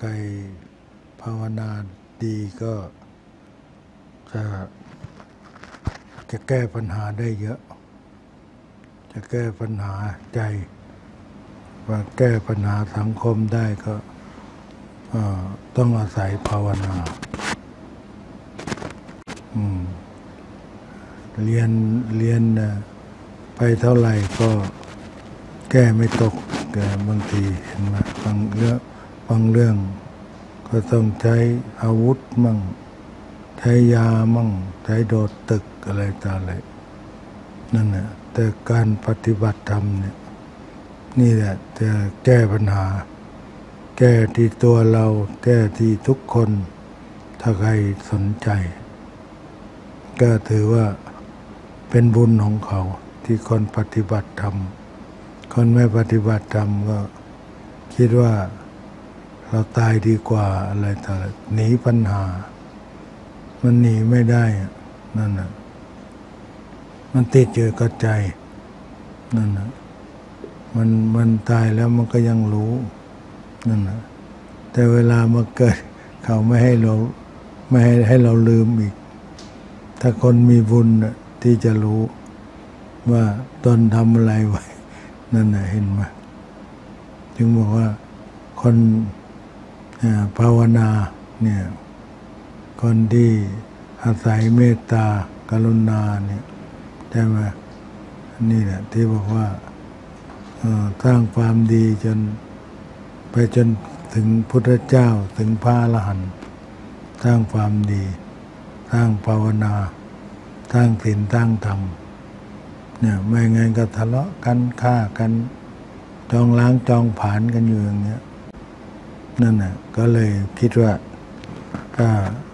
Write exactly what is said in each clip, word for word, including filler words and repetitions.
รภาวนาดีก็จะจะแก้ปัญหาได้เยอะจะแก้ปัญหาใจว่าแก้ปัญหาสังคมได้ก็ต้องอาศัยภาวนาเรียนเรียนไปเท่าไหร่ก็แก้ไม่ตกแต่บางทีเห็นไหมบางเรื่องบางเรื่องก็ต้องใช้อาวุธมั่งใช้ยามั่งใช้โดดตึกอะไรต่ออะไรนั่นแหละแต่การปฏิบัติธรรมเนี่ยนี่แหละจะแก้ปัญหาแก้ที่ตัวเราแก้ที่ทุกคนถ้าใครสนใจก็ถือว่าเป็นบุญของเขาที่คนปฏิบัติธรรมคนไม่ปฏิบัติธรรมก็คิดว่าเราตายดีกว่าอะไรต่อหนีปัญหามันหนีไม่ได้นั่นน่ะมันติดอยู่กับใจนั่นน่ะมันมันตายแล้วมันก็ยังรู้นั่นน่ะแต่เวลามาเกิดเขาไม่ให้เราไม่ให้ให้เราลืมอีกถ้าคนมีบุญที่จะรู้ว่าตนทำอะไรไว้นั่นน่ะเห็นไหมจึงบอกว่าคนภาวนาเนี่ยคนที่อาศัยเมตตากรุณาเนี่ยใช่ไหมนี่แหละที่บอกว่าสร้างความดีจนไปจนถึงพุทธเจ้าถึงพระอรหันต์สร้างความดีสร้างภาวนาสร้างศีลสร้างธรรมเนี่ยไม่งั้นก็ทะเลาะกันฆ่ากันจองล้างจองผลาญกันอยู่อย่างเงี้ยนั่นน่ะก็เลยคิดว่าก็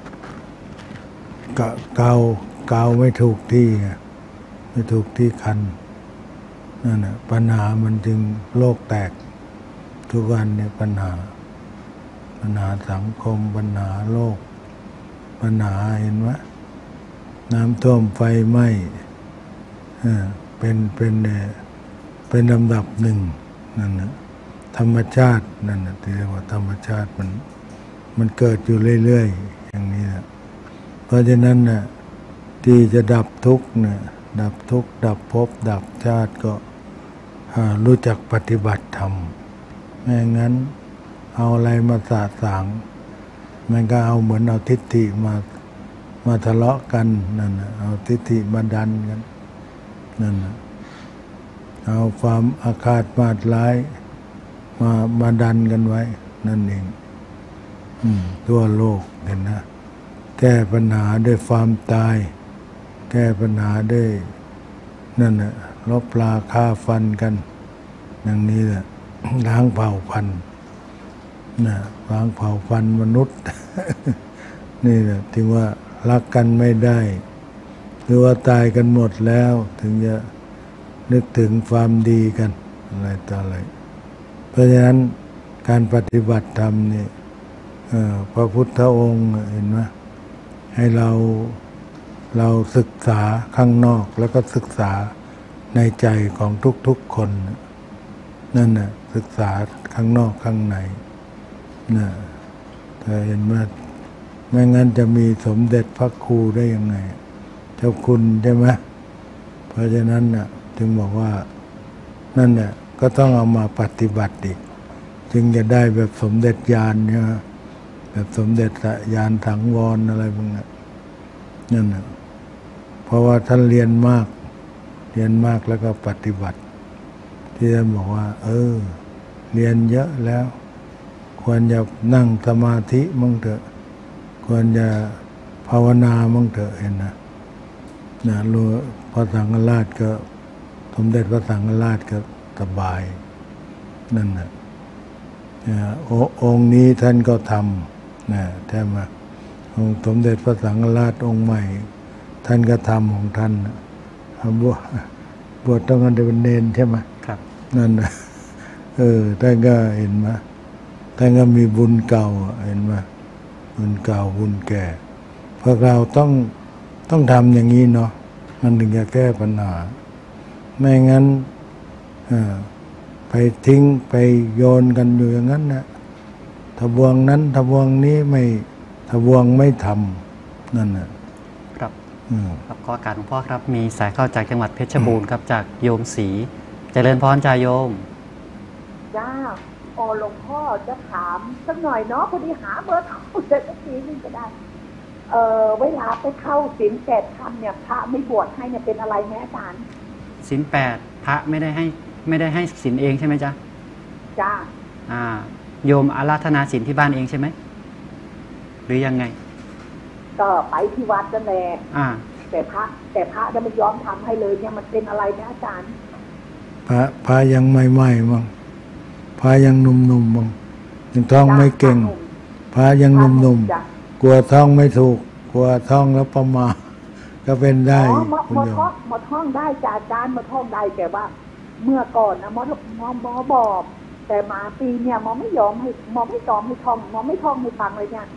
เกาเกาไม่ถูกที่ไม่ถูกที่คันนั่นน่ะปัญหามันจึงโลกแตกทุกวันเนี่ยปัญหาปัญหาสังคมปัญหาโลกปัญหาเห็นไหมน้ำท่วมไฟไหม้เป็นเป็นเป็นลำดับหนึ่งนั่นนะธรรมชาตินั่นนะที่เรียกว่าธรรมชาติมันมันเกิดอยู่เรื่อยๆอย่างนี้นะเพราะฉะนั้นนะที่จะดับทุกข์นะดับทุกข์ดับภพดับชาติก็รู้จักปฏิบัติธรรมไม่งั้นเอาอะไรมาสาสางมันก็เอาเหมือนเอาทิฏฐิมามาทะเลาะกันนั่นนะเอาทิฏฐิมาดันกันนั่นนะเอาความอาฆาตมาดร้ายมามาดันกันไว้นั่นเองทั่วโลกเห็นนะแก้ปัญหาด้วยความตายแก้ปัญหาด้วยนั่นนะลบราฆ่าฟันกันอย่างนี้แหละล้างเผ่าพันธุ์นะล้างเผ่าพันธุ์มนุษย์ นี่แหละถึงว่ารักกันไม่ได้หรือว่าตายกันหมดแล้วถึงจะนึกถึงความดีกันอะไรต่ออะไรเพราะฉะนั้นการปฏิบัติธรรมนี่พระพุทธองค์เห็นไหมให้เราเราศึกษาข้างนอกแล้วก็ศึกษาในใจของทุกๆคนนั่นน่ะศึกษาข้างนอกข้างในน่ะแต่เห็นว่าไม่งั้นจะมีสมเด็จพระครูได้ยังไงเจ้าคุณใช่ไหมเพราะฉะนั้นน่ะจึงบอกว่านั่นเนี่ยก็ต้องเอามาปฏิบัติอีกจึงจะได้แบบสมเด็จญาณเนี่ยแบบสมเด็จญาณสังวรอะไรพวกนั้นนั่นน่ะเพราะว่าท่านเรียนมากเรียนมากแล้วก็ปฏิบัติที่ท่านบอกว่าเออเรียนเยอะแล้วควรจะนั่งสมาธิมั่งเถอะควรจะภาวนามั่งเถอะเห็นนะนะรู้พระสังฆราชก็สมเด็จพระสังฆราชก็สบายนั่นนะองค์นี้ท่านก็ทำนะใช่ไหมองค์สมเด็จพระสังฆราชองค์ใหม่ท่านก็ทำของท่านบวชบวชต้องกันเป็นเนรใช่ไหมครับนั่นนะเออท่านก็เห็นไหมท่านก็มีบุญเก่าเห็นไหมบุญเก่าบุญแก่พวกเราต้องต้องทำอย่างนี้เนาะมันถึงจะแก้ปัญหาไม่งั้นไปทิ้งไปโยนกันอยู่อย่างนั้นนะทบวงนั้นทบวงนี้ไม่ทบวงไม่ทำนั่นน่ะครับครับขอการหลวงพ่อครับมีสายเข้าจากจังหวัดเพชรบูรณ์ครับจากโยมศรีเจริญพรจ่าโยมจ้าพอหลวงพ่อจะถามสักหน่อยเนาะพอดีหาเบอร์โทรเสร็จสักทีนึงก็ได้เออเวลาไปเข้าศีลแปดคำเนี่ยพระไม่บวชให้เนี่ยเป็นอะไรแม่อาจารย์ศีลแปดพระไม่ได้ให้ไม่ได้ให้ศีลเองใช่ไหมจ๊ะจ้าอ่าโยมอาราธนาศีลที่บ้านเองใช่ไหมหรือยังไงก็ไปที่วัดนั่นแหละอ่าแต่พระแต่พระจะไม่ยอมทำให้เลยเนี่ยมันเป็นอะไรแม่อาจารย์พระพระยังใหม่ๆมั้งพระยังหนุ่มๆมั้งยังท่องไม่เก่งพระยังหนุ่มๆกลัวท่องไม่ถูกกลัวท่องแล้วประมาทก็เป็นได้คุณโยมมาท่องมาท่องได้จากอาจารย์มาท่องได้แต่ว่าเมื่อก่อนนะมอมอมอบอกแต่มาปีเนี่ยมอไม่ยอมให้มอไม่ยอมให้ท่องมอไม่ท่องให้ฟังเลยเนี่ย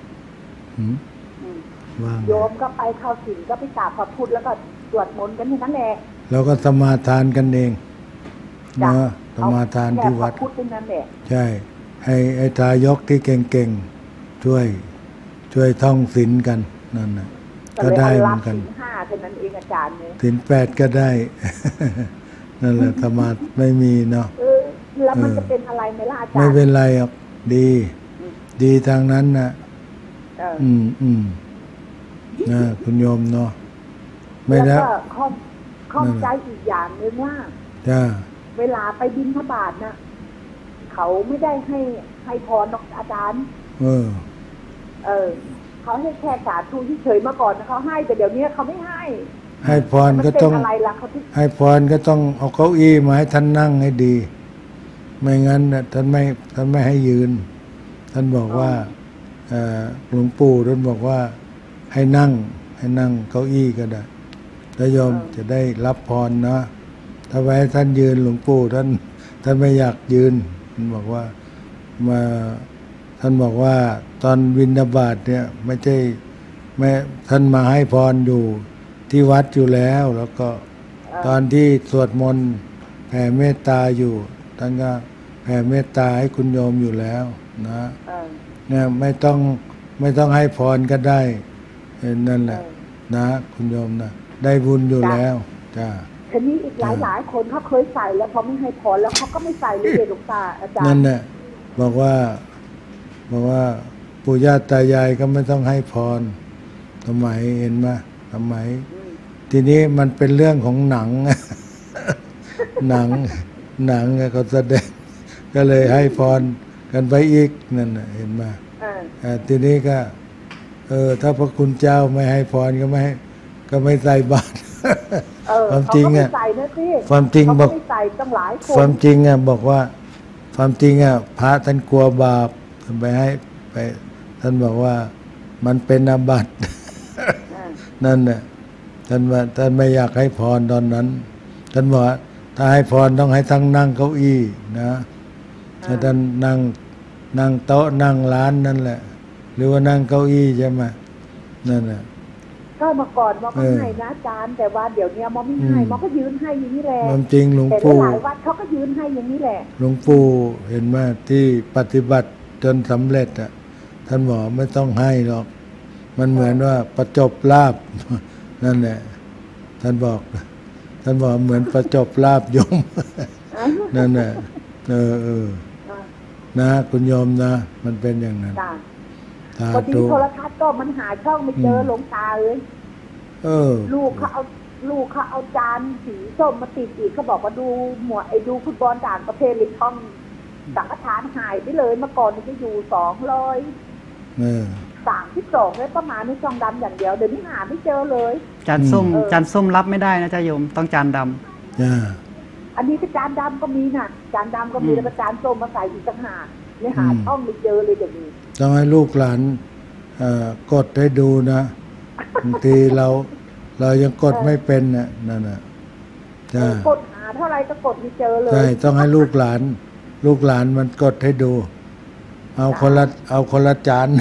โยมก็ไปเข้าศีลก็ไปกราบพระพุทธแล้วก็สวดมนต์กันที่นั่นแหละแล้วก็สมาทานกันเองเนาะสมาทานที่วัดพุทธนั่นแหละใช่ให้ไอ้ทายกที่เก่งๆช่วยช่วยท่องศีลกันนั่นน่ะก็ได้เหมือนกันศีลห้าแค่นั้นเองอาจารย์เนี่ยศีลแปดก็ได้นั่นแหละสมาธิไม่มีเนาะแล้วมันจะเป็นอะไรไหมล่ะอาจารย์ไม่เป็นไรหรอกดีดีทางนั้นนะอืมอืมนะคุณโยมเนาะไม่แล้วก็ข้อข้องใจอีกอย่างนึงว่าจ้าเวลาไปบิณฑบาตนะเขาไม่ได้ให้ให้พรอาจารย์เออเออเขาให้แค่สาธุเฉยๆมาก่อนนะเขาให้แต่เดี๋ยวนี้เขาไม่ให้ให้พรก็ต้องให้พรก็ต้องเอาเก้าอี้มาให้ท่านนั่งให้ดีไม่งั้นท่านไม่ท่านไม่ให้ยืนท่านบอกว่าหลวงปู่ท่านบอกว่าให้นั่งให้นั่งเก้าอี้ก็ได้แล้วโยมจะได้รับพรนะถ้าไว้ท่านยืนหลวงปู่ท่านท่านไม่อยากยืนท่านบอกว่ามาท่านบอกว่าตอนบิณฑบาตเนี่ยไม่ใช่แม่ท่านมาให้พรอยู่ที่วัดอยู่แล้วแล้วก็ตอนที่สวดมนต์แผ่เมตตาอยู่ท่านก็แผ่เมตตาให้คุณโยมอยู่แล้วนะเนี่ยไม่ต้องไม่ต้องให้พรก็ได้นั่นแหละนะคุณโยมนะได้บุญอยู่แล้วจ้าทีนี้อีกหลายหลายคนเขาเคยใส่แล้วพอไม่ให้พรแล้วเขาก็ไม่ใส่เลยเด็กหลวงตาอาจารย์นั่นแหละบอกว่าบอกว่าปู่ย่าตายายก็ไม่ต้องให้พรทำไมเห็นไหมทำไมทีนี้มันเป็นเรื่องของหนังหนังหนังเขาแสดงก็เลยให้พรกันไปอีกนั่นเห็นไหมทีนี้ก็เออถ้าพระคุณเจ้าไม่ให้พรก็ไม่ก็ไม่ใส่บาตรความจริงอ่ะความจริงบอกความจริงอ่ะบอกว่าความจริงอ่ะพระท่านกลัวบาปไปให้ไปท่านบอกว่ามันเป็นอาบัตินั่นน่ะท่านว่าท่านไม่อยากให้พรตอนนั้นท่านบอกถ้าให้พรต้องให้ทั้งนั่งเก้าอี้นะถ้าท่านนั่งนั่งโต๊ะนั่งร้านนั่นแหละหรือว่านั่งเก้าอี้ใช่ไหมนั่นน่ะก็มาก่อนมอก็ให้นะอาจารย์แต่ว่าเดี๋ยวนี้มอไม่ให้มอก็ยืนให้อย่างนี้แหละความจริงหลวงปู่แต่หลายวัดเขาก็ยืนให้อย่างนี้แหละหลวงปู่เห็นไหมที่ปฏิบัติจนสำเร็จอ่ะท่านบอกไม่ต้องให้หรอกมันเหมือนว่าประจบลาภนั่นแหละท่านบอกท่านบอกเหมือนประจบลาภโยมนั่นแหละเออเออนะคุณโยมนะมันเป็นอย่างนั้นพอดีโทรทัศน์ก็มันหาช่องไม่เจอหลวงตาเลยเออลูกเขาเอาลูกเขาเอาจานสีส้มมาติดอีกเขาบอกว่าดูหมวดไอ้ดูฟุตบอลต่างประเทศเลยช่องสังฆทานหายไปเลยเมื่อก่อนมันจะอยู่สองร้อยสามที่สองเลยประมาณในช่องดำอย่างเดียวเดี๋ยวนี้หาไม่เจอเลยจานส้มจานส้มรับไม่ได้นะจ๊ะโยมต้องจานดำจ้าอันนี้ก็จานดำก็มีน่ะจานดำก็มีแล้วก็จานส้มมาใส่อีกต่างหากเนี่ยหาช่องไม่เจอเลยเดี๋ยวนี้ต้องให้ลูกหลานกดให้ดูนะบางทีเราเรายังกดไม่เป็นน่ะนั่นน่ะจ้ากดหาเท่าไรก็กดไม่เจอเลยใช่ต้องให้ลูกหลานลูกหลานมันกดให้ดูเอาคนละเอาคนละจาน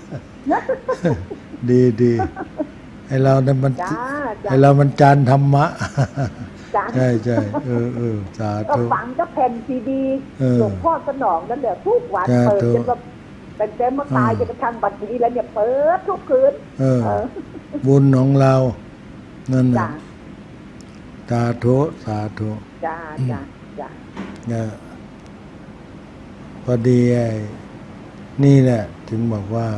ดีดีให้เราเนี่ยมันให้เรามันจานธรรมะใช่ใช่เออเออสาธุฟังก็แผ่นซีดีหลวงพ่อสนองนั่นแหละทุกวันเปิดจนแบบแต่เจ้าเมื่อตายจะกระทั่งบัดนี้แล้วเนี่ยเปิดทุกคืนเออบุญของเรานั่นแหละสาธุสาธุจ้าจ้าจ้าเนี่ยพอดีไอ้นี่แหละถึงบอกว่า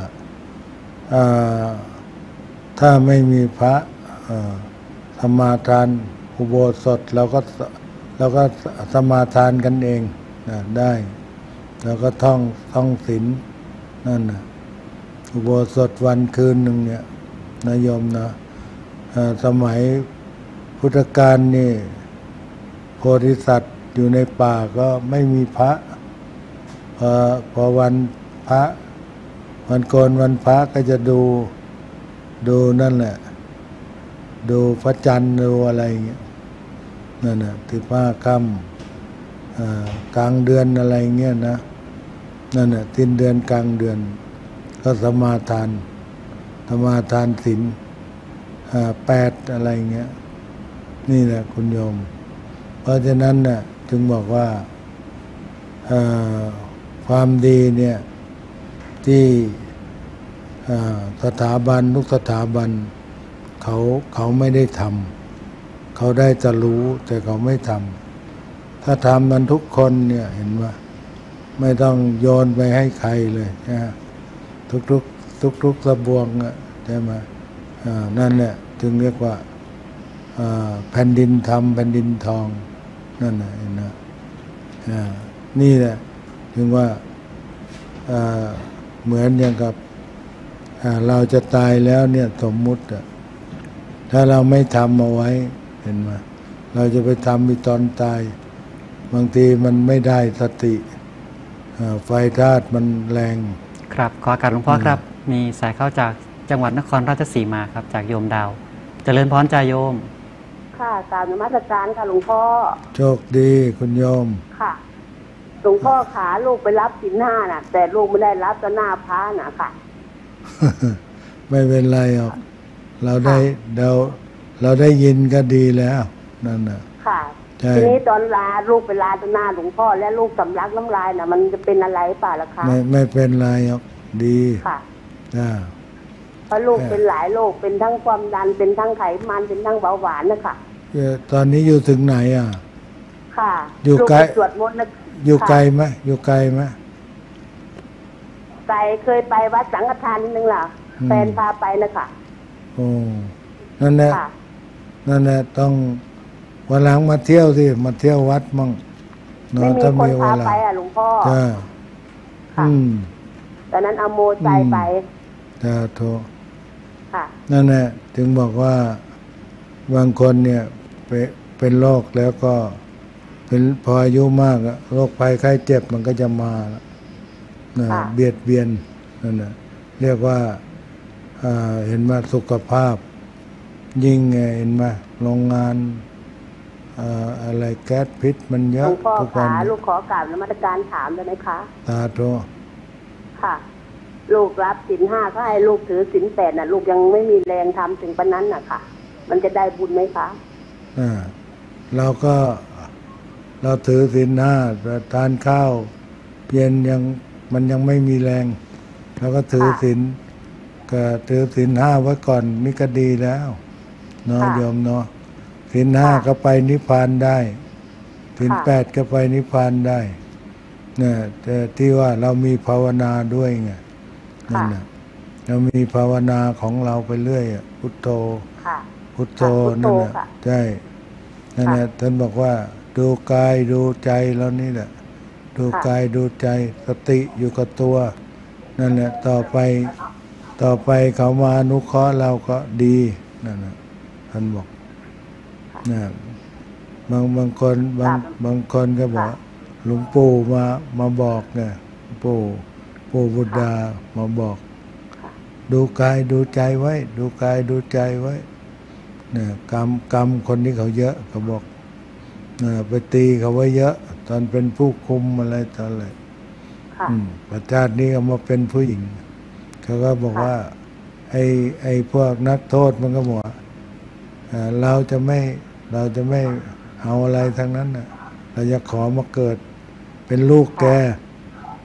ถ้าไม่มีพระสมาทานอุโบสถเราก็เราก็สมาทานกันเองนะได้เราก็ท่องท่องศีลนั่นนะอุโบสถวันคืนหนึ่งเนี่ยนายมนะสมัยพุทธกาลนี่โพธิสัตว์อยู่ในป่าก็ไม่มีพระพอพอวันพระวันโกนวันพระก็จะดูดูนั่นแหละดูพระจันทร์ดูอะไรอย่างเงี้ยนั่นน่ะที่ผ้าค่ำกลางเดือนอะไรเงี้ยนะนั่นน่ะสิ้นเดือนกลางเดือนก็สมาทานสมาทานศีลแปดอะไรเงี้ยนี่แหละคุณโยมเพราะฉะนั้นน่ะจึงบอกว่าความดีเนี่ยที่สถาบันทุกสถาบันเขาเขาไม่ได้ทำเขาได้จะรู้แต่เขาไม่ทำถ้าทำมันทุกคนเนี่ยเห็นว่าไม่ต้องโยนไปให้ใครเลยนะทุกทุกทุกทุกสะบวงอ่ะใช่ไหมนั่นแหละจึงเรียกว่าแผ่นดินทำแผ่นดินทองนั่นแหละนะนี่แหละถึงว่าเหมือนอย่างกับเราจะตายแล้วเนี่ยสมมุติถ้าเราไม่ทำเอาไว้เห็นไหมเราจะไปทำในตอนตายบางทีมันไม่ได้สติไฟธาตุมันแรงครับขอการหลวงพ่อครับมีสายเข้าจากจังหวัดนครราชสีมาครับจากโยมดาวเจริญพรจ่าโยมค่ะกราบนมัสการค่ะหลวงพ่อโชคดีคุณโยมค่ะหลวงพ่อขาลูกไปรับศีลห้าน่ะแต่ลูกไม่ได้รับต่อหน้าพระน่ะค่ะไม่เป็นไรหรอกเราได้เราเราได้ยินก็ดีแล้วนั่นน่ะค่ะทีนี้ตอนลาลูกไปลาต่อหน้าหลวงพ่อและลูกสำลักน้ำลายน่ะมันจะเป็นอะไรเปล่าล่ะคะไม่ไม่เป็นไรหรอกดีค่ะอ่าเพราะลูกเป็นหลายโรคเป็นทั้งความดันเป็นทั้งไขมันเป็นทั้งเบาหวานนะคะตอนนี้อยู่ถึงไหนอ่ะค่ะอยู่ไกลสวดมนต์นะอยู่ไกลไหมอยู่ไกลไหมไกลเคยไปวัดสังฆทานนิดนึงล่ะแฟนพาไปนะคะโอ้นั่นแหละนั่นแหละต้องวันหลังมาเที่ยวสิมาเที่ยววัดมั่งเนาะถ้ามีเวลาไปอ่ะหลวงพ่อจ้าอืมตอนนั้นเอาโมใจไปจ้าโทนั่นแหละถึงบอกว่าบางคนเนี่ยเป็นโรคแล้วก็เป็นพออายุมากโรคภัยไข้เจ็บมันก็จะมานะเบียดเบียนนั่นแหละเรียกว่าเห็นว่าสุขภาพยิ่งเห็นไหมโรงงานอะไรแก๊สพิษมันเยอะทุกวันลูกขอกราบนมัสการถามได้ไหมคะสาธุค่ะลูกรับศีลห้าก็ให้ลูกถือศีลแปดน่ะลูกยังไม่มีแรงทำถึงปานนั้นน่ะค่ะมันจะได้บุญไหมคะอ่าเราก็เราถือศีลห้าแต่ทานข้าวเย็นยังมันยังไม่มีแรงเราก็ถือศีลก็ถือศีลห้าไว้ก่อนนี่ก็ดีแล้วเนาะโยมเนาะศีลห้าก็ไปนิพพานได้ศีลแปดก็ไปนิพพานได้เนี่ยแต่ที่ว่าเรามีภาวนาด้วยไงนั่นน่ะเรามีภาวนาของเราไปเรื่อยพุทโธพุทโธนั่นแหละใช่นั่นแหละท่านบอกว่าดูกายดูใจแล้วนี่แหละดูกายดูใจสติอยู่กับตัวนั่นแหละต่อไปต่อไปเขามาอนุเคราะห์เราก็ดีนั่นแหละท่านบอกนะบางบางคนบางบางคนก็บอกหลวงปู่มามาบอกไงปู่ปู่บุตรดามาบอกดูกายดูใจไว้ดูกายดูใจไว้เนี่ยกรรมกรรมคนนี้เขาเยอะเขาบอกเนี่ยไปตีเขาไว้เยอะตอนเป็นผู้คุมอะไรตอนอะไรประชาตินี้เอามาเป็นผู้หญิงเขาก็บอกว่าไอ้ไอ้พวกนักโทษมันก็บอกเราจะไม่เราจะไม่เอาอะไรทั้งนั้นนะเราจะขอมาเกิดเป็นลูกแก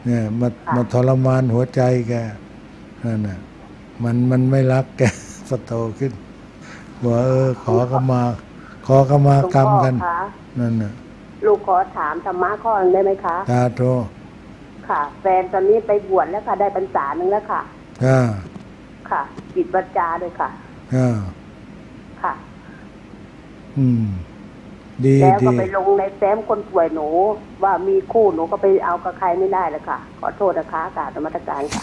เนี่ยมามาทรมานหัวใจแกนั่นน่ะมันมันไม่รักแกพอโตขึ้นบอกเออขอขมาขอขมากรรมกันนั่นน่ะลูกขอถามธรรมะข้อนึงได้ไหมคะสาธุค่ะแฟนตอนนี้ไปบวชแล้วค่ะได้พรรษาหนึ่งแล้วค่ะอ่าค่ะจิตวัจจาด้วยค่ะอ่าค่ะอืมดีแล้วก็ไปลงในแฟ้มคนป่วยหนูว่ามีคู่หนูก็ไปเอากับใครไม่ได้เลยค่ะขอโทษนะคะกราบนมัสการค่ะ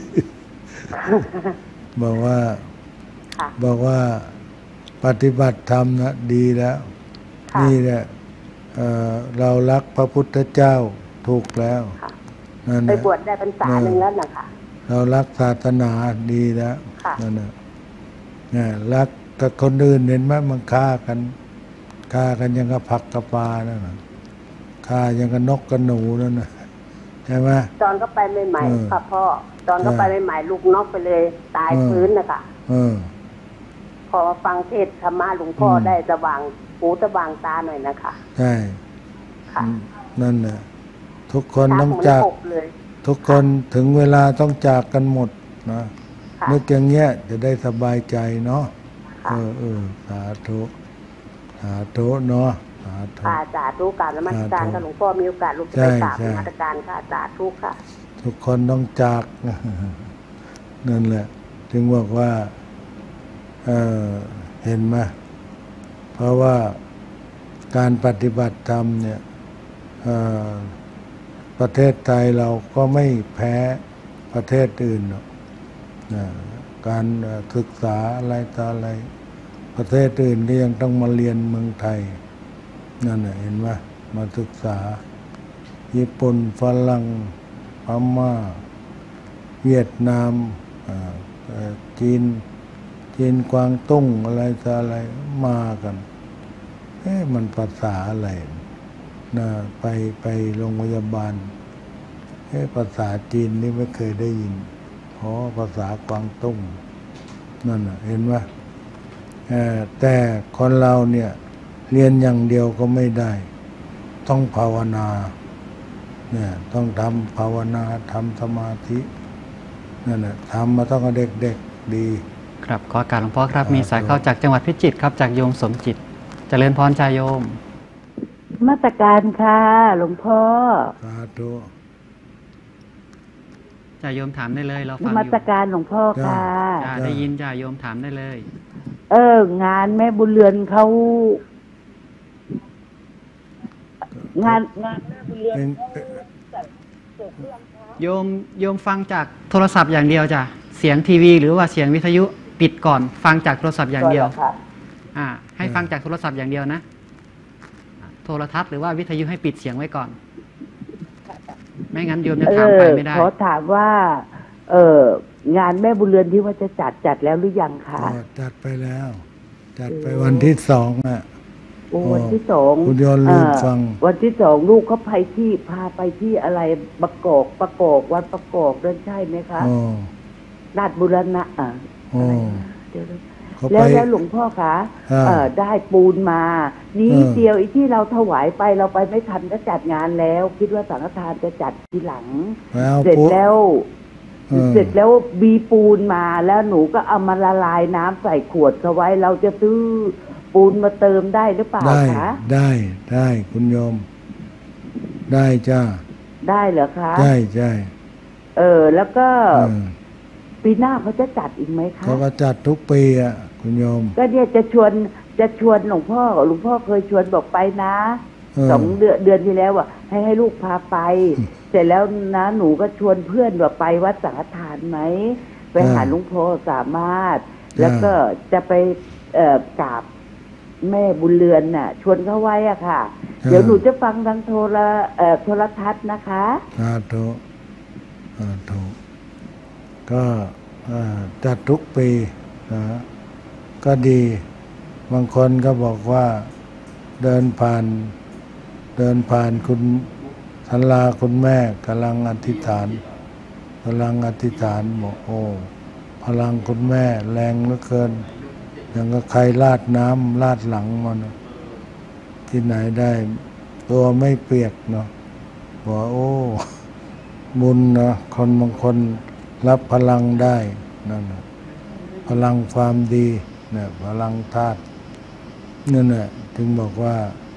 บอกว่าบอกว่าปฏิบัติธรรมนะดีแล้วนี่แหละเอ่อเรารักพระพุทธเจ้าถูกแล้วไปบวชได้พรรษาหนึ่งแล้วนะคะเรารักศาสนาดีแล้วนั่นน่ะเนี่ยรักกับคนอื่นเห็นไหมมันฆ่ากันฆ่ากันยังกับผักกับปลานั่นน่ะฆ่ายังกับนกกับหนูนั่นน่ะใช่ไหมตอนก็ไปใหม่ๆค่ะพ่อตอนก็ไปใหม่ๆลูกนกไปเลยตายพื้นนะคะพอฟังเทศธรรมะหลวงพ่อได้สว่างหูสว่างตาหน่อยนะคะใช่ค่ะนั่นน่ะทุกคนต้องจากทุกคนถึงเวลาต้องจากกันหมดนะนึกอย่างเงี้ยจะได้สบายใจเนาะเออเออสาธุสาธุเนาะสาธุสาธุการนมัสการกับหลวงพ่อมีโอกาสลูกจะไปกราบนมัสการค่ะสาธุค่ะทุกคนต้องจากนั่นแหละจึงบอกว่าเออเห็นไหมเพราะว่าการปฏิบัติธรรมเนี่ยประเทศไทยเราก็ไม่แพ้ประเทศอื่นหรอกการศึกษาอะไรต่ออะไรประเทศอื่นก็ยังต้องมาเรียนเมืองไทยนั่นเห็นไหมมาศึกษาญี่ปุ่นฝรั่งพม่าเวียดนามจีนจีนกวางตุ้งอะไรต่ออะไรมากันเอ๊ะมันภาษาอะไรนะไปไปโรงพยาบาลเอ๊ะภาษาจีนนี่ไม่เคยได้ยินเพราะภาษากวางตุ้งนั่นเห็นไหมแต่คนเราเนี่ยเรียนอย่างเดียวก็ไม่ได้ต้องภาวนาเนี่ยต้องทำภาวนาทำสมาธินั่นแหละทำมาต้องเด็กๆดีครับขอการหลวงพ่อครับมีสายเข้าจากจังหวัดพิจิตรครับจากโยมสมจิตเจริญพรชายโยมมาตรการค่ะหลวงพ่อสาธุจ่าโยมถามได้เลยเราฟังอยู่มาตรการหลวงพ่อค่ะจ่าได้ยินจ่าโยมถามได้เลยเอองานแม่บุญเรือนเขางานงานแม่บุญเรือนโยมโยมฟังจากโทรศัพท์อย่างเดียวจ้ะเสียงทีวีหรือว่าเสียงวิทยุปิดก่อนฟังจากโทรศัพท์อย่างเดียวอ่าให้ฟังจากโทรศัพท์อย่างเดียวนะโทรทัศน์หรือว่าวิทยุให้ปิดเสียงไว้ก่อนไม่งั้นโยมจะถามไปไม่ได้ขอถามว่าเอองานแม่บุญเรือนที่ว่าจะจัดจัดแล้วหรือยังคะจัดไปแล้วจัดไปวันที่สองอ่ะโอ้วันที่สองคุณโยนลืมฟังวันที่สองลูกเขาไปที่พาไปที่อะไรประกอบประกอบวันประกอบนั่นใช่ไหมคะราชบุรณะอ่ะเดี๋ยวแล้วแล้วหลวงพ่อคะได้ปูนมานี้เดียวอีที่เราถวายไปเราไปไม่ทันก็จัดงานแล้วคิดว่าสังฆทานจะจัดทีหลังเสร็จแล้วเสร็จแล้วบีปูนมาแล้วหนูก็เอามาละลายน้ำใส่ขวดเอาไว้เราจะซื้อปูนมาเติมได้หรือเปล่าคะได้ได้คุณโยมได้จ้าได้เหรอคะใช่ใช่เออแล้วก็ปีหน้าเขาจะจัดอีกไหมคะเขาก็จัดทุกปีอ่ะคุณโยมก็เนี่ยจะชวนจะชวนหลวงพ่อหลวงพ่อเคยชวนบอกไปนะสองเดือนเดือนที่แล้วอ่ะให้ให้ลูกพาไปเสร็จแล้วนะหนูก็ชวนเพื่อนว่าไปวัดสังฆทานไหมไปหาหลวงพ่อสามารถแล้วก็จะไปเอ่อกราบแม่บุญเรือนน่ะชวนเขาไว้อ่ะค่ะเดี๋ยวหนูจะฟังทางโทรเอ่อโทรทัศน์นะคะสาธุสาธุก็จัดทุกปีนะก็ดีบางคนก็บอกว่าเดินผ่านเดินผ่านคุณศาลาคุณแม่กำลังอธิษฐานกำลังอธิษฐานบอกโอ้พลังคุณแม่แรงเหลือเกินอย่างกับใครลาดน้ำลาดหลังมันที่ไหนได้ตัวไม่เปียกเนาะบอกโอ้บุญนะคนบางคนรับพลังได้นั่นนะพลังความดีเนี่ยพลังธาตุนั่นแหละถึงบอกว่า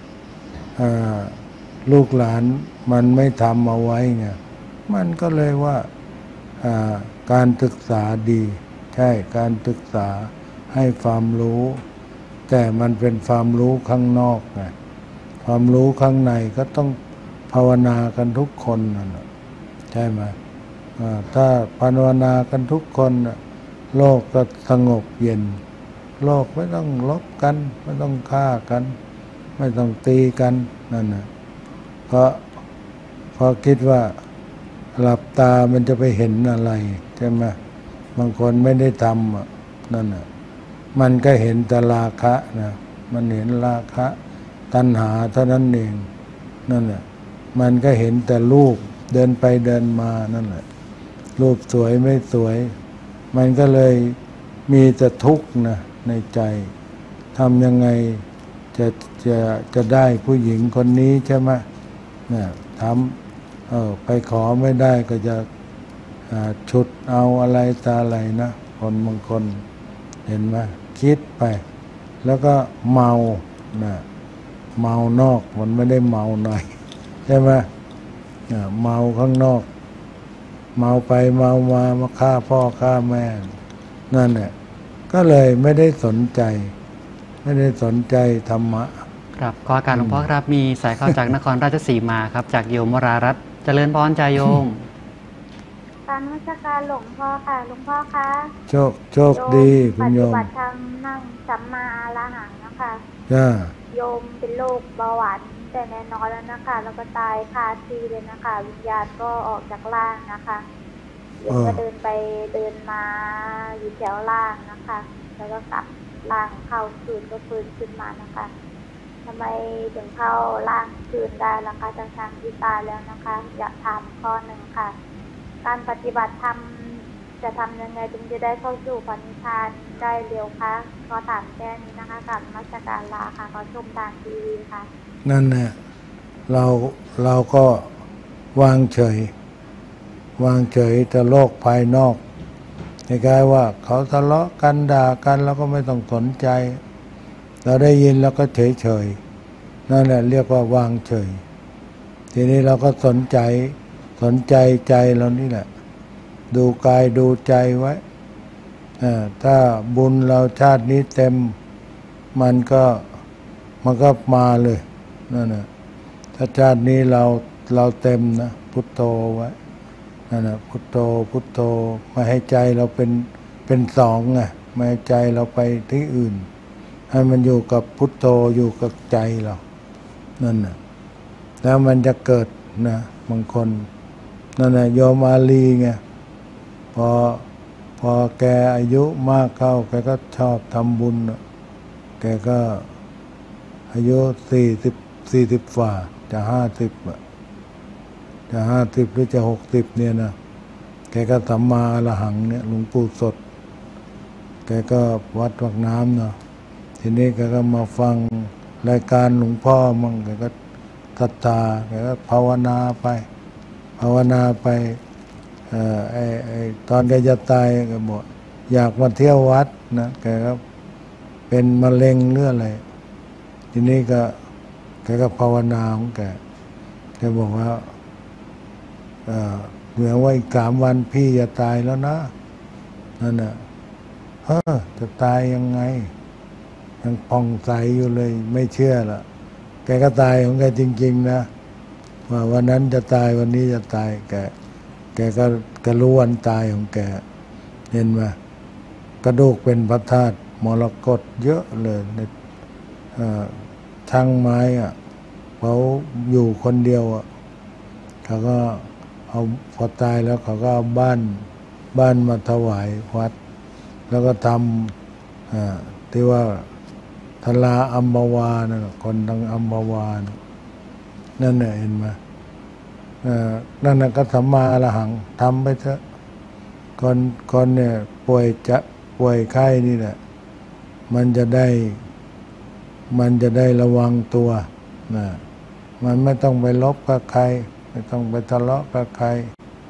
ลูกหลานมันไม่ทำเอาไว้ไงมันก็เลยว่าการศึกษาดีใช่การศึกษาให้ความรู้แต่มันเป็นความรู้ข้างนอกไงความรู้ข้างในก็ต้องภาวนากันทุกคนนั่นแหละใช่ไหมถ้าภาวนากันทุกคนโลกก็สงบเย็นโลกไม่ต้องลบกันไม่ต้องฆ่ากันไม่ต้องตีกันนั่นนะเพราะเพราะคิดว่าหลับตามันจะไปเห็นอะไรใช่ไหมบางคนไม่ได้ทำนั่นนะมันก็เห็นแต่ราคะนะมันเห็นราคะตัณหาเท่านั้นเองนั่นแหละมันก็เห็นแต่รูปเดินไปเดินมานั่นแหละรูปสวยไม่สวยมันก็เลยมีแต่ทุกข์นะในใจทำยังไงจะจะจะได้ผู้หญิงคนนี้ใช่ไหมเนี่ยทำเออไปขอไม่ได้ก็จะฉุดเอาอะไรตาอะไรนะคนบางคนเห็นไหมคิดไปแล้วก็เมานะเมานอกมันไม่ได้เมาในใช่ไหมเมาข้างนอกเมาไปเมามามาฆ่าพ่อฆ่าแม่นั่นแหละก็เลยไม่ได้สนใจไม่ได้สนใจธรรมะครับขอการหลวงพ่อครับมีสายเข้าจากนครราชสีมาครับจากโยมวรารัตน์เจริญพรใจโยมการนมัสการหลวงพ่อค่ะหลวงพ่อคะโชคโชคดีคุณโยมปฏิบัติธรรมนั่งสัมมาอรหังนะคะจ้าโยมเป็นโรคเบาหวานแต่แน่นอนแล้วนะคะแล้วก็ตายคาที่เลยนะคะวิญญาณก็ออกจากร่างนะคะโยมก็เดินไปเดินมาอยู่แถวล่างนะคะแล้วก็กลับล่างเข้าคืนก็ฟื้นขึ้นมานะคะทำไมถึงเข้าล่างคืนได้ล่ะคะทั้งทางที่ตายแล้วนะคะอยากถามข้อหนึ่งค่ะการปฏิบัติธรรมจะทำยังไงถึงจะได้เข้าสู่พระนิพพานได้เร็วคะขอถามแค่นี้นะคะกับนมัสการลาค่ะขอชมทางทีวีค่ะนั่นแหละเราเราก็วางเฉยวางเฉยแต่โลกภายนอกคล้ายๆว่าเขาทะเลาะกันด่ากันเราก็ไม่ต้องสนใจเราได้ยินแล้วก็เฉยเฉยนั่นแหละเรียกว่าวางเฉยทีนี้เราก็สนใจสนใจใจเรานี่แหละดูกายดูใจไว้ถ้าบุญเราชาตินี้เต็มมันก็มันก็มาเลยนั่นแหละถ้าชาตินี้เราเราเต็มนะพุทโธไว้นั่นแหละพุทโธพุทโธไม่ให้ใจเราเป็นเป็นสองไงไม่ให้ใจเราไปที่อื่นให้มันอยู่กับพุทโธอยู่กับใจเรานั่นน่ะแล้วมันจะเกิดนะบางคนนั่นน่ะโยมอาลีไงพอพอแกอายุมากเข้าแกก็ชอบทำบุญแกก็อายุสี่สิบสี่สิบฝ่าจะห้าสิบจะห้าสิบหรือจะหกสิบเนี่ยนะแกก็สัมมาอรหังเนี่ยหลวงปู่สดแกก็วัดวักน้ำเนาะทีนี้แกก็มาฟังรายการหลวงพ่อมั่งแกก็ศรัทธาแกก็ภาวนาไปภาวนาไปเอ่อไอ้ไอ้ตอนแกจะตายแกบอกอยากมาเที่ยววัดนะแกก็เป็นมะเร็งเรื่องอะไรทีนี้ก็แกก็ภาวนาของแกแกบอกว่าเอ่อเหลือว่าอีกสามวันพี่จะตายแล้วนะนั่นน่ะเออจะตายยังไงยังผ่องใสอยู่เลยไม่เชื่อละแกก็ตายของแกจริงๆนะว่าวันนั้นจะตายวันนี้จะตายแกแกก็แกรู้วันตายของแกเห็นไหมกระดูกเป็นพระธาตุมรกตเยอะเลยในช่างไม้อ่ะเขาอยู่คนเดียวอ่ะเขาก็เอาพอตายแล้วเขาก็เอาบ้านบ้านมาถวายวัดแล้วก็ทำที่ว่าทลาอัมพวานะคนทางอัมพวานะนั่นน่ะเห็นไหมนั่นน่ะก็สัมมาอรหังทำไปเถอะคนคนเนี่ยป่วยจะป่วยไข้นี่แหละมันจะได้มันจะได้ระวังตัวนะมันไม่ต้องไปลบกับใครไม่ต้องไปทะเลาะกับใคร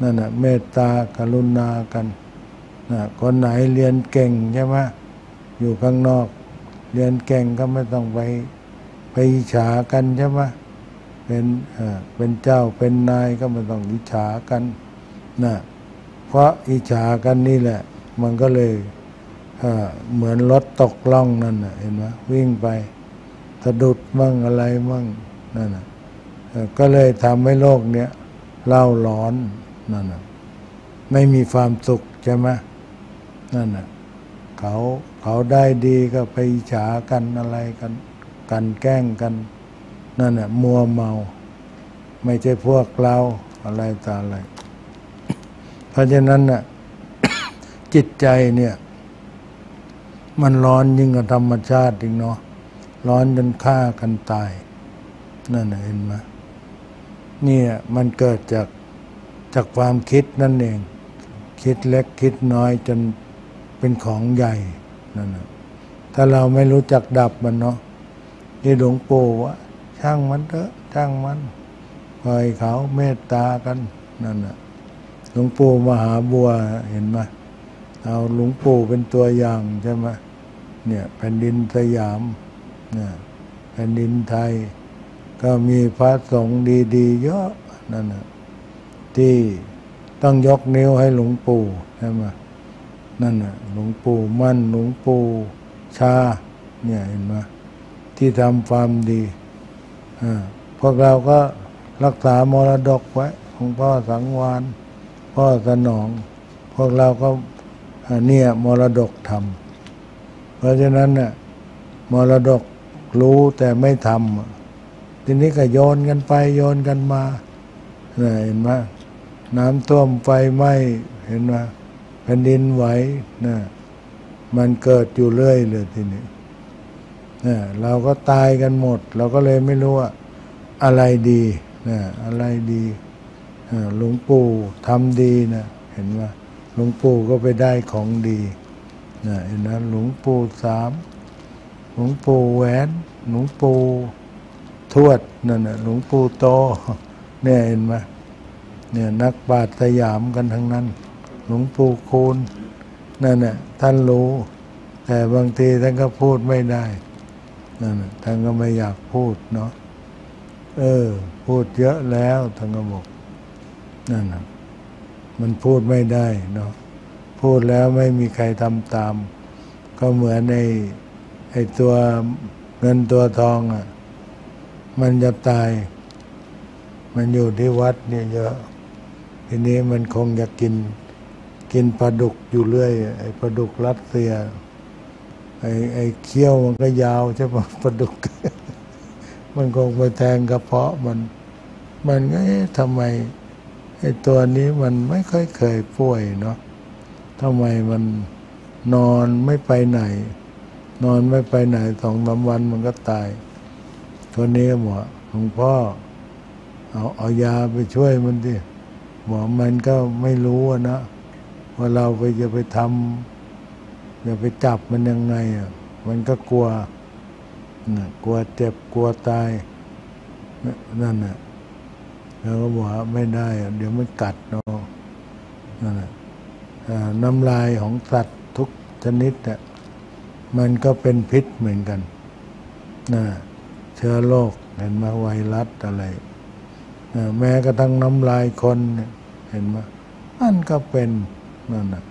นั่นน่ะเมตตากรุณากันนะคนไหนเรียนเก่งใช่ไหมอยู่ข้างนอกเรียนเก่งก็ไม่ต้องไปไปอิจฉากันใช่ไหมเป็นเอ่อเป็นเจ้าเป็นนายก็ไม่ต้องอิจฉากันนะเพราะอิจฉากันนี่แหละมันก็เลยเอ่อเหมือนรถตกล่องนั่นน่ะเห็นไหมวิ่งไปสะดุดมั่งอะไรมั่งนั่นน่ะเอ่อก็เลยทำให้โลกเนี้ยเล่าร้อนนั่นน่ะไม่มีความสุขใช่ไหมนั่นน่ะเขาเขาได้ดีก็ไปอิจฉากันอะไรกันกันแกล้งกันนั่นน่ะมัวเมาไม่ใช่พวกเราอะไรต่ออะไรเพราะฉะนั้นน่ะ จิตใจเนี่ยมันร้อนยิ่งกว่าธรรมชาติอีกเนาะร้อนจนฆ่ากันตายนั่นน่ะเห็นไหมเนี่ยมันเกิดจากจากความคิดนั่นเองคิดเล็กคิดน้อยจนเป็นของใหญ่นั่นนะถ้าเราไม่รู้จักดับมันเนาะที่หลวงปู่ว่าช่างมันเถอะช่างมันปล่อยเขาเมตตากันนั่นนะหลวงปู่มหาบัวเห็นไหมเอาหลวงปู่เป็นตัวอย่างใช่ไหมเนี่ยแผ่นดินสยามเนี่ยแผ่นดินไทยก็มีพระสงฆ์ดีๆเยอะนั่นนะที่ต้องยกนิ้วให้หลวงปู่ใช่ไหมนั่นน่ะหลวงปู่มั่นหลวงปู่ชาเนี่ยเห็นไหมที่ทำความดีอ่าพวกเราก็รักษามรดกไว้ของพ่อสังวานพ่อสนองพวกเราก็เนี่ยมรดกทำเพราะฉะนั้นน่ะมรดกรู้แต่ไม่ทำทีนี้ก็โยนกันไปโยนกันมาเห็นไหมน้ำท่วมไฟไหม้เห็นไหมแผ่นดินไหวนะมันเกิดอยู่เรื่อยเลยทีนี้นะเราก็ตายกันหมดเราก็เลยไม่รู้ว่าอะไรดีนะอะไรดีหลวงปู่ทำดีนะเห็นไหมหลวงปู่ก็ไปได้ของดีนะเห็นไหมหลวงปู่สามหลวงปู่แหวนหลวงปู่ทวดนั่นนะหลวงปู่โตเนี่ยเห็นไหมเนี่ยนักปราชญ์สยามกันทั้งนั้นหลวงปู่คูณนั่นน่ะท่านรู้แต่บางทีท่านก็พูดไม่ได้นั่นน่ะท่านก็ไม่อยากพูดเนาะเออพูดเยอะแล้วท่านก็บอกนั่นน่ะมันพูดไม่ได้เนาะพูดแล้วไม่มีใครทำตามก็เหมือนในไอ้ตัวเงินตัวทองอ่ะมันจะตายมันอยู่ที่วัดเนี่ยเยอะทีนี้มันคงจะกินกินปลาดุกอยู่เรื่อยไอ้ปลาดุกรัสเซียไอ้ไอ้เขี้ยวมันก็ยาวใช่ปะปลาดุก มันคงไปแทงกระเพาะมันมันก็เอ๊ะทำไมไอ้ตัวนี้มันไม่ค่อยเคยป่วยเนาะทำไมมันนอนไม่ไปไหนนอนไม่ไปไหนสองสามวันมันก็ตายคนนี้บอกหลวงพ่อเอาเอายาไปช่วยมันดิบอกมันก็ไม่รู้นะว่าเราไปจะไปทำจะไปจับมันยังไงอ่ะมันก็กลัวนะกลัวเจ็บกลัวตายนั่นน่ะแล้วก็บอกไม่ได้เดี๋ยวมันกัดเนาะนั่นน่ะน้ำลายของสัตว์ทุกชนิดอ่ะมันก็เป็นพิษเหมือนกันนะเชื้อโรคเห็นไหมไวรัสอะไรแม้กระทั่งน้ำลายคนเห็นไหมมันก็เป็นนั่นน่ะ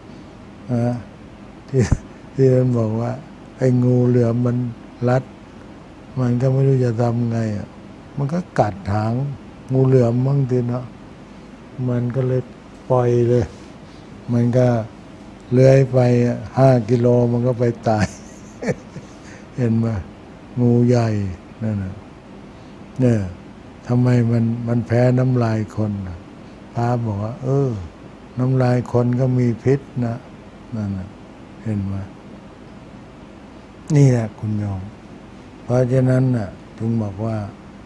ที่ที่ท่านบอกว่าไอ้งูเหลือมมันรัดมันก็ไม่รู้จะทำไงอ่ะมันก็กัดหางงูเหลือมมั่งทีเนาะมันก็เลยปล่อยเลย มันก็เลื้อยไปห้ากิโลมันก็ไปตาย เห็นไหมงูใหญ่นั่นน่ะเนี่ยทำไมมันมันแพ้น้ำลายคนพระบอกว่าเออน้ำลายคนก็มีพิษนะนั่นน่ะเห็นไหมนี่แหละคุณโยมเพราะฉะนั้นน่ะถึงบอกว่า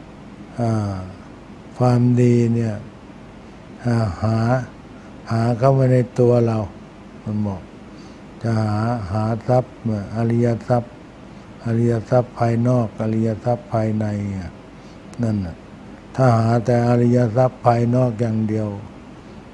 ความดีเนี่ยหาหาหาเข้ามาในตัวเรามันบอกจะหาหาทรัพย์อริยทรัพย์อริยทรัพย์ภายนอกอริยทรัพย์ภายในนั่นน่ะถ้าหาแต่อริยทรัพย์ภายนอกอย่างเดียว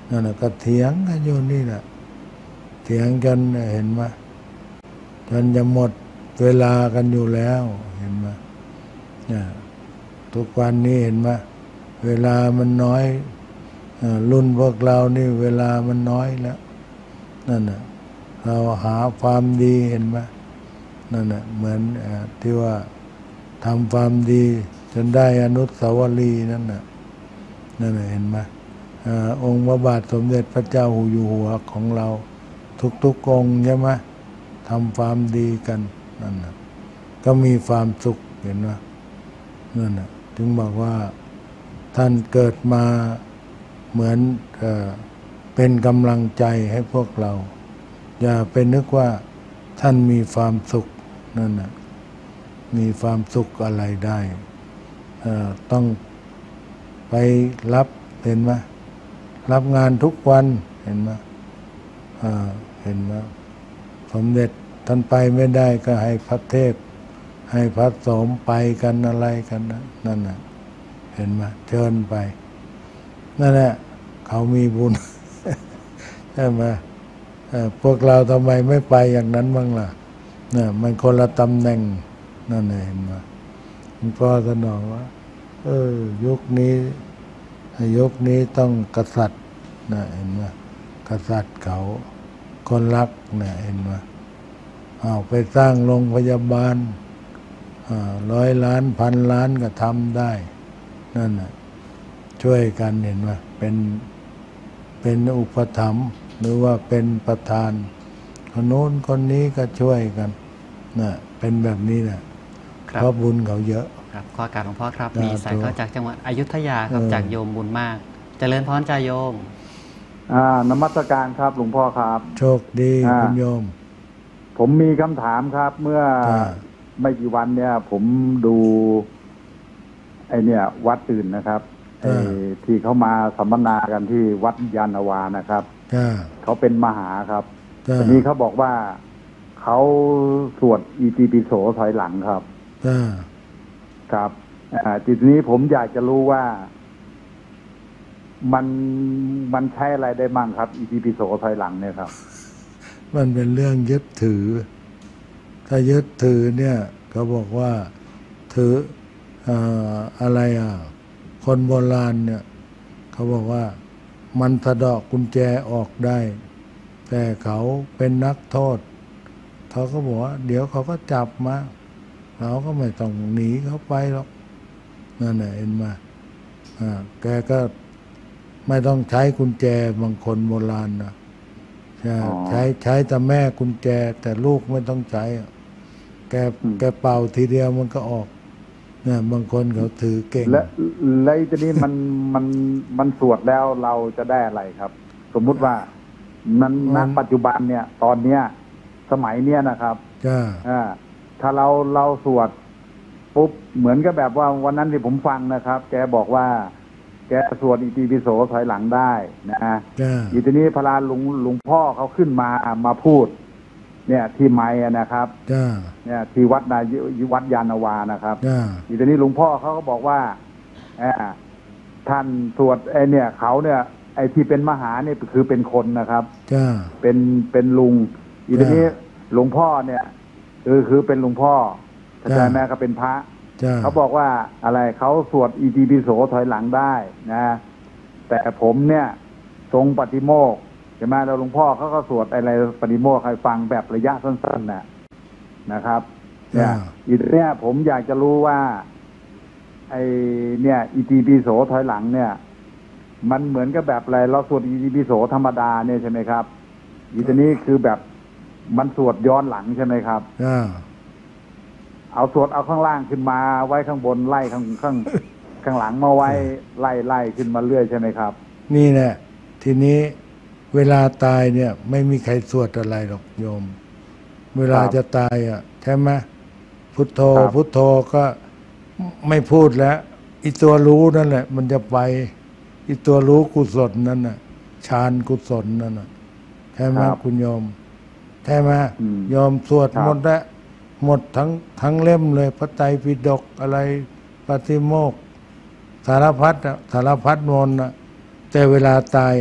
นั่นแหละก็เถียงกันอยู่นี่แหละเถียงจนเห็นไหมจนจะหมดเวลากันอยู่แล้วเห็นไหมเนี่ยทุกวันนี้เห็นไหมเวลามันน้อยรุ่นพวกเรานี่เวลามันน้อยแล้วนั่นน่ะเราหาความดีเห็นไหมนั่นน่ะเหมือนที่ว่าทำความดีจนได้อนุสาวรีย์นั่นน่ะนั่นน่ะเห็นไหมองค์พระบาทสมเด็จพระเจ้าอยู่หัวของเราทุกๆองค์ใช่ไหมทำความดีกันนั่นน่ะก็มีความสุขเห็นไหมนั่นน่ะถึงบอกว่าท่านเกิดมาเหมือนเอ่อเป็นกำลังใจให้พวกเราอย่าไปนึกว่าท่านมีความสุขนั่นน่ะมีความสุขอะไรได้เอ่อต้องไปรับเห็นไหมรับงานทุกวันเห็นไหมอ่าเห็นไหมสมเด็จท่านไปไม่ได้ก็ให้พระเทพให้พระสงฆ์ไปกันอะไรกันนะนั่นน่ะเห็นไหมเชิญไปนั่นแหละเขามีบุญ ใช่ไหมพวกเราทำไมไม่ไปอย่างนั้นบ้างล่ะเนี่ยมันคนละตำแหน่งนั่นเห็นไหมหลวงพ่อสนองว่าเออยุคนี้ยุคนี้ต้องกษัตริย์นะเห็นไหมกษัตริย์เขาคนรักนะเห็นไหมเอาไปสร้างโรงพยาบาลร้อยล้านพันล้านก็ทำได้นั่นน่ะช่วยกันเห็นไหมเป็นเป็นอุปถัมภ์หรือว่าเป็นประธานคนโน้นคนนี้ก็ช่วยกันน่ะเป็นแบบนี้นะเพราะบุญเขาเยอะครับข้อการหลวงพ่อครับมีสายเข้าจากจังหวัดอยุธยาครับจากโยมบุญมากเจริญพรจ่าโยมอ่านมัสการครับหลวงพ่อครับโชคดีคุณโยมผมมีคำถามครับเมื่อไม่กี่วันเนี่ยผมดูไอเนี่ยวัดอื่นนะครับไอที่เขามาสัมมนากันที่วัดยานนาวานะครับเขาเป็นมหาครับทีนี้เขาบอกว่าเขาสวดอิติปิโสถอยหลังครับครับทีนี้ผมอยากจะรู้ว่ามันมันใช้อะไรได้มั่งครับอิติปิโสถอยหลังเนี่ยครับมันเป็นเรื่องยึดถือถ้ายึดถือเนี่ยเขาบอกว่าถืออะไรอ่ะคนโบราณเนี่ยเขาบอกว่ามันสะเดาะกุญแจออกได้แต่เขาเป็นนักโทษเขาก็บอกว่าเดี๋ยวเขาก็จับมาเราก็ไม่ต้องหนีเขาไปหรอกนั่นแหละเห็นไหมอ่าแกก็ไม่ต้องใช้กุญแจบางคนโบราณนะใช้ใช้แต่แม่กุญแจแต่ลูกไม่ต้องใช้แกแกเป่าทีเดียวมันก็ออกเนี่ยบางคนเขาถือเก่งและแล้วทีนี้มันมันมันสวดแล้วเราจะได้อะไรครับสมมุติว่ามันณปัจจุบันเนี่ยตอนเนี้ยสมัยเนี้ยนะครับจ้าอ่าถ้าเราเราสวดปุ๊บเหมือนกับแบบว่าวันนั้นที่ผมฟังนะครับแกบอกว่าแกสวดอิติปิโสถอยหลังได้นะฮะอีทีนี้พระลุงลุงพ่อเขาขึ้นมามาพูดเนี่ยที่ไม้นะครับเนี่ยที่วัดนายวัดยานนาวานะครับอีทีนี้ลุงพ่อเขาก็บอกว่าท่านสวดไอเนี่ยเขาเนี่ยไอที่เป็นมหาเนี่ยคือเป็นคนนะครับเป็นเป็นลุงอีทีนี้หลวงพ่อเนี่ยคือคือเป็นลุงพ่อเข้าใจไหมก็เป็นพระเขาบอกว่าอะไรเขาสวดอิติปิโสถอยหลังได้นะแต่ผมเนี่ยทรงปฏิโมกข์ใช่ไหมแล้วหลวงพ่อเขาก็สวดอะไรปฏิโมกข์ให้ฟังแบบระยะสั้นๆน่ะนะครับเนี่ยอีกเนี่ยผมอยากจะรู้ว่าไอเนี่ยอิติปิโสถอยหลังเนี่ยมันเหมือนกับแบบอะไรเราสวดอิติปิโสธรรมดาเนี่ยใช่ไหมครับอีกนี้คือแบบมันสวดย้อนหลังใช่ไหมครับเอาสวดเอาข้างล่างขึ้นมาไว้ข้างบนไล่ข้างข้างข้างหลังมาไว้ไล่ไล่ขึ้นมาเรื่อยใช่ไหมครับนี่แหละทีนี้เวลาตายเนี่ยไม่มีใครสวดอะไรหรอกโยมเวลาจะตายอ่ะใช่ไหมพุทโธพุทโธก็ไม่พูดแล้วอีตัวรู้นั่นแหละมันจะไปอีตัวรู้กุศลนั่นน่ะฌานกุศลนั่นน่ะใช่ไหมคุณโยมใช่ไหมโยมสวดหมดแล้วหมดทั้งทั้งเล่มเลยพระไตรปิฎกอะไรปฏิโมกข์สารพัดอะสารพัดมนต์อะแต่เวลาตายอะ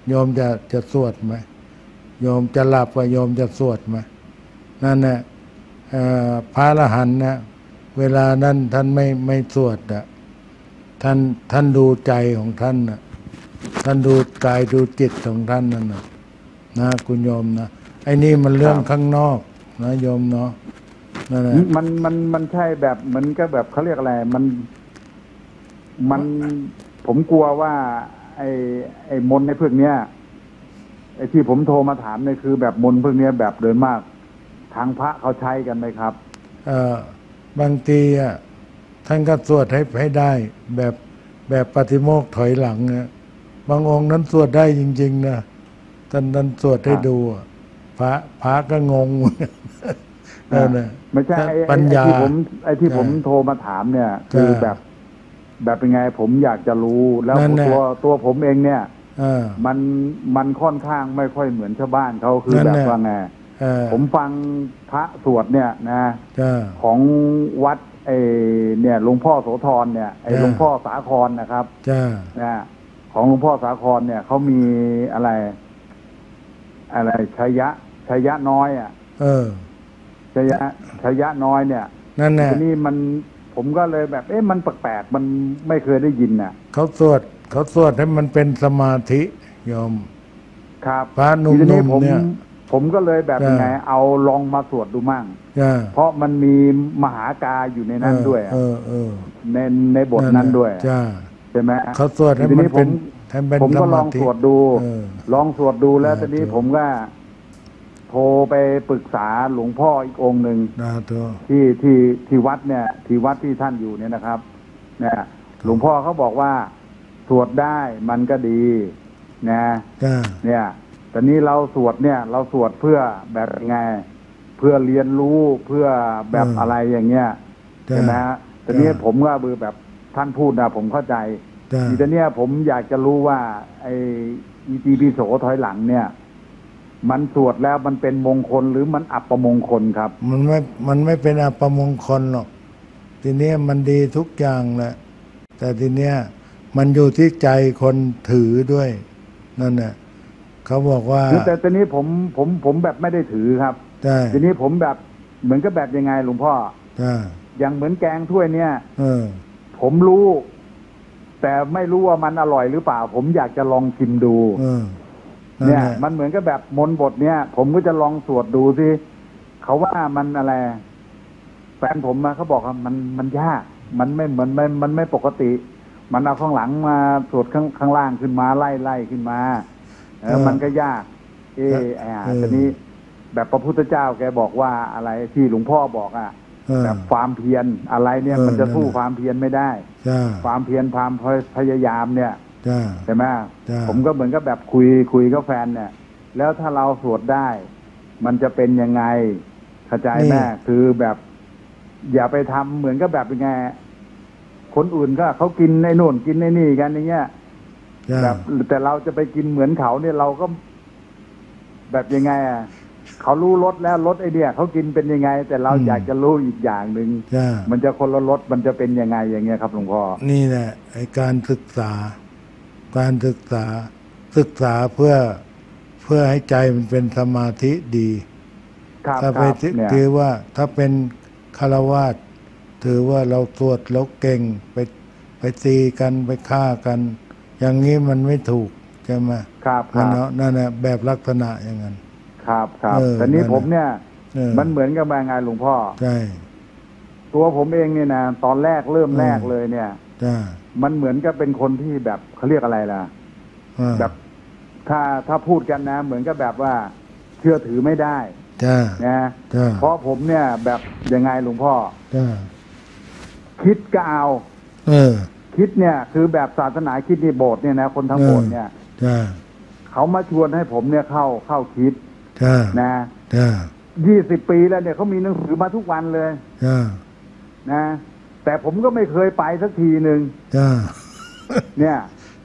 โยมจะจะสวดไหมโยมจะหลับว่าโยมจะสวดไหมนั่นแหละพระอรหันต์นะเวลานั้นท่านไม่ไม่สวดอะท่านท่านดูใจของท่านนะท่านดูกายดูจิตของท่านนั่นนะนะคุณโยมนะไอ้นี่มันเรื่องข้างนอกนะโยมเนาะนั่นแหละมันมันมันใช่แบบเหมือนก็แบบเขาเรียกอะไรมันมันผมกลัวว่า ไอ้ไอ้มนต์ในพวกเนี้ยไอ้ที่ผมโทรมาถามเนี่ยคือแบบมนต์พวกเนี้ยแบบโดยมากทางพระเขาใช้กันไหมครับเอ่อบางทีอ่ะท่านก็สวดให้ให้ได้แบบแบบปฏิโมกข์ถอยหลังเนี่ยบางองค์นั้นสวดได้จริงๆนะท่านนั้นสวดให้ดูพระพระก็งงนั่นแหละไม่ใช่ไอ้ปัญญาที่ผมไอ้ที่ผมโทรมาถามเนี่ยคือแบบแบบเป็นไงผมอยากจะรู้แล้วตัวตัวผมเองเนี่ยมันมันค่อนข้างไม่ค่อยเหมือนชาวบ้านเขาคือแบบว่าไงผมฟังพระสวดเนี่ยนะของวัดไอ้เนี่ยหลวงพ่อโสธรเนี่ยไอ้หลวงพ่อสาครนะครับนะของหลวงพ่อสาครเนี่ยเขามีอะไรอะไรชัยยะชัยยะน้อยอ่ะเออชัยยะชัยยะน้อยเนี่ยนั่นแหละทีนี้มันผมก็เลยแบบเอ๊ะมันแปลกๆมันไม่เคยได้ยินน่ะเขาสวดเขาสวดให้มันเป็นสมาธิโยมครับพระนุ่มๆเนี่ยผมก็เลยแบบยังไงเอาลองมาสวดดูมั่งเพราะมันมีมหากาอยู่ในนั้นด้วยในในบทนั้นด้วยใช่ไหมเขาสวดให้มันเป็นผมก็ลองสวดดูลองสวดดูแล้วทีนี้ผมก็โทรไปปรึกษาหลวงพ่ออีกองค์หนึ่งที่ที่ที่วัดเนี่ยที่วัดที่ท่านอยู่เนี่ยนะครับเนี่ยหลวงพ่อเขาบอกว่าสวดได้มันก็ดีนะเนี่ยแต่นี้เราสวดเนี่ยเราสวดเพื่อแบบไงเพื่อเรียนรู้เพื่อแบบอะไรอย่างเงี้ยใช่ไหมแต่นี้ผมก็เบอร์แบบท่านพูดนะผมเข้าใจทีแต่เนี้ยผมอยากจะรู้ว่าไอ้อีตีปิโสถอยหลังเนี่ยมันสวดแล้วมันเป็นมงคลหรือมันอัปมงคลครับมันไม่มันไม่เป็นอัปมงคลหรอกทีเนี้ยมันดีทุกอย่างแหละแต่ทีเนี้ยมันอยู่ที่ใจคนถือด้วยนั่นแหละเขาบอกว่าแต่ทีนี้ผมผมผมแบบไม่ได้ถือครับทีนี้ผมแบบเหมือนกับแบบยังไงหลวงพ่ออย่างเหมือนแกงถ้วยเนี้ยผมรู้แต่ไม่รู้ว่ามันอร่อยหรือเปล่าผมอยากจะลองชิมดูเนี่ยมันเหมือนกับแบบมนต์บทเนี้ยผมก็จะลองสวดดูสิเขาว่ามันอะไรแฟนผมมาเขาบอกว่ามันมันยากมันไม่เหมือนมันมันไม่ปกติมันเอาข้างหลังมาสวดข้างข้างล่างขึ้นมาไล่ไล่ขึ้นมาเออมันก็ยากเอออ่าทีนี้แบบพระพุทธเจ้าแกบอกว่าอะไรที่หลวงพ่อบอกอ่ะแบบความเพียรอะไรเนี่ยมันจะสู้ความเพียรไม่ได้ความเพียรความพยายามเนี่ยใช่ไหมผมก็เหมือนกับแบบคุยคุยกับแฟนเนี่ยแล้วถ้าเราสวดได้มันจะเป็นยังไงเข้าใจไหมคือแบบอย่าไปทำเหมือนกับแบบยังไงคนอื่นก็เขากินในโน่นกินในนี่กันอย่างเงี้ยแบบแต่เราจะไปกินเหมือนเขาเนี่ยเราก็แบบยังไงอ่ะเขารู้รสแล้วรสไอเดียเขากินเป็นยังไงแต่เราอยากจะรู้อีกอย่างหนึ่งมันจะคนละรสมันจะเป็นยังไงอย่างเงี้ยครับหลวงพ่อนี่แหละไอการศึกษาการศึกษาศึกษาเพื่อเพื่อให้ใจมันเป็นสมาธิดีถ้าไปถือว่าถ้าเป็นฆราวาสถือว่าเราสวดแล้วเก่งไปไปตีกันไปฆ่ากันอย่างนี้มันไม่ถูกใช่ไหมครับครับนั่นแหละแบบลักษณะอย่างนั้นครับครับแต่นี้ผมเนี่ยมันเหมือนกับไงหลวงพ่อใช่ตัวผมเองเนี่ยนะตอนแรกเริ่มแรกเลยเนี่ยมันเหมือนกับเป็นคนที่แบบเขาเรียกอะไรล่ะแบบถ้าถ้าพูดกันนะเหมือนกับแบบว่าเชื่อถือไม่ได้นะเพราะผมเนี่ยแบบยังไงหลวงพ่อคิดก็เอาคิดเนี่ยคือแบบศาสนาคิดในโบสถ์เนี่ยนะคนทั้งโบสถ์เนี่ยเขามาชวนให้ผมเนี่ยเข้าเข้าคิดนะยี่สิบปีแล้วเนี่ยเขามีหนังสือมาทุกวันเลยนะแต่ผมก็ไม่เคยไปสักทีหนึ่งเนี่ย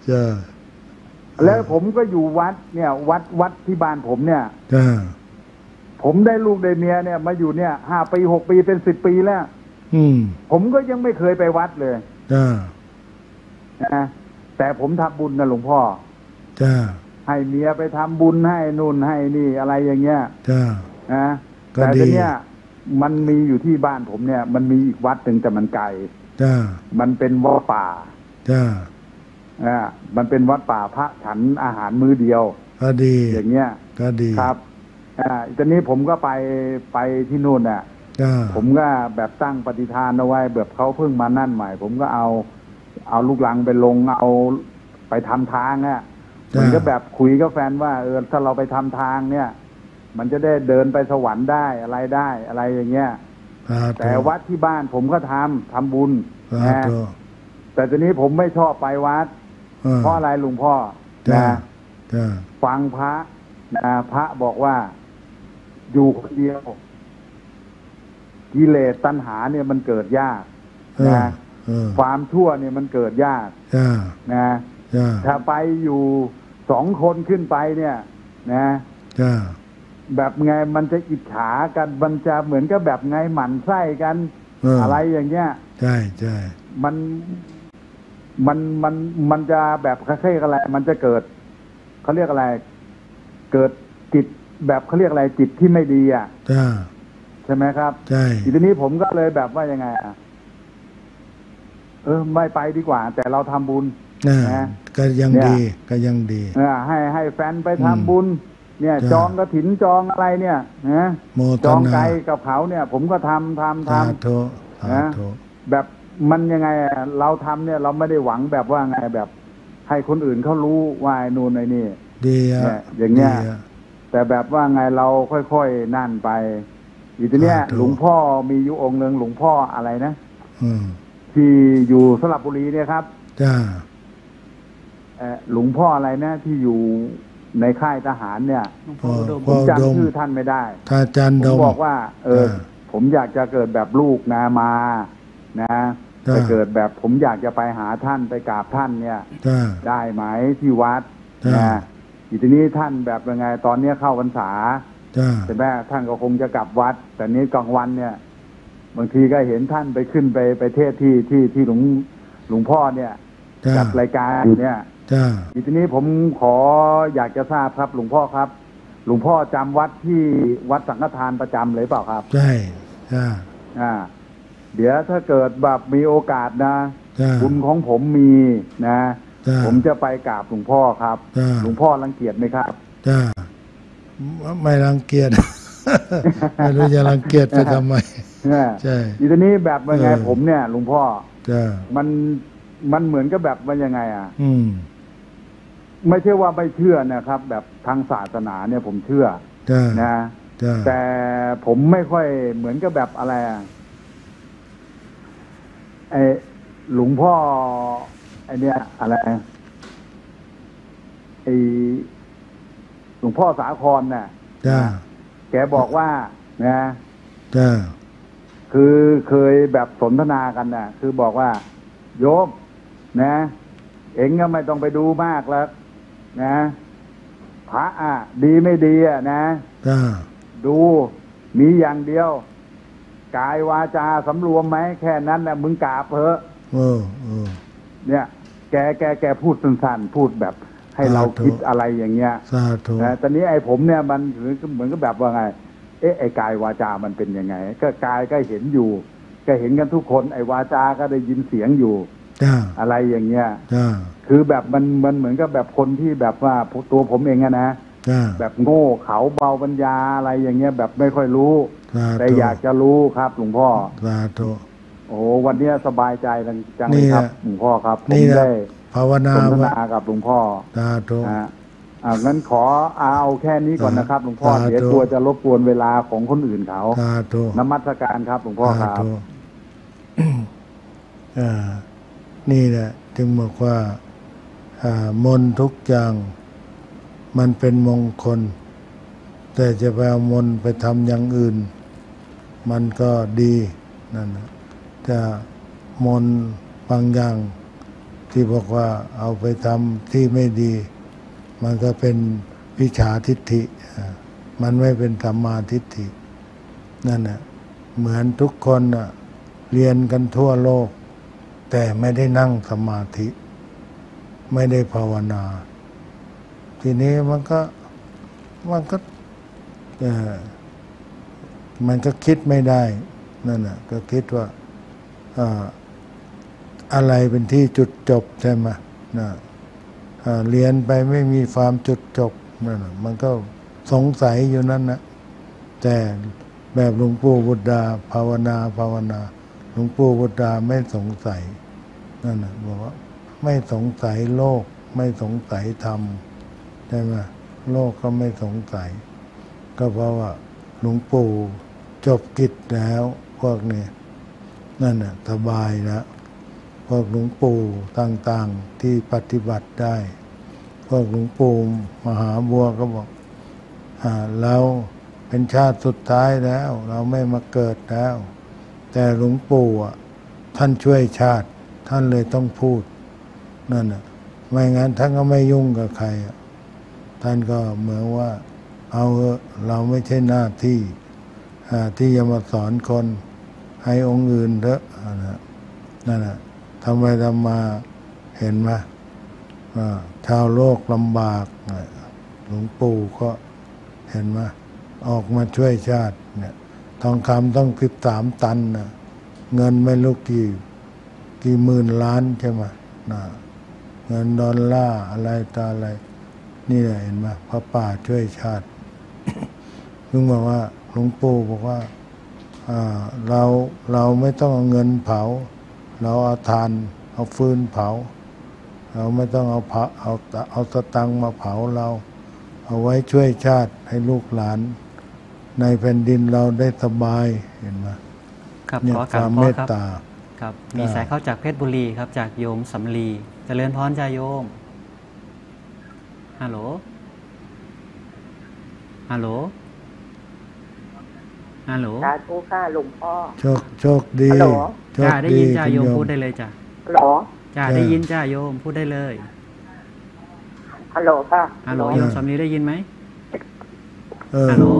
แล้วผมก็อยู่วัดเนี่ยวัดวัดที่บ้านผมเนี่ยผมได้ลูกได้เมียเนี่ยมาอยู่เนี่ยห้าปีหกปีเป็นสิบปีแล้วผมก็ยังไม่เคยไปวัดเลยนะแต่ผมทำบุญนะหลวงพ่อผให้เมียไปทำบุญให้นู่นให้นี่อะไรอย่างเงี้ยจ้านะแต่ทีเนี้ยมันมีอยู่ที่บ้านผมเนี่ย มันมีอีกวัดหนึ่งแต่มันไกลจ้ามันเป็นวัดป่าจ้าอ่ามันเป็นวัดป่าพระฉันอาหารมื้อเดียวก็ดีอย่างเงี้ยก็ดีครับอ่าตอนนี้ผมก็ไปไปที่นู่นน่ะผมก็แบบตั้งปฏิทานเอาไว้แบบเขาเพิ่งมานั่นใหม่ผมก็เอาเอาลูกหลังไปลงเอาไปทำทางอ่ะมันก็แบบคุยกับแฟนว่าเออถ้าเราไปทำทางเนี่ยมันจะได้เดินไปสวรรค์ได้อะไรได้อะไรอย่างเงี้ยแต่วัดที่บ้านผมก็ทำทำบุญนะแต่ทีนี้ผมไม่ชอบไปวัดเพราะอะไรหลวงพ่อนะฟังพระนะพระบอกว่าอยู่คนเดียวกิเลสตัณหาเนี่ยมันเกิดยากนะความชั่วเนี่ยมันเกิดยากนะถ้าไปอยู่สองคนขึ้นไปเนี่ยนะแบบไงมันจะอิจฉากันมันจะเหมือนกับแบบไงหมั่นไส้กันอะไรอย่างเงี้ยใช่ใช่มันมันมันมันจะแบบคล้ายๆอะไรมันจะเกิดเขาเรียกอะไรเกิดจิตแบบเขาเรียกอะไรจิตที่ไม่ดีอ่ะใช่ไหมครับใช่ทีนี้ผมก็เลยแบบว่ายังไงอ่ะเออไม่ไปดีกว่าแต่เราทำบุญนะก็ยังดีก็ยังดีให้ให้แฟนไปทำบุญเนี่ยจองกฐินจองอะไรเนี่ยนะจองไก่กับเขาเนี่ยผมก็ทำทำทำนะแบบมันยังไงเราทำเนี่ยเราไม่ได้หวังแบบว่าไงแบบให้คนอื่นเขารู้ว่าไอ้นู่นไอ้นี่ดีเนี่ยอย่างเงี้ยแต่แบบว่าไงเราค่อยๆนั่นไปอีกทีเนี้ยหลวงพ่อมีอยู่องค์หนึ่งหลวงพ่ออะไรนะที่อยู่สระบุรีเนี่ยครับจ้าหลวงพ่ออะไรนะที่อยู่ในค่ายทหารเนี่ยผมจำชื่อท่านไม่ได้ท่านจันดมผมบอกว่าเออผมอยากจะเกิดแบบลูกนะมานะจะเกิดแบบผมอยากจะไปหาท่านไปกราบท่านเนี่ยได้ไหมที่วัดนะอีทีนี้ท่านแบบยังไงตอนนี้เข้าพรรษาใช่ไหมท่านก็คงจะกลับวัดแต่นี้กลางวันเนี่ยบางทีก็เห็นท่านไปขึ้นไปไปเทศที่ที่ที่หลวงหลวงพ่อเนี่ยจัดรายการอยู่เนี่ยอีทีนี้ผมขออยากจะทราบครับหลวงพ่อครับหลวงพ่อจำวัดที่วัดสังฆทานประจำเลยเปล่าครับใช่ใช่อ่าเดี๋ยวถ้าเกิดแบบมีโอกาสนะบุญของผมมีนะผมจะไปกราบหลวงพ่อครับหลวงพ่อรังเกียจไหมครับจ้าไม่รังเกียจไม่รู้จะรังเกียจไปทำไมใช่อีทีนี้แบบยังไงผมเนี่ยหลวงพ่อมันมันเหมือนกับแบบว่ายังไงอ่ะอืมไม่ใช่ว่าไม่เชื่อนะครับ แบบทางศาสนาเนี่ยผมเชื่อนะแต่ผมไม่ค่อยเหมือนกับแบบอะไรอ่ะไอหลวงพ่อไอเนี้ยอะไรไอหลวงพ่อสาครน่ะแกบอกว่านะคือเคยแบบสนทนากันน่ะคือบอกว่าโยมนะเอ็งก็ไม่ต้องไปดูมากแล้วนะพระอ่ะดีไม่ดีอ่ะนะดูมีอย่างเดียวกายวาจาสำรวมไหมแค่นั้นแหละมึงกราบเถอะเนี่ยแกแกแกพูดสั้นๆพูดแบบให้เราคิดอะไรอย่างเงี้ยนะตอนนี้ไอ้ผมเนี่ยมันเหมือนกับแบบว่าไงเอ๊ะไอ้กายวาจามันเป็นยังไงก็กายก็เห็นอยู่ก็เห็นกันทุกคนไอ้วาจาก็ได้ยินเสียงอยู่อะไรอย่างเงี้ยคือแบบมันมันเหมือนกับแบบคนที่แบบว่าตัวผมเองอะนะแบบโง่เขาเบาปัญญาอะไรอย่างเงี้ยแบบไม่ค่อยรู้แต่อยากจะรู้ครับหลวงพ่อสาธุโอ้วันนี้สบายใจจังเลยครับหลวงพ่อครับผมได้ภาวนาสนทนากับหลวงพ่อสาธุอ่างั้นขอเอาแค่นี้ก่อนนะครับหลวงพ่อเดี๋ยวกลัวจะรบกวนเวลาของคนอื่นเขานมัสการครับหลวงพ่อครับอ่านี่แหละจึงบอกว่ามนต์ทุกอย่างมันเป็นมงคลแต่จะไปเอามนต์ไปทำอย่างอื่นมันก็ดีนั่นนะแต่มนต์บางอย่างที่บอกว่าเอาไปทำที่ไม่ดีมันก็เป็นวิชชาทิฏฐิมันไม่เป็นสัมมาทิฏฐินั่นน่ะเหมือนทุกคนน่ะเรียนกันทั่วโลกแต่ไม่ได้นั่งสมาธิไม่ได้ภาวนาทีนี้มันก็มันก็เออมันก็คิดไม่ได้นั่นน่ะก็คิดว่าอ่าอะไรเป็นที่จุดจบใช่ไหมนะเรียนไปไม่มีความจุดจบนั่นน่ะมันก็สงสัยอยู่นั่นนะแต่แบบหลวงปู่บุตรดาภาวนาภาวนาหลวงปู่บุตรดาไม่สงสัยนั่นน่ะบอกว่าไม่สงสัยโลกไม่สงสัยธรรมใช่ไหมโลกก็ไม่สงสัยก็เพราะว่าหลวงปู่จบกิจแล้วพวกนี้นั่นน่ะสบายแล้วพวกหลวงปู่ต่างๆที่ปฏิบัติได้พวกหลวงปู่มหาบัวก็บอกอ่าเราเป็นชาติสุดท้ายแล้วเราไม่มาเกิดแล้วแต่หลวงปู่อ่ะท่านช่วยชาติท่านเลยต้องพูดนั่นน่ะไม่งั้นท่านก็ไม่ยุ่งกับใครท่านก็เหมือนว่าเอาเราไม่ใช่หน้าที่ที่จะมาสอนคนให้องค์อื่นเถอะนั่นน่ะทำไมทำมาเห็นไหมชาวโลกลำบากหลวงปู่ก็เห็นไหมออกมาช่วยชาติเนี่ยทองคำต้องสิบสามตันนะเงินไม่รู้กี่กี่หมื่นล้านใช่ไหมนะเงินดอลลาร์อะไรตาอะไรนี่แหละเห็นไหมพระป่าช่วยชาติเพิ่งบอกว่าหลวงปู่บอกว่าเราเราไม่ต้องเอาเงินเผาเราเอาทานเอาฟืนเผาเราไม่ต้องเอาเผาเอาเอาสตังค์มาเผาเราเอาไว้ช่วยชาติให้ลูกหลานในแผ่นดินเราได้สบายเห็นไหมครับเนี่ยขอคกราบวามขเมอตครับตาครับมีสายเข้าจากเพชรบุรีครับจากโยมสำลีเจริญพรจ้าโยมฮัลโหลฮัลโหลฮัลโหลสาธุค่ะหลวงพ่อโชคโชคดีฮัลโหลโชคจ้าได้ยินจ้าคุณโยมพูดได้เลยจ้าฮัลโหลจ้าได้ยินจ้าโยมพูดได้เลยฮัลโหลค่ะฮัลโหลโยมสำลีได้ยินไหมเออฮัลโหล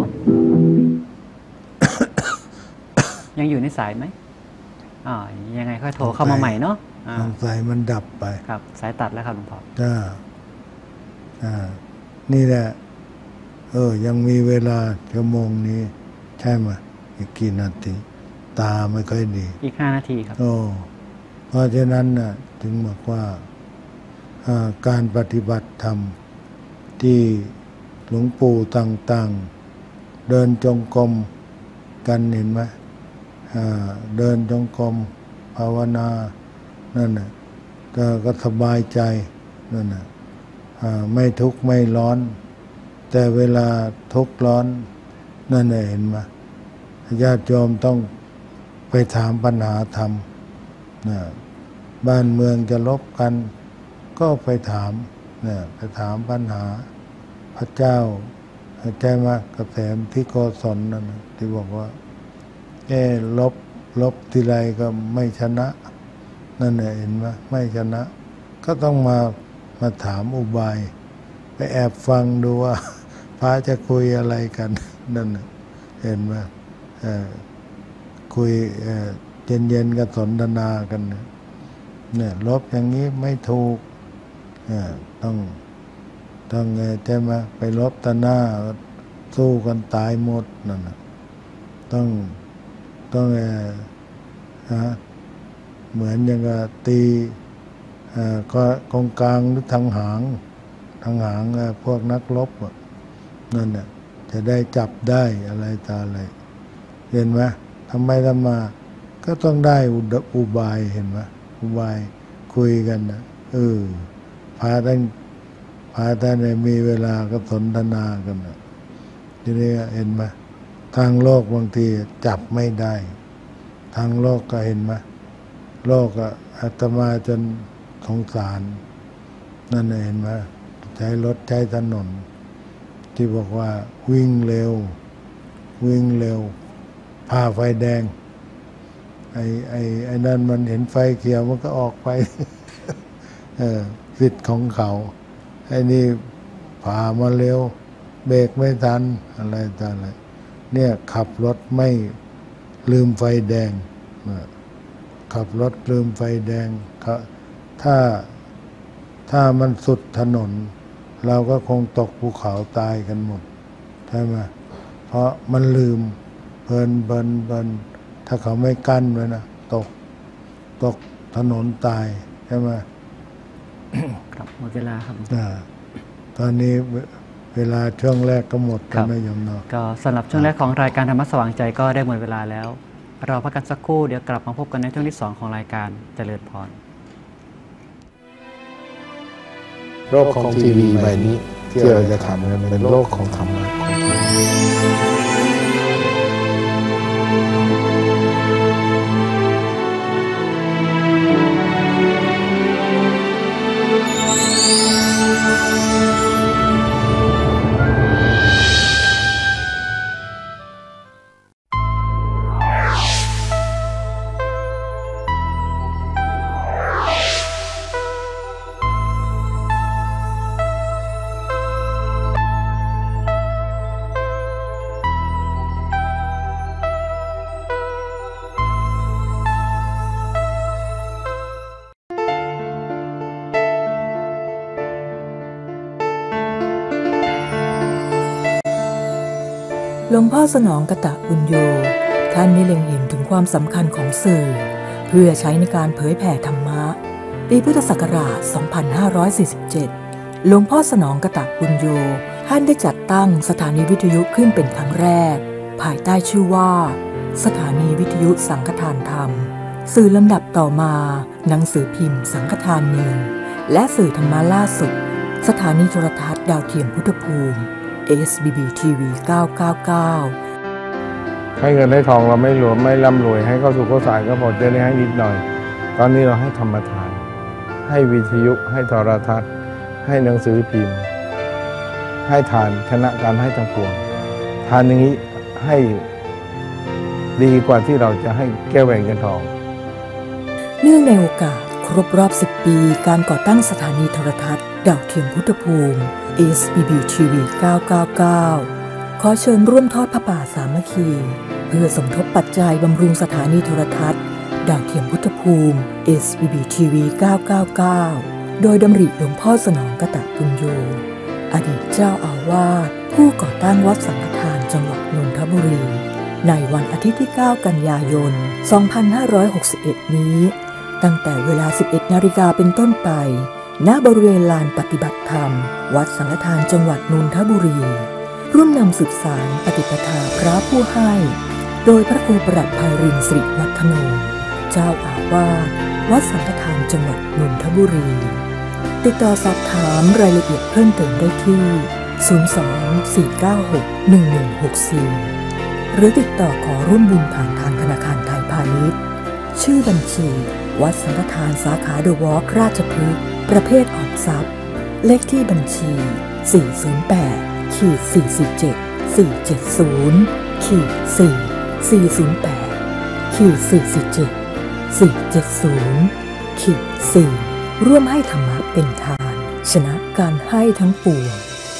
ยังอยู่ในสายไหมอ๋อยังไงค่อยโทรเข้ามาใหม่เนาะอ่าสงสัยมันดับไปครับสายตัดแล้วครับหลวงพ่อจ้าอ่านี่แหละเออยังมีเวลาชั่วโมงนี้ใช่ไหมอีกกี่นาทีตาไม่ค่อยดีอีกห้านาทีครับโอ้เพราะฉะนั้นน่ะถึงบอกว่าการปฏิบัติธรรมที่หลวงปู่ต่างๆเดินจงกรมกันเห็นไหมเดินจงกรมภาวนานั่นน่ะก็สบายใจนั่นน่ะไม่ทุกข์ไม่ร้อนแต่เวลาทุกข์ร้อนนั่นน่ะเห็นไหมญาติโยมต้องไปถามปัญหาธรรมนะบ้านเมืองจะลบกันก็ไปถามนะไปถามปัญหาพระเจ้าใช่ไหมเกษมที่โกศลนั่นนะที่บอกว่าเออลบลบทีไรก็ไม่ชนะนั่นแหละเห็นไหมไม่ชนะก็ต้องมามาถามอุบายไปแอบฟังดูว่าพระจะคุยอะไรกันนั่นเห็นไหมคุยเย็นเย็นๆก็สนทนากันเนี่ยลบอย่างนี้ไม่ถูกต้องต้องใช่ไหมไปลบตะหน้าสู้กันตายหมดนั่นต้องต้องฮะเหมือนอย่างกับตีก็กองกลางหรือทางหางทางหางพวกนักรบนั่นน่ะจะได้จับได้อะไรตาอะไรเห็นไหมทำไมทำมาก็ต้องได้อุบายเห็นไหมอุบายคุยกันนะเออพาท่านพาท่านมีเวลาก็สนทนากันนะทีนี้เห็นไหมทางโลกบางทีจับไม่ได้ทางโลกก็เห็นไหมโลกอะอาตมาจนสงสารนั่นเห็นไหมใช้รถใช้ถนนที่บอกว่าวิ่งเร็ววิ่งเร็วผ่าไฟแดงไอ้ไอ้ไอ้นั่นมันเห็นไฟเขียวมันก็ออกไปเออสิทธิ์ของเขาไอ้นี่ผ่ามาเร็วเบรกไม่ทันอะไรต่างอะไรเนี่ยขับรถไม่ลืมไฟแดงขับรถลืมไฟแดงถ้าถ้ามันสุดถนนเราก็คงตกภูเขาตายกันหมดใช่ไหมเพราะมันลืมเพลินเพลินเพลินถ้าเขาไม่กั้นไว้นะตกตกถนนตายใช่ไหมครับหมดเวลาครับตอนนี้เวลาช่วงแรกก็หมดกันไม่ยอมนอนก็สำหรับช่วงแรกของรายการธรรมะสว่างใจก็ได้หมดเวลาแล้วเราพักกันสักครู่เดี๋ยวกลับมาพบกันในช่วงที่สองของรายการเจริญพรโลกของทีวีใบนี้ที่เราจะทำกันเป็นโลกของธรรมะหลวงพ่อสนองกตบุญโยท่านได้เล็งเห็นถึงความสำคัญของสื่อเพื่อใช้ในการเผยแผ่ธรรมะปีพุทธศักราช สองพันห้าร้อยสี่สิบเจ็ด หลวงพ่อสนองกตบุญโยท่านได้จัดตั้งสถานีวิทยุขึ้นเป็นครั้งแรกภายใต้ชื่อว่าสถานีวิทยุสังฆทานธรรมสื่อลำดับต่อมาหนังสือพิมพ์สังฆทานหนึ่งและสื่อธรรมะล่าสุดสถานีโทรทัศน์ดาวเทียมพุทธภูมิเอส บี บี ที วี เก้าเก้าเก้าให้เงินให้ทองเราไม่รวยไม่ร่ำรวยให้เข้าสู่ข้าวสารก็พอจะได้ให้นิดหน่อยตอนนี้เราให้ธรรมทานให้วิทยุให้โทรทัศน์ให้หนังสือพิมพ์ให้ทานชนะการให้ทั้งปวงทานอย่างนี้ให้ดีกว่าที่เราจะให้แก้วแหวนเงินทองเนื่องในโอกาสครบรอบสิบปีการก่อตั้งสถานีโทรทัศน์ดาวเทียมพุทธภูมิ เอส บี บี ที วี เก้าเก้าเก้า ขอเชิญร่วมทอดพระป่าสามัคคีเพื่อสมทบปัจจัยบำรุงสถานีโทรทัศน์ดาวเทียมพุทธภูมิ เอส บี บี ที วี เก้าเก้าเก้า โดยดำริหลวงพ่อสนองกตบุญโยอดีตเจ้าอาวาสผู้ก่อตั้งวัดสังฆทานจังหวัดนนทบุรีในวันอาทิตย์ที่เก้ากันยายนสองพันห้าร้อยหกสิบเอ็ดนี้ตั้งแต่เวลา สิบเอ็ดนาฬิกาเป็นต้นไปณบริเวณลานปฏิบัติธรรมวัดสังฆทานจังหวัดนนทบุรีร่วมนำสืบสารปฏิปทาพระผู้ให้โดยพระครูประหลัดไพรินทร์สิริวัฒโนเจ้าอาวาสวัดสังฆทานจังหวัดนนทบุรีติดต่อสอบถามรายละเอียดเพิ่มเติมได้ที่ศูนย์ สอง สี่ เก้า หก หนึ่ง หนึ่ง หก สี่หรือติดต่อขอร่วมบุญผ่านทางธนาคารไทยพาณิชย์ชื่อบัญชีวัดสังฆทานสาขาเดอะวอล์คราชพฤกษ์ประเภทออมทรัพย์เลขที่บัญชี สี่ ศูนย์ แปด สี่ สี่ เจ็ด สี่ เจ็ด ศูนย์ สี่ สี่ ศูนย์ แปด สี่ สี่ เจ็ด สี่ เจ็ด ศูนย์ สี่ ร่วมให้ธรรมะเป็นทานชนะการให้ทั้งปวง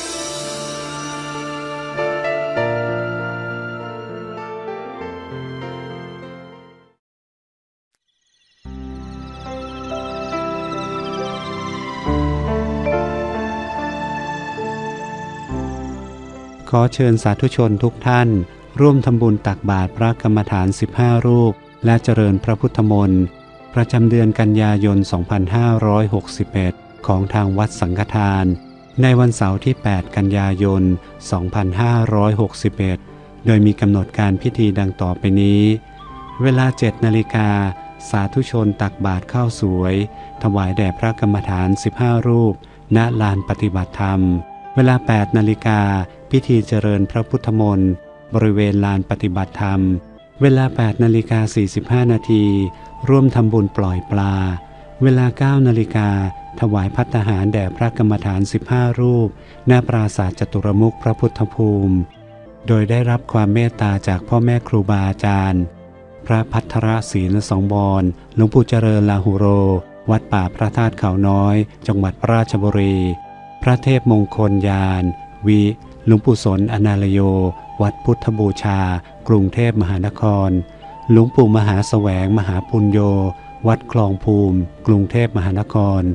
ขอเชิญสาธุชนทุกท่านร่วมทำบุญตักบาตรพระกรรมฐานสิบห้ารูปและเจริญพระพุทธมนต์ประจำเดือนกันยายน สองพันห้าร้อยหกสิบเอ็ด ของทางวัดสังฆทานในวันเสาร์ที่ แปด กันยายน สองพันห้าร้อยหกสิบเอ็ด โดยมีกำหนดการพิธีดังต่อไปนี้ เวลา เจ็ด นาฬิกาสาธุชนตักบาตรข้าวสวยถวายแด่พระกรรมฐานสิบห้ารูปณลานปฏิบัติธรรมเวลา แปด นาฬิกาพิธีเจริญพระพุทธมนต์บริเวณลานปฏิบัติธรรมเวลา แปด นาฬิกา สี่สิบห้า นาทีร่วมทำบุญปล่อยปลาเวลา เก้า นาฬิกาถวายภัตตาหารแด่พระกรรมฐานสิบห้ารูปณปราสาทจตุรมุขพระพุทธภูมิโดยได้รับความเมตตาจากพ่อแม่ครูบาอาจารย์พระภัทรศีลสองบอนหลวงปู่เจริญลาหุโรวัดป่าพระธาตุเขาน้อยจังหวัดราชบุรีพระเทพมงคลยานวิหลวงปู่สนอนาลโยวัดพุทธบูชากรุงเทพมหานครหลวงปู่มหาแสวงมหาปุญโญวัดคลองภูมิกรุงเทพมหานคร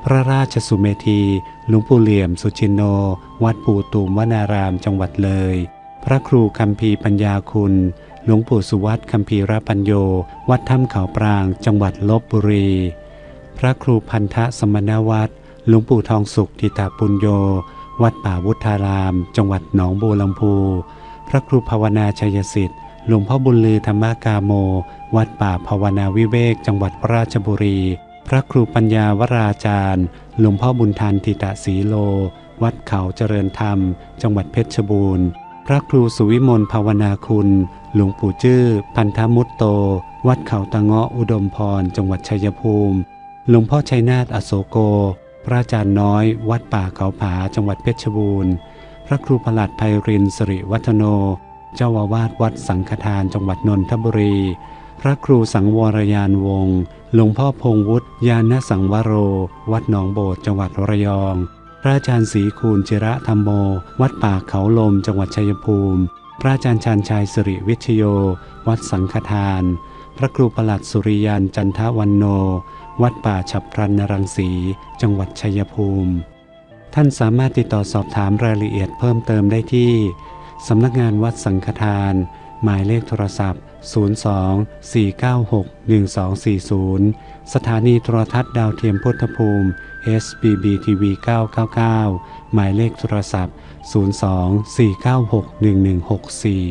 พระราชสุเมธีหลวงปู่เหลี่ยมสุชินโนวัดปู่ตูมวนารามจังหวัดเลยพระครูคัมภีร์ปัญญาคุณหลวงปู่สุวัตคัมภีรปัญโยวัดถ้ำเขาปรางจังหวัดลพบุรีพระครูพันธสมณวัตรหลวงปู่ทองสุขทิตาปุญโญวัดป่าวุฒารามจังหวัดหนองบัวลำพูพระครูภาวนาชัยสิทธิ์หลวงพ่อบุญลือธรรมกาโมวัดป่าภาวนาวิเวกจังหวัดราชบุรีพระครูปัญญาวราจารย์หลวงพ่อบุญทันทิตะศรีโลวัดเขาเจริญธรรมจังหวัดเพชรบูรณ์พระครูสุวิมลภาวนาคุณหลวงปู่จื้อพันธมุตโตวัดเขาตะเงาะอุดมพรจังหวัดชัยภูมิหลวงพ่อชัยนาทอโศโกพระอาจารย์น้อยวัดป่าเขาผาจังหวัดเพชรบูรณ์พระครูประหลัดไพรินทร์สิริวัฒโนเจ้าอาวาสวัดสังฆทานจังหวัดนนทบุรีพระครูสังวรยานวงศ์หลวงพ่อพงวุฒิยานสังวโรวัดหนองโบสถ์จังหวัดระยองพระอาจารย์ศรีคูลจิระธรรมโมวัดป่าเขาลมจังหวัดชัยภูมิพระอาจารย์ชาญชัยสิริวิชโยวัดสังฆทานพระครูประหลัดสุริยันจันทวันโนวัดป่าฉับพลันนรังสีจังหวัดชัยภูมิท่านสามารถติดต่อสอบถามรายละเอียดเพิ่มเติมได้ที่สำนักงานวัดสังฆทานหมายเลขโทรศัพท์ศูนย์ สอง สี่ เก้า หก หนึ่ง สอง สี่ ศูนย์สถานีโทรทัศน์ดาวเทียมพุทธภูมิ เอส บี บี ที วี เก้า เก้า เก้าหมายเลขโทรศัพท์ ศูนย์ สอง สี่ เก้า หก หนึ่ง หนึ่ง หก สี่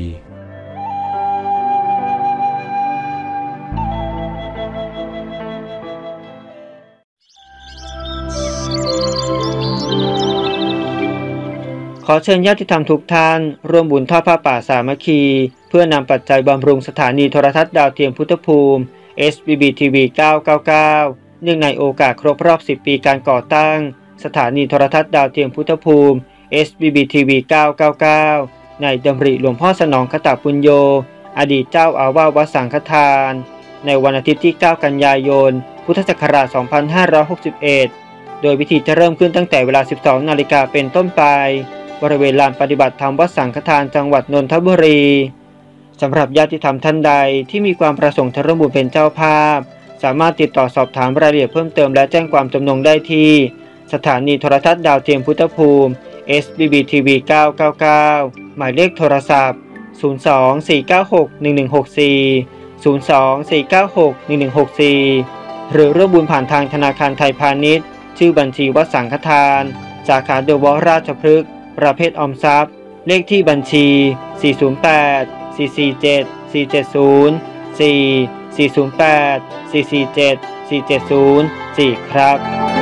ขอเชิญญาติธรรมทุกท่านร่วมบุญทอดผ้าป่าสามัคคีเพื่อนำปัจจัยบำรุงสถานีโทรทัศน์ดาวเทียมพุทธภูมิ เอส บี บี ที วี เก้า เก้า เก้าเนื่องในโอกาสครบรอบสิบปีการก่อตั้งสถานีโทรทัศน์ดาวเทียมพุทธภูมิ เอส บี บี ที วี เก้า เก้า เก้าในดำริหลวงพ่อสนองคตปุญโญอดีตเจ้าอาวาสวัดสังฆทานในวันอาทิตย์ที่เก้ากันยายนพุทธศักราชสองพันห้าร้อยหกสิบเอ็ดโดยพิธีจะเริ่มขึ้นตั้งแต่เวลา สิบสองนาฬิกาเป็นต้นไปบริเวณลานปฏิบัติธรรมวัดสังฆทานจังหวัดนนทบุรีสำหรับญาติธรรมท่านใดที่มีความประสงค์จะร่วมบุญเป็นเจ้าภาพสามารถติดต่อสอบถามรายละเอียดเพิ่มเติมและแจ้งความจำนงได้ที่สถานีโทรทัศน์ดาวเทียมพุทธภูมิ เอส บี บี ที วี เก้า เก้า เก้าหมายเลขโทรศัพท์ ศูนย์ สอง สี่ เก้า หก หนึ่ง หนึ่ง หก สี่ ศูนย์ สอง สี่ เก้า หก หนึ่ง หนึ่ง หก สี่หรือร่วมบุญผ่านทางธนาคารไทยพาณิชย์ชื่อบัญชีวัดสังฆทานสาขาเดอะวอลล์ราชพฤกษ์ประเภทออมทรัพย์เลขที่บัญชี สี่ ศูนย์ แปด สี่ สี่ เจ็ด สี่ เจ็ด ศูนย์ สี่ สี่ ศูนย์ แปด สี่ สี่ เจ็ด สี่ เจ็ด ศูนย์ สี่ครับ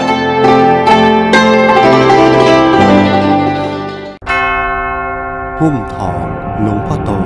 หุ้มทองหลวงพ่อโต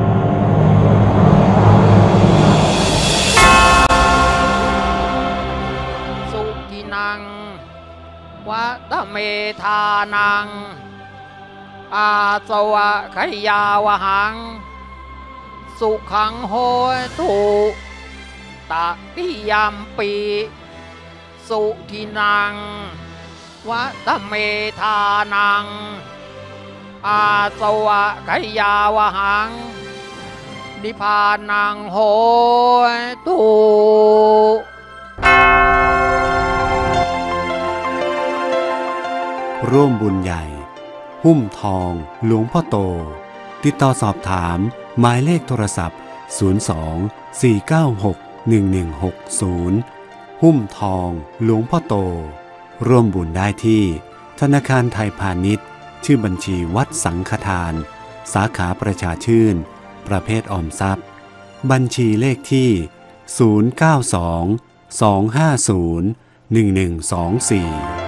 สุกินังวัตเมธานังอาสวะขยาวหังสุขังโหตุตะปิยัมปีสุทินังวัตเมธานังอาสวะขยาวหังนิพพานังโหตุร่วมบุญใหญ่หุ้มทองหลวงพ่อโตติดต่อสอบถามหมายเลขโทรศัพท์ศูนย์ สอง สี่ เก้า หก หนึ่ง หนึ่ง หก ศูนย์หุ้มทองหลวงพ่อโตร่วมบุญได้ที่ธนาคารไทยพาณิชย์ชื่อบัญชีวัดสังฆทานสาขาประชาชื่นประเภทออมทรัพย์บัญชีเลขที่ศูนย์ เก้า สอง สอง ห้า ศูนย์ หนึ่ง หนึ่ง สอง สี่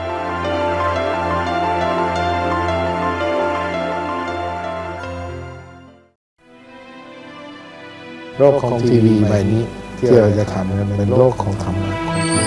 โลกของทีวีใบนี้ที่เราจะทำกันเป็นโลกของธรรมะของที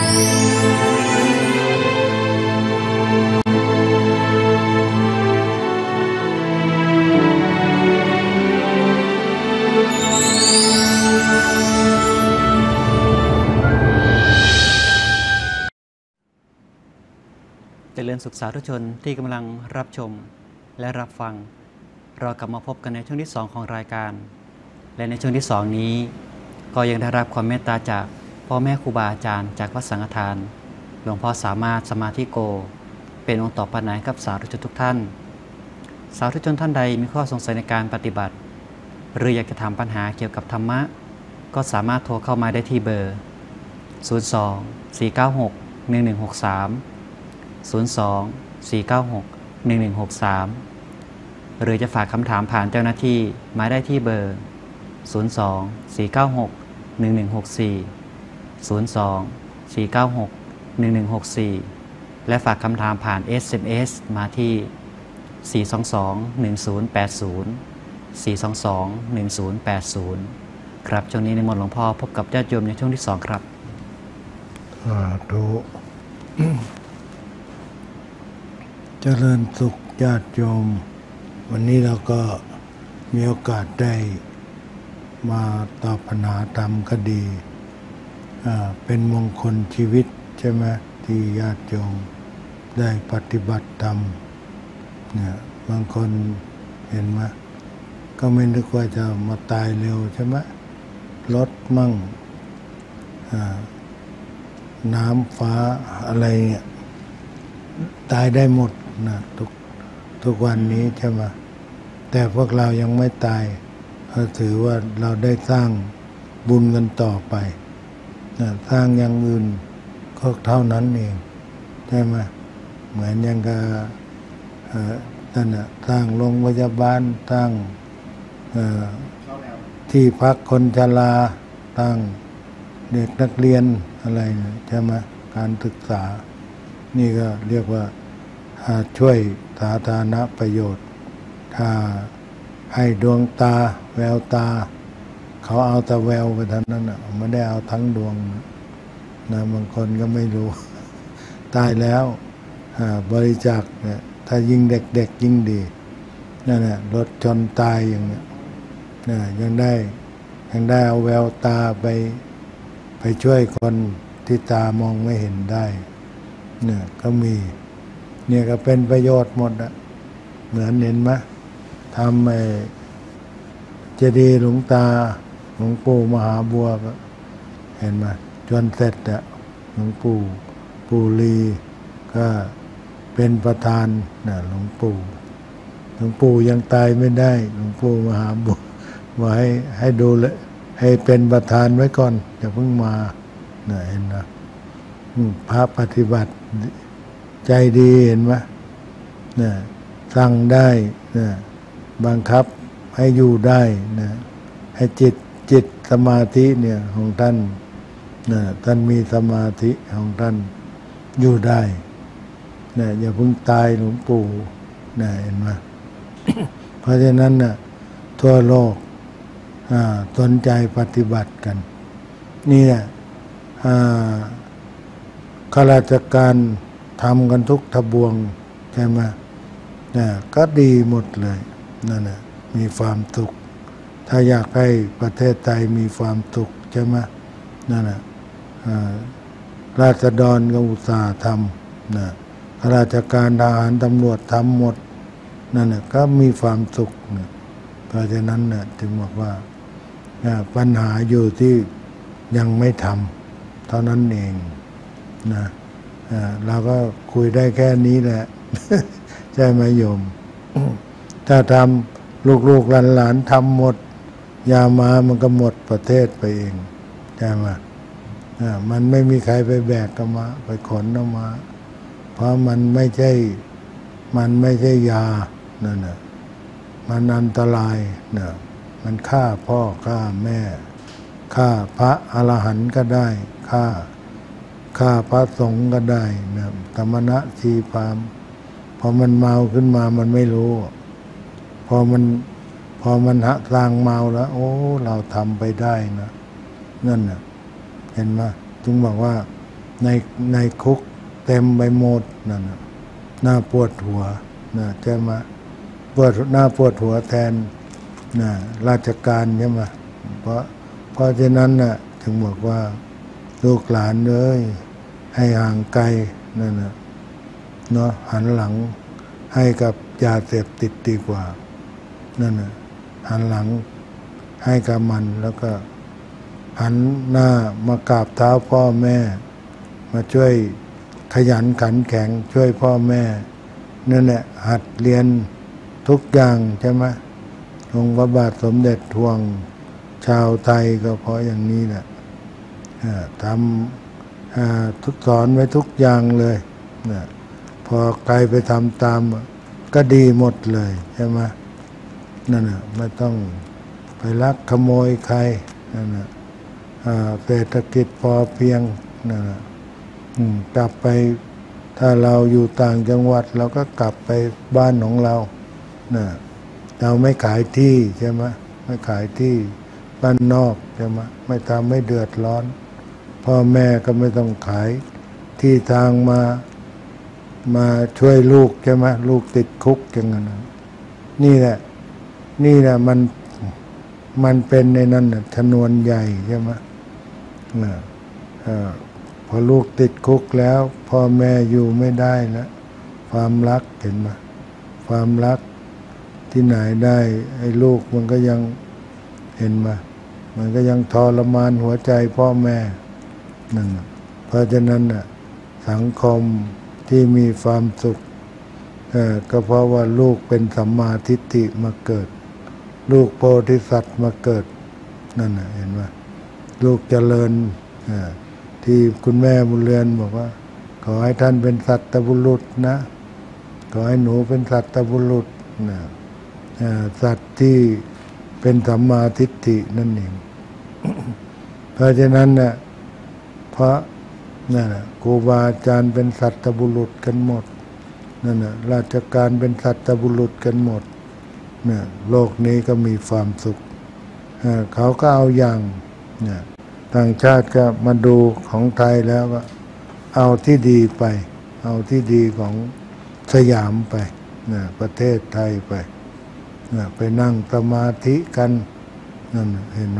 เจริญสุขสาธุชนที่กำลังรับชมและรับฟังเรากลับมาพบกันในช่วงที่สองของรายการและในช่วงที่สองนี้ก็ยังได้รับความเมตตาจากพ่อแม่ครูบาอาจารย์จากวัดสังฆทานหลวงพ่อสามารถสมาธิโกเป็นองค์ต่อปัญญากับสาธุชนทุกท่านสาธุชนท่านใดมีข้อสงสัยในการปฏิบัติหรืออยากจะถามปัญหาเกี่ยวกับธรรมะก็สามารถโทรเข้ามาได้ที่เบอร์ศูนย์ สอง สี่ เก้า หก หนึ่ง หนึ่ง หก สาม ศูนย์ สอง สี่ เก้า หก หนึ่ง หนึ่ง หก สามหรือจะฝากคำถามผ่านเจ้าหน้าที่มาได้ที่เบอร์ศูนย์ สอง สี่ เก้า หก หนึ่ง หนึ่ง หก สี่ ศูนย์ สอง สี่ เก้า หก หนึ่ง หนึ่ง หก สี่และฝากคำถามผ่าน เอส เอ็ม เอส มาที่สี่ สอง สอง หนึ่ง ศูนย์ แปด ศูนย์ สี่ สอง สอง หนึ่ง ศูนย์ แปด ศูนย์ครับช่วงนี้ในมนต์หลวงพ่อพบกับญาติโยมในช่วงที่สองครับสาธุเจริญสุขญาติโยมวันนี้เราก็มีโอกาสได้มาตอบปัญหาธรรมก็ดีเป็นมงคลชีวิตใช่ไหมที่ญาติโยมได้ปฏิบัติธรรมเนี่ยบางคนเห็นไหมก็ไม่นึกว่าจะมาตายเร็วใช่ไหมรถมั่งน้ำฟ้าอะไรเนี่ยตายได้หมดนะทุกทุกวันนี้ใช่ไหมแต่พวกเรายังไม่ตายเราถือว่าเราได้สร้างบุญกันต่อไปนะสร้างอย่างอื่นก็เท่านั้นเองใช่ไหมเหมือนอย่างกับนั่นนะสร้างโรงพยาบาลสร้างที่พักคนชราตั้งเด็กนักเรียนอะไรใช่ไหมการศึกษานี่ก็เรียกว่าช่วยสาธารณประโยชน์ถ้าให้ดวงตาแววตาเขาเอาแต่แววไปเท่านั้นนะไม่ได้เอาทั้งดวงนะบางคนก็ไม่รู้ตายแล้วบริจาคเนี่ยถ้ายิ่งเด็กๆยิ่งดีนั่นแหละรถชนตายอย่างเนี้ยนะยังได้ยังได้เอาแววตาไปไปช่วยคนที่ตามองไม่เห็นได้เนี่ยก็มีเนี่ยก็เป็นประโยชน์หมดอะเหมือนเห็นไหมทำไอ้เจดีย์หลวงตาหลวงปู่มหาบัวก็เห็นไหมจนเสร็จอะหลวงปู่ปู่ลีก็เป็นประธานนะหลวงปู่หลวงปู่ยังตายไม่ได้หลวงปู่มหาบัวว่าให้ให้ดูเลยให้เป็นประธานไว้ก่อนอย่าเพิ่งมาเนี่ยเห็นนะพระปฏิบัติใจดีเห็นไหมเนี่ยสั่งได้เนี่ยบังคับให้อยู่ได้นะให้จิตจิตสมาธิเนี่ยของท่านเนี่ยท่านมีสมาธิของท่านอยู่ได้เนี่ยอย่าเพิ่งตายหลวงปู่เนี่ยเห็นไหม เพราะฉะนั้นน่ะทั่วโลกสนใจปฏิบัติกันนี่แหละข้าราชการทำกันทุกทบวงใช่ไหมเนี่ยก็ดีหมดเลยนั่นแหละมีความสุขถ้าอยากให้ประเทศไทยมีความสุขใช่ไหมนั่นแหละราษฎรก็อุตส่าห์ทำนะข้าราชการทหารตำรวจทำหมดนั่นแหละก็มีความสุขนะเพราะฉะนั้นนะถึงบอกว่าปัญหาอยู่ที่ยังไม่ทำเท่านั้นเองนะเราก็คุยได้แค่นี้แหละ ใช่ไหมโยม ถ้าทำลูกๆหลานๆทำหมดยามามันก็หมดประเทศไปเองใช่ไหมมันไม่มีใครไปแบกกันมาไปขนออกมาเพราะมันไม่ใช่มันไม่ใช่ยานั่นน่ะมันอันตรายนะมันฆ่าพ่อฆ่าแม่ฆ่าพระอรหันต์ก็ได้ฆ่าฆ่าพระสงฆ์ก็ได้นะธรรมนะชีพามพอมันเมาขึ้นมามันไม่รู้พอมันพอมันหะสร้างเมาแล้วโอ้เราทำไปได้นะนั่นน่ะเห็นไหมจึงบอกว่าในในคุกเต็มไปหมดนั่นน่ะน่าปวดหัวนะใช่ไหมปวดหน้าปวดหัวแทนนะราชการใช่ไหมเพราะเพราะฉะนั้นน่ะถึงบอกว่าลูกหลานเลยให้ห่างไกลนั่นน่ะเนาะหันหลังให้กับยาเสพติดดีกว่านั่นน่ะหันหลังให้กับมันแล้วก็หันหน้ามากราบเท้าพ่อแม่มาช่วยขยันขันแข็งช่วยพ่อแม่นั่นแหละหัดเรียนทุกอย่างใช่ไหมองค์พระบาทสมเด็จทวงชาวไทยก็เพราะอย่างนี้แหละทำทุกสอนไว้ทุกอย่างเลยพอใครไปทำตามก็ดีหมดเลยใช่ไหมนั่นแหละไม่ต้องไปลักขโมยใครนั่นแหละเศรษฐกิจพอเพียงนั่นแหละกลับไปถ้าเราอยู่ต่างจังหวัดเราก็กลับไปบ้านของเรานะเราไม่ขายที่ใช่ไหมไม่ขายที่บ้านนอกใช่ไหมไม่ทำให้เดือดร้อนพ่อแม่ก็ไม่ต้องขายที่ทางมามาช่วยลูกใช่ไหมลูกติดคุกอย่างนั้นนี่แหละนี่แหละมันมันเป็นในนั้นน่ะชนวนใหญ่ใช่ไหมนะพอลูกติดคุกแล้วพ่อแม่อยู่ไม่ได้แล้วความรักเห็นไหมความรักที่ไหนได้ไอ้ลูกมันก็ยังเห็นไหมมันก็ยังทรมานหัวใจพ่อแม่นั่นเพราะฉะนั้นน่ะสังคมที่มีความสุขก็เพราะว่าลูกเป็นสัมมาทิฏฐิมาเกิดลูกโพธิสัตว์มาเกิดนั่นน่ะเห็นไหมลูกเจริญที่คุณแม่บุญเรือนบอกว่าขอให้ท่านเป็นสัตบุรุษนะขอให้หนูเป็นสัตบุรุษนะสัตว์ที่เป็นสัมมาทิฏฐินั่นเอง เพราะฉะนั้นน่ะเพราะนั่นน่ะครูบาอาจารย์เป็นสัตบุรุษกันหมดนั่นน่ะราชการเป็นสัตบุรุษกันหมดเนี่ยโลกนี้ก็มีความสุขเขาก็เอาอย่างเนี่ยต่างชาติก็มาดูของไทยแล้วก็เอาที่ดีไปเอาที่ดีของสยามไปนะประเทศไทยไปนะไปนั่งสมาธิกันนั่นเห็นไหม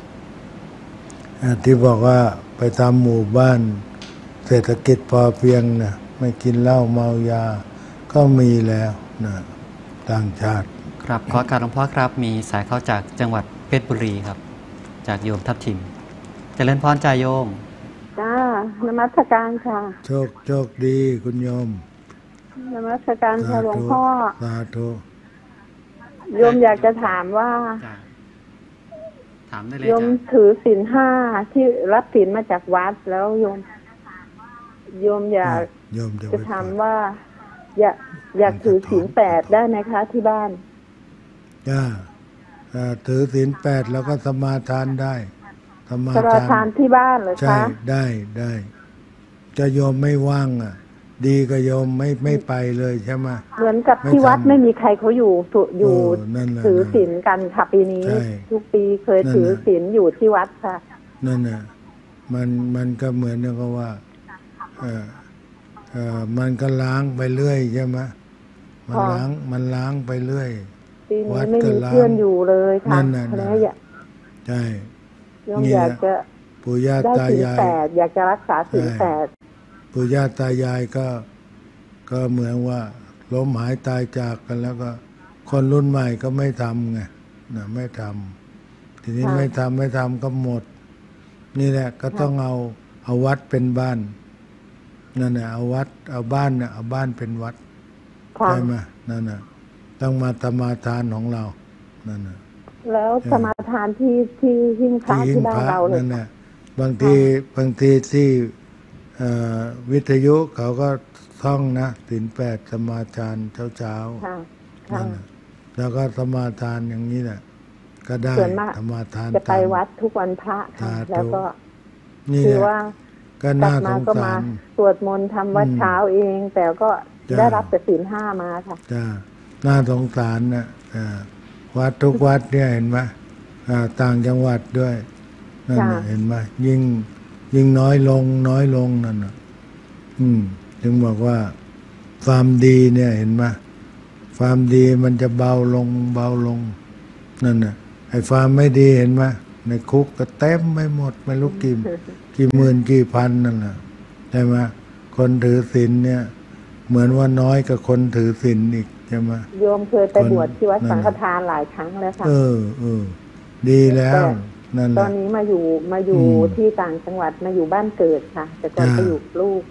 ที่บอกว่าไปทำหมู่บ้านเศรษฐกิจพอเพียงนะไม่กินเหล้าเมายาก็มีแล้วนะต่างชาติครับขอการหลวงพ่อครับมีสายเข้าจากจังหวัดเพชรบุรีครับจากโยมทับทิมเจริญพรจ่าโยมจ้านมัสการค่ะโชคโชคดีคุณโยมนมัสการค่ะหลวงพ่อสาธุโยมอยากจะถามว่าถามได้เลยโยมถือศีลห้าที่รับศีลมาจากวัดแล้วโยมโยมอยากจะถามว่าอยากอยากถือศีลแปดได้ไหมคะที่บ้านจ้าถือศีลแปดแล้วก็สมาทานได้สมาทานที่บ้านเหรอคะใช่ได้ได้จะโยมไม่ว่างอ่ะดีก็โยมไม่ไม่ไปเลยใช่ไหมเหมือนกับที่วัดไม่มีใครเขาอยู่อยู่ถือศีลกันค่ะปีนี้ทุกปีเคยถือศีลอยู่ที่วัดค่ะนั่นน่ะมันมันก็เหมือนกับว่าเออเออมันก็ล้างไปเรื่อยใช่ไหมมันล้างมันล้างไปเรื่อยปีนี้ไม่มีเพื่อนอยู่เลยค่ะแล้วอยากใช่โยมอยากจะปู่ย่าตายายอยากจะรักษาศีลแปดปู่ย่าตายายก็ก็เหมือนว่าล้มหายตายจากกันแล้วก็คนรุ่นใหม่ก็ไม่ทำไงนะไม่ทำทีนี้ไม่ทำไม่ทำก็หมดนี่แหละก็ต้องเอาเอาวัดเป็นบ้านนั่นแหละเอาวัดเอาบ้านเนี่ยเอาบ้านเป็นวัดใช่ไหมนั่นน่ะต้องมาสมาทานของเรานั่นน่ะแล้วสมาทานที่ที่หิ้งพระที่บ้านเราเลยนั่นแหละบางทีบางทีที่วิทยุเขาก็ท่องนะศีลแปดสมาทานเช้าเช้านั่นน่ะแล้วก็สมาทานอย่างนี้แหละก็ได้สมาทานจะไปวัดทุกวันพระแล้วก็คือว่าก็น่าสงสารสวดมนต์ทำวัดเช้าเองแต่ก็ได้รับแต่ศีลห้ามาค่ะจ้าน่าสงสารนะวัดทุกวัดเนี่ยเห็นไหมต่างจังหวัดด้วยนั่นเห็นไหมยิ่งยิ่งน้อยลงน้อยลงนั่นน่ะอืมจึงบอกว่าความดีเนี่ยเห็นไหมความดีมันจะเบาลงเบาลงนั่นน่ะไอ้ความไม่ดีเห็นไหมในคุกก็เต็มไม่หมดไม่รู้กี่กี่หมื่นกี่พันนั่นแหละใช่ไหมคนถือศีลเนี่ยเหมือนว่าน้อยกับคนถือศีลอีกใช่ไหมโยมเคยไปบวชที่วัดสังฆทานหลายครั้งแล้วค่ะเออเออดีแล้วนั่นแหละตอนนี้มาอยู่มาอยู่ที่ต่างจังหวัดมาอยู่บ้านเกิดค่ะแต่ก่อนไปอยู่ลูก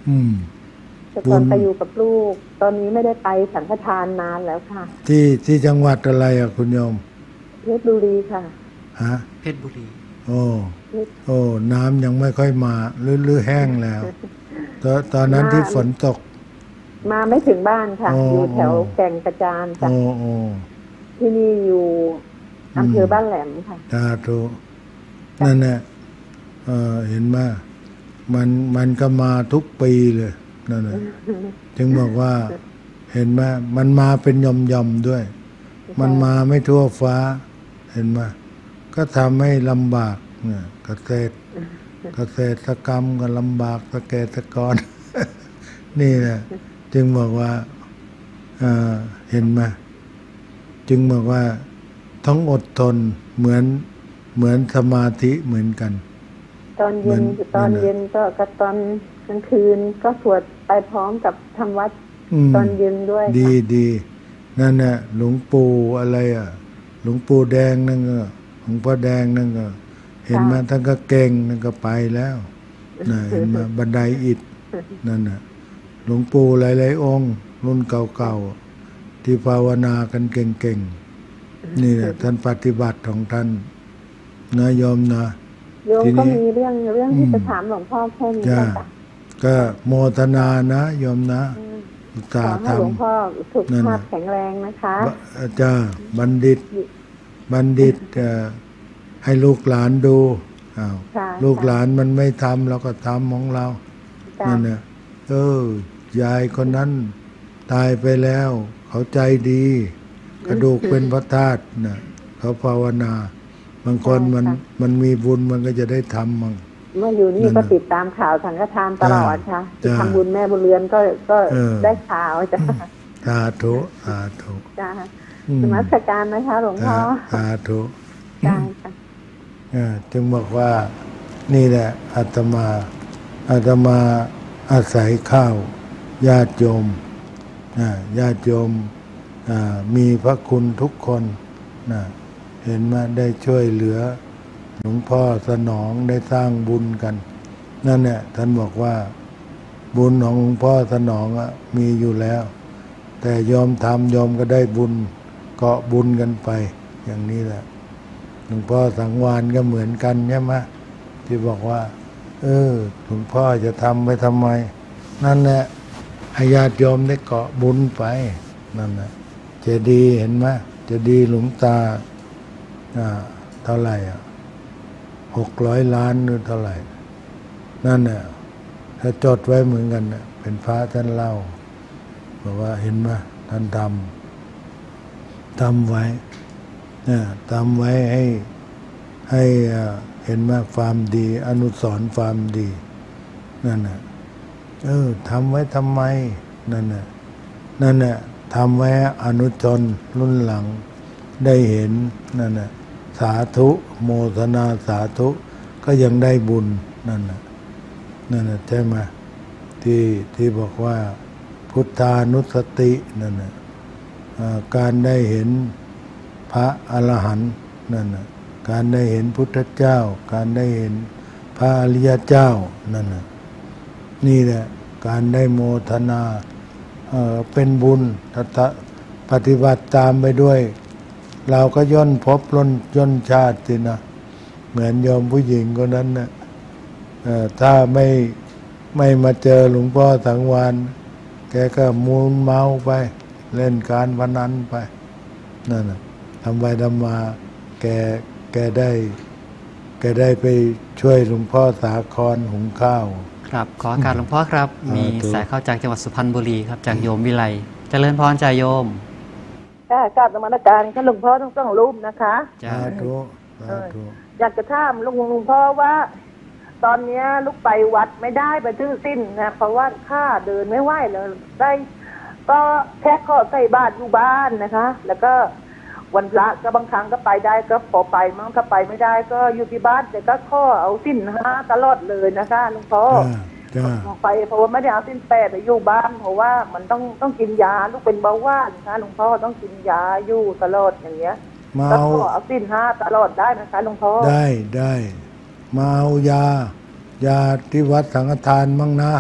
อืมแต่ก่อนไปอยู่กับลูกตอนนี้ไม่ได้ไปสังฆทานนานแล้วค่ะที่ที่จังหวัดอะไรอ่ะคุณโยมเพชรบุรีค่ะฮะเพชรบุรีโอ้โอ้น้ำยังไม่ค่อยมาลื่นๆแห้งแล้วตอนตอนนั้นที่ฝนตกมาไม่ถึงบ้านค่ะอยู่แถวแก่งกระจานจ้ะที่นี่อยู่อำเภอบ้านแหลมค่ะสาธุนั่นแหละเออเห็นไหมมันมันก็มาทุกปีเลยนั่นแหละจึงบอกว่าเห็นไหมมันมาเป็นย่อมย่อมด้วย มันมาไม่ทั่วฟ้าเห็นไหมก็ทำให้ลำบากเนี่ยเกษตรเกษตรกรรมก็ลำบากเกษตรกร นี่แหละจึงบอกว่าเออเห็นไหมจึงบอกว่าต้องอดทนเหมือนเหมือนสมาธิเหมือนกันตอนเย็นตอนเย็นก็กับตอนกลางคืนก็สวดไปพร้อมกับทำวัดตอนเย็นด้วยดีดีนั่นแหละหลวงปู่อะไรอ่ะหลวงปู่แดงนั่นก็หลวงพ่อแดงนั่นก็เห็นมาท่านก็เก่งนั่นก็ไปแล้วน่ะเห็นมาบันไดอิฐนั่นน่ะหลวงปู่หลายๆองค์รุ่นเก่าๆที่ภาวนากันเก่งๆนี่แหละท่านปฏิบัติของท่านนะโยมนะโยมก็มีเรื่องเรื่องที่จะถามหลวงพ่อแค่นี้ค่ะก็โมทนานะโยมนะขอให้หลวงพ่อสุขภาพแข็งแรงนะคะจ้าบัณฑิตบัณฑิตให้ลูกหลานดูอ้าวลูกหลานมันไม่ทำเราก็ทำของเรานั่นเนี่ยเออยายคนนั้นตายไปแล้วเขาใจดีกระดูกเป็นพระธาตุน่ะเขาภาวนาบางคนมันมันมีบุญมันก็จะได้ทำมั่งเมื่ออยู่นี่ก็ติดตามข่าวสังฆทานตลอดค่ะทำบุญแม่บุญเรือนก็ก็ได้ข่าวจ้ะสาธุสาธุจ้าสมัสการนะคะหลวงพ่อสาธุจ้าค่ะจึงบอกว่านี่แหละอาตมาอาตมาอาศัยข้าวญาติโยมญาติโยมมีพระคุณทุกคนนะเห็นมาได้ช่วยเหลือหลวงพ่อสนองได้สร้างบุญกันนั่นแหละท่านบอกว่าบุญของหลวงพ่อสนองอ่ะมีอยู่แล้วแต่ยอมทำยอมก็ได้บุญเกาะบุญกันไปอย่างนี้แหละหลวงพ่อสังวานก็เหมือนกันใช่ไหมที่บอกว่าเออหลวงพ่อจะทำไปทำไมนั่นแหละให้ญาติโยมได้เกาะบุญไปนั่นแหละเจดีย์เห็นไหมเจดีย์หลวงตาอ่าเท่าไหร่อ่ะหกร้อยล้านหรือเท่าไหร่นั่นน่ะถ้าจดไว้เหมือนกันน่ะเป็นพระท่านเล่าบอกว่าเห็นไหมท่านทำทำไว้เนี่ยทำไว้ให้ให้เห็นไหมความดีอนุสรณ์ความดีนั่นน่ะเออทำไว้ทำไมนั่นน่ะนั่นน่ะทำไว้อนุชนรุ่นหลังได้เห็นนั่นน่ะสาธุโมทนาสาธุก็ยังได้บุญนั่นน่ะนั่นน่ะใช่ไหมที่ที่บอกว่าพุทธานุสตินั่นน่ะการได้เห็นพระอรหันต์นั่นน่ะการได้เห็นพุทธเจ้าการได้เห็นพระอริยเจ้านั่นน่ะนี่แหละการได้โมทนาเอ่อเป็นบุญถ้าปฏิบัติตามไปด้วยเราก็ย่นภพล้นย่นชาติสินะเหมือนโยมผู้หญิงคนนั้นนะถ้าไม่ไม่มาเจอหลวงพ่อสังวานแกก็มูลเมาไปเล่นการพนันไปนั่นนะทำไปทำมาแกแกได้แกได้ไปช่วยหลวงพ่อสาครหุงข้าวครับขออากาศหลวงพ่อครับมีสายเข้าจากจังหวัดสุพรรณบุรีครับจากโยมวิไลเจริญพรจ่าโยมค่ะกราบนมัสการค่ะหลวงพ่อต้องต้องรูปนะคะสาธุสาธุอยากจะถามหลวงหลวงพ่อว่า ตอนนี้ลูกไปวัดไม่ได้ไปทื่อสิ้นนะเพราะว่าข้าเดินไม่ไหวเลยได้ก็แค่ข้อใส่บาตรอยู่บ้านนะคะ แล้วก็วันพระก็บางครั้งก็ไปได้ก็พอไปมั้งถ้าไปไม่ได้ก็อยู่ที่บ้านแต่ก็ข้อเอาสิ้นห้าตลอดเลยนะคะหลวงพ่อไปเพราะว่าไม่ได้เอาสิ้นแปดไปอยู่บ้านเพราะว่ามันต้องต้องกินยาลูกเป็นเบาหวานนะคะหลวงพ่อต้องกินยาอยู่ตลอดอย่างเงี้ยก็ขอเอาสิ้นห้าตลอดได้นะคะหลวงพ่อได้ได้มาเอายายาที่วัดสังฆทานมั่งนะ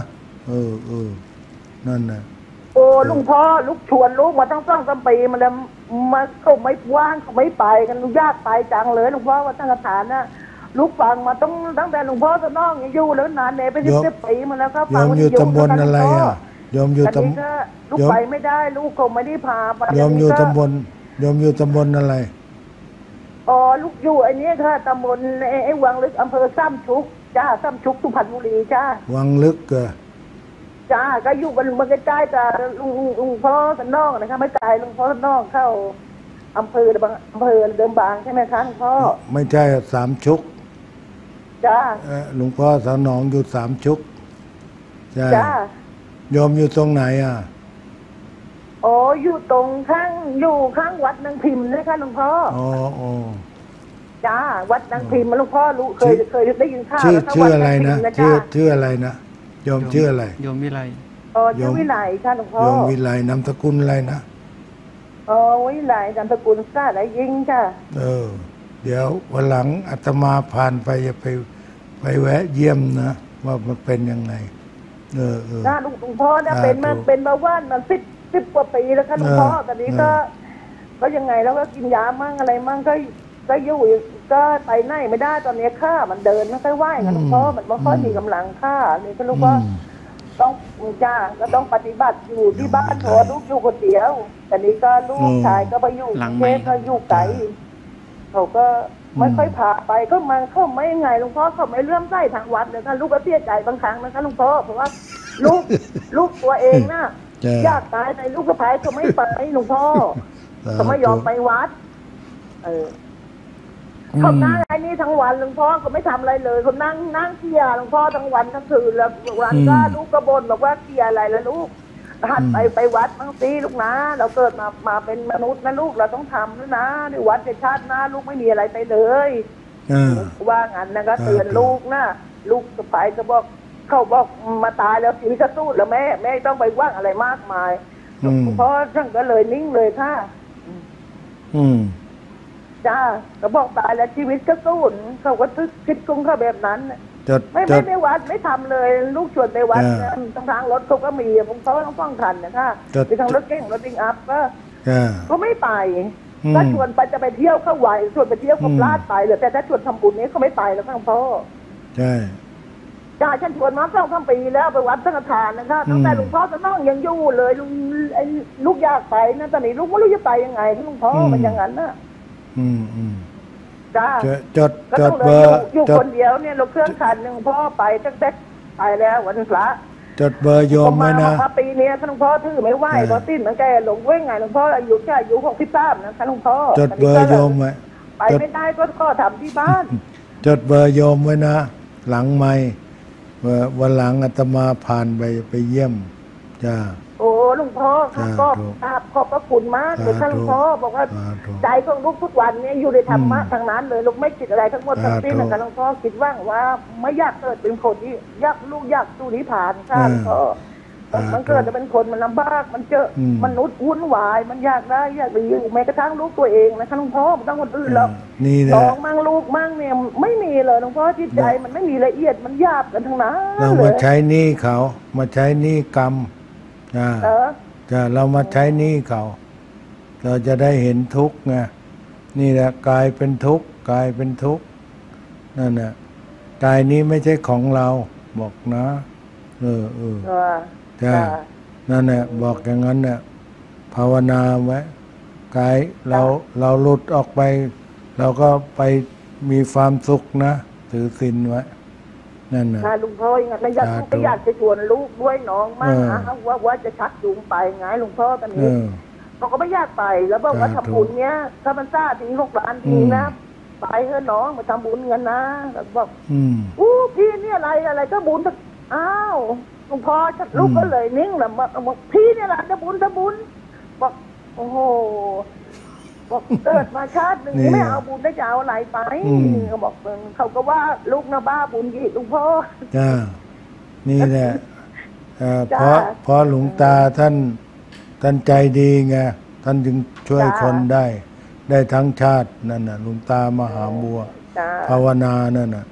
เออเออนั่นน่ะโอ้ลุงพ่อลูกชวนลูกมาตั้งสองสามปีมันแล้วมาเขาไม่ว่างเขาไม่ไปกันยากไปจังเลยลุงพ่อว่าตั้งกระถานน่ะลูกฟังมาต้องตั้งแต่ลุงพ่อจะน้องอยู่แล้วนานเนี่ยไปสิบสิบปีมาแล้วครับยอมอยู่ตำบลอะไรอ่ะยอมอยู่ตำบลลูกไปไม่ได้ลูกเขาไม่ได้พาไปยอมอยู่ตำบลยอมอยู่ตำบลอะไรอ๋อลูกอยู่ไอ้นี้ค่ะตำบลไอ้วังลึกอำเภอซ้ำชุกจ้าซ้ำชุกสุพรรณบุรีจ้าวังลึกเกอจ้าก็อยู่กันมันใกล้ๆกับลุงลุงพ่อสันนอกนะคะไม่ไกลลุงพ่อสันนอกเข้าอำเภอบางอำเภอเดิมบางใช่ไหมคะลุงพ่อไม่ใช่สามชุกจ้าหลวงพ่อสนองอยู่สามชุกจ้าจ้ายอมอยู่ตรงไหนอ่ะอ๋ออยู่ตรงข้างอยู่ข้างวัดนางพิมพ์นะคะหลวงพ่ออ๋ออ๋อจ้าวัดนางพิมพ์หลวงพ่อรู้เคยเคยได้ยินข่าวชื่อชื่ออะไรนะชื่อชื่ออะไรนะยอมชื่ออะไรยมวิไลอ๋อยมวิไลค่ะหลวงพ่อยมวิไลนามสกุลอะไรนะอ๋อวิไลนามสกุลซาได้ยิงจ้าเออเดี๋ยววันหลังอาตมาผ่านไปจะไปไปแวะเยี่ยมนะว่ามันเป็นยังไงเออเออถ้าหลวงพ่อเนี่ยเป็นมาเป็นมาว่านมาสิบสิบกว่าปีแล้วค่ะหลวงพ่อตอนนี้ก็ก็ยังไงแล้วก็กินยามั่งอะไรมั่งก็ก็อยู่ก็ไปไหนไม่ได้ตอนนี้ข้ามันเดินไม่ค่อยไหวค่ะหลวงพ่อมันไม่ค่อยมีกำลังข้าเลยก็รู้ว่าต้องจ้าก็ต้องปฏิบัติอยู่ที่บ้านพอลูกอยู่คนเดียวแต่นี้ก็ลูกชายก็ไปอยู่เทพก็อยู่ไกลเขาก็ไม่ค่อยพาไปก็มาเขาไม่ไงหลวงพ่อเขาไม่เลื่อมใสทางวัดเลยค่ะลูกก็เสียใจบางครั้งนะคะหลวงพ่อเพราะว่าลูกลูกตัวเองน่ะอยากตายในลูกกระพายเขาไม่ไปหลวงพ่อเขาไม่ยอมไปวัดเออเขานั่งไอ้นี่ทั้งวันหลวงพ่อเขาไม่ทำอะไรเลยเขานั่งนั่งเคลียร์หลวงพ่อทั้งวันทั้งคืนแล้ววันก็ลูกกระบนบอกว่าเคลียร์อะไรแล้วลูกหัดไปไปวัดบางทีลูกนะเราเกิดมามาเป็นมนุษย์นะลูกเราต้องทำด้วยนะในวัดในชาติหน้าลูกไม่มีอะไรไปเลยว่างั้นนะก็เตือนลูกนะลูกสะใภ้ก็บอกเขาบอกมาตายแล้วชีวิตก็สู้แล้วแม่แม่ต้องไปว่างอะไรมากมายเพราะท่านก็เลยนิ่งเลยค่ะอืมจ้าก็บอกตายแล้วชีวิตก็สู้เขาก็ทึกคิดกุ้งเขาแบบนั้นไม่ไม่ไม่วัดไม่ทำเลยลูกชวนไปวัดทางทางรถเขาก็มีผมเขาต้องป้องกันนะคะไปทางรถเก่งรถดิ้งอัพก็ก็ไม่ไปถ้าชวนไปจะไปเที่ยวเข้าไหวชวนไปเที่ยวก็พลาดไปเลยแต่ถ้าชวนทำบุญนี้เขาไม่ไปแล้วทั้งพ่อใช่จ้าฉันชวนมาสองสามปีแล้วไปวัดสังฆทานนะคะตั้งแต่หลวงพ่อจะน้องยังอยู่เลยลุงไอ้ลูกอยากไปนะตอนนี้ลูกไม่รู้จะไปยังไงหลวงพ่อมันอย่างนั้นนะอืมอืมจ้าจดจดเบอร์อยู่คนเดียวเนี่ยเราเครื่องคันหนึ่งพ่อไปตั้งแต่ไปแล้ววันพระจดเบอร์โยมไหมนะปีนี้ท่านหลวงพ่อถือไม่ไหวเพราะสิ้นมันแกหลงเว้งไงหลวงพ่ออายุแค่อายุหกสิบสามนะท่านหลวงพ่อจดเบอร์โยมไว้ไปไม่ได้ก็ก็ทำที่บ้านจดเบอร์โยมไว้นะหลังไม่วันหลังอาตมาผ่านไปไปเยี่ยมจ้าโอ้หลวงพ่อก็ขอบพระคุณมากเลยท่านหลวงพ่อบอกว่าใจของลูกทุกวันนี้อยู่ในธรรมะทางนั้นเลยลูกไม่คิดอะไรทั้งหมดทั้งสิ้นนะคะหลวงพ่อคิดว่างว่าไม่อยากเกิดเป็นคนที่อยากลูกอยากสู้นิพพานค่ะหลวงพ่อมันเกิดจะเป็นคนมันลำบากมันเจอมนุษย์วุ่นวายมันอยากได้อยากดีอยู่แม้กระทั่งลูกตัวเองนะคะหลวงพ่อไม่ต้องคนอื่นหรอกน้องมั่งลูกมั่งเนี่ยไม่มีเลยหลวงพ่อจิตใจมันไม่มีละเอียดมันหยาบกันทั้งนั้นเรามาใช้หนี้เขามาใช้หนี้กรรมอ่าจะเรามาใช้หนี้เขาเราจะได้เห็นทุกข์ไงนี่แหละกายเป็นทุกข์กายเป็นทุกข์นั่นแหละกายนี้ไม่ใช่ของเราบอกนะเออเออใช่นั่นแหละบอกอย่างนั้นเนี่ยภาวนาไว้กายเราเราหลุดออกไปเราก็ไปมีความสุขนะถือศีลไว้นั่นนะลุงพ่ออย่างนั้นอยากลูกก็อยากจะชวนลูกด้วยน้องมากนะว่าว่าจะชักจูงไปไงลุงพ่อตอนนี้เขาก็ไม่อยากไปแล้วบอกว่าทำบุญเนี้ยถ้ามันซ่าทีหกล้านทีนะไปเถอะน้องมาทำบุญเงินนะแล้วบอกอู้พี่เนี่ยอะไรอะไรก็บุญอ้าวลุงพ่อลูกก็เลยนิ่งแหละบอกพี่เนี่ยแหละจะบุญจะบุญบอกโอ้โหบอกเกิดมาชาติหนึ่งไม่เอาบุญได้จะเอาอะไรไปเขาบอกเขาก็ว่าลูกนะบ้าบุญยี่ลุงพ่อจ้านี่แหละเพราะเพราะหลวงตาท่านท่านใจดีไงท่านจึงช่วยคนได้ได้ทั้งชาตินั่นน่ะหลวงตามหาบัวภาวนานั่นน่ะ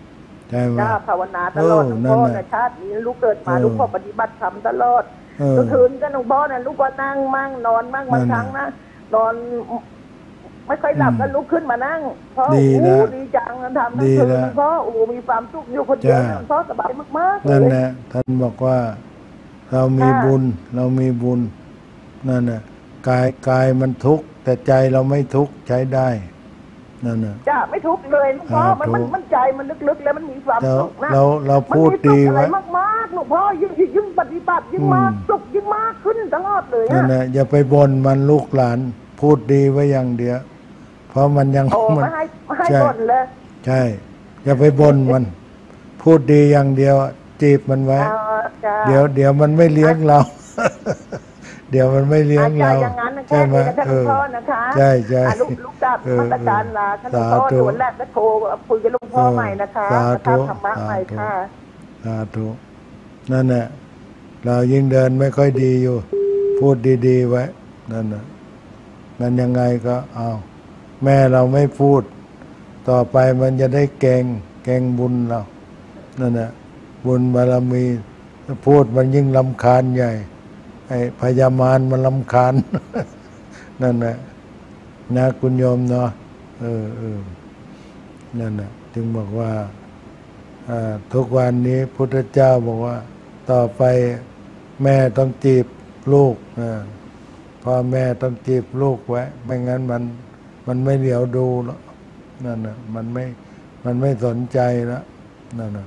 ใช่ไหมจ้าภาวนาตลอดหลวงพ่อนะชาตินี้ลูกเกิดมาลูกก็ปฏิบัติธรรมตลอดทุกคืนก็หลวงพ่อนะลูกก็นั่งมั่งนอนมั่งบางครั้งนะนอนไม่ค่อยหลับก็ลุกขึ้นมานั่งเพราะโอ้ดีจังทำทั้งคืนเพราะโอ้มีความสุขอยู่คนเดียวเพราะสบายมากๆเลยนั่นแหละท่านบอกว่าเรามีบุญเรามีบุญนั่นน่ะกายกายมันทุกข์แต่ใจเราไม่ทุกข์ใช้ได้นั่นน่ะจ้าไม่ทุกข์เลยเพราะมันมันมันใจมันลึกๆแล้วมันมีความสุขนะเราเราพูดดีไว้มากๆหลวงพ่อยิ่งยิ่งปฏิบัติยิ่งมากสุขยิ่งมากขึ้นตลอดเลยนั่นน่ะอย่าไปบ่นมันลูกหลานพูดดีไว้อย่างเดียวเพราะมันยังมันให้ให้บ่นเลยใช่อย่าไปบ่นมันพูดดีอย่างเดียวจีบมันไว้เดี๋ยวเดี๋ยวมันไม่เลี้ยงเราเดี๋ยวมันไม่เลี้ยงเราใช่ไหมเออใช่ใช่ลูกลูกจับมาตรการลาท่านพ่อด่วนแรกก็โทรคุยกับหลวงพ่อใหม่นะคะสาธุธรรมะใหม่ค่ะสาธุนั่นแหละเรายิ่งเดินไม่ค่อยดีอยู่พูดดีๆไว้นั่นน่ะนั่นยังไงก็เอาแม่เราไม่พูดต่อไปมันจะได้เก่งเก่งบุญเรานั่นน่ะบุญบารมีพูดมันยิ่งรำคาญใหญ่ไอ้พยามารมันรำคาญนั่นน่ะนะคุณโยมเนาะเออเออนั่นน่ะจึงบอกว่าทุกวันนี้พุทธเจ้าบอกว่าต่อไปแม่ต้องจีบลูกพ่อแม่ต้องจีบลูกไว้ไม่งั้นมันมันไม่เหลียวดูแล้วนั่นน่ะมันไม่มันไม่สนใจแล้วนั่นน่ะ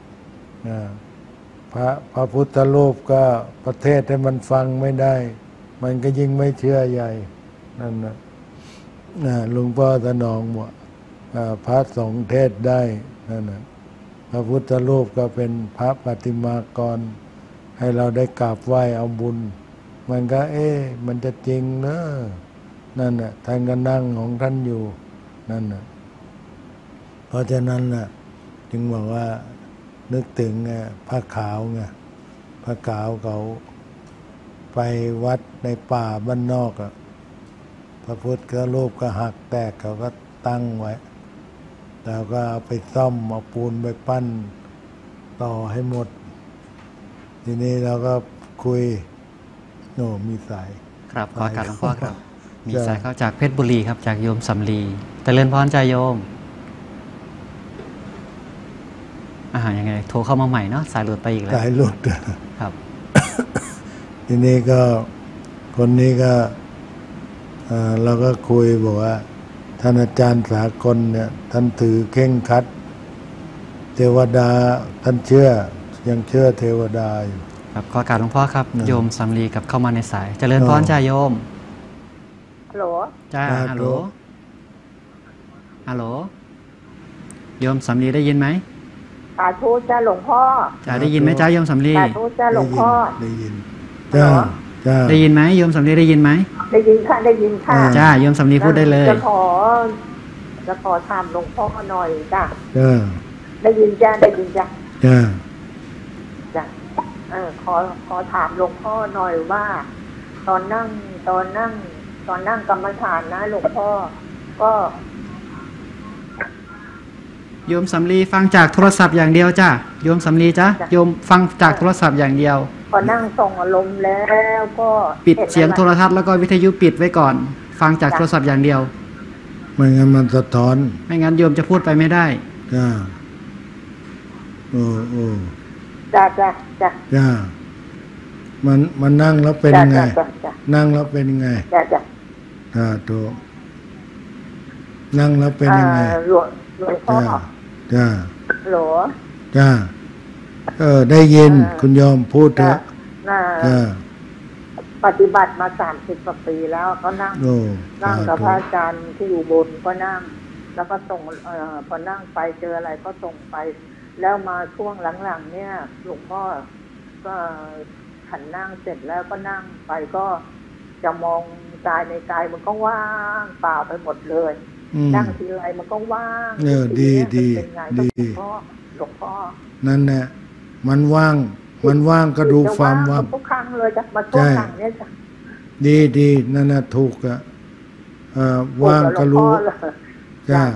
พระพระพุทธรูปก็ประเทศให้มันฟังไม่ได้มันก็ยิ่งไม่เชื่อใหญ่นั่นนะหลวงพ่อถนอมบอกพระสงฆ์เทศได้นั่นนะพระพุทธรูปก็เป็นพระปฏิมากรให้เราได้กราบไหว้เอาบุญมันก็เอ๊ะมันจะจริงเนอะนั่นน่ะท่านก็นั่งของท่านอยู่นั่นน่ะเพราะฉะนั้นน่ะจึงบอกว่านึกถึงพระขาวไงพระขาวเขาไปวัดในป่าบ้านนอกอ่ะพระพุทธรูปก็หักแตกเขาก็ตั้งไว้แล้วก็เอาไปซ่อมเอาปูนไปปั้นต่อให้หมดทีนี้เราก็คุยโน่มีสายครับขอการหลวงพ่อครับมีสายเข้าจากเพชรบุรีครับจากโยมสำลีแต่เลื่อนพรใจโยมอาหารยังไงโทรเข้ามาใหม่เนาะสายหลุดไปอีกแล้วสายหลุดครับทีนี้ก็คนนี้ก็เราก็คุยบอกว่าท่านอาจารย์สากลเนี่ยท่านถือเข่งคัดเทวดาท่านเชื่อยังเชื่อเทวดาอยู่ครับขอการหลวงพ่อครับโยมสำลีกับเข้ามาในสายเจริญพรจ้าโยมฮัลโหลจ้าฮัลโหลฮัลโหลโยมสำลีได้ยินไหมสาธุจ้าหลวงพ่อจ้าได้ยินไหมจ้าโยมสำลีสาธุจ้าหลวงพ่อได้ยินจ้าจ้าได้ยินไหมโยมสำลีได้ยินไหมได้ยินค่ะได้ยินค่ะจ้าโยมสำลีพูดได้เลยจะขอจะขอถามหลวงพ่อหน่อยจ้าจ้าได้ยินจ้าได้ยินจ้าจ้าจ้าเออขอขอถามหลวงพ่อหน่อยว่า ตอนนั่งตอนนั่ง ตอนนั่งกรรมฐานนะหลวงพ่อก็โยมสำลีฟังจากโทรศัพท์อย่างเดียวจ้าโยมสำลีจ้าโยมฟังจากโทรศัพท์อย่างเดียวพอนั่งส่งอารมณ์แล้วก็ปิดเสียงโทรทัศน์แล้วก็วิทยุปิดไว้ก่อนฟังจากโทรศัพท์อย่างเดียวไม่งั้นมันสะท้อนไม่งั้นโยมจะพูดไปไม่ได้จ้าโอ้โอ้จ้าจ้าจ้าจ้ามันมันนั่งแล้วเป็นไงนั่งแล้วเป็นไงจ้าจ้าอ่าถูกนั่งแล้วเป็นยังไงหลวงหลวงพ่อจ้าหลวงจ้าเออได้ยินคุณโยมพูดเถอะจ้าปฏิบัติมาสามสิบกว่าปีแล้วก็นั่งนั่งกับพระอาจารย์ที่อยู่บนก็นั่งแล้วก็ส่งเอ่อพอนั่งไปเจออะไรก็ส่งไปแล้วมาช่วงหลังๆเนี่ยหลวงพ่อก็ขันนั่งเสร็จแล้วก็นั่งไปก็จะมองกายในกายมันก็ว่างเปล่าไปหมดเลยนั่งทีไรมันก็ว่างเออดีดีดีหลวงพ่อนั่นแหละมันว่างมันว่างก็ดูความว่างทุกครั้งเลยจ้ะมาช่วงหลังเนี่ยจ้ะดีดีนั่นน่ะถูกอ่ะว่างก็รู้จ้า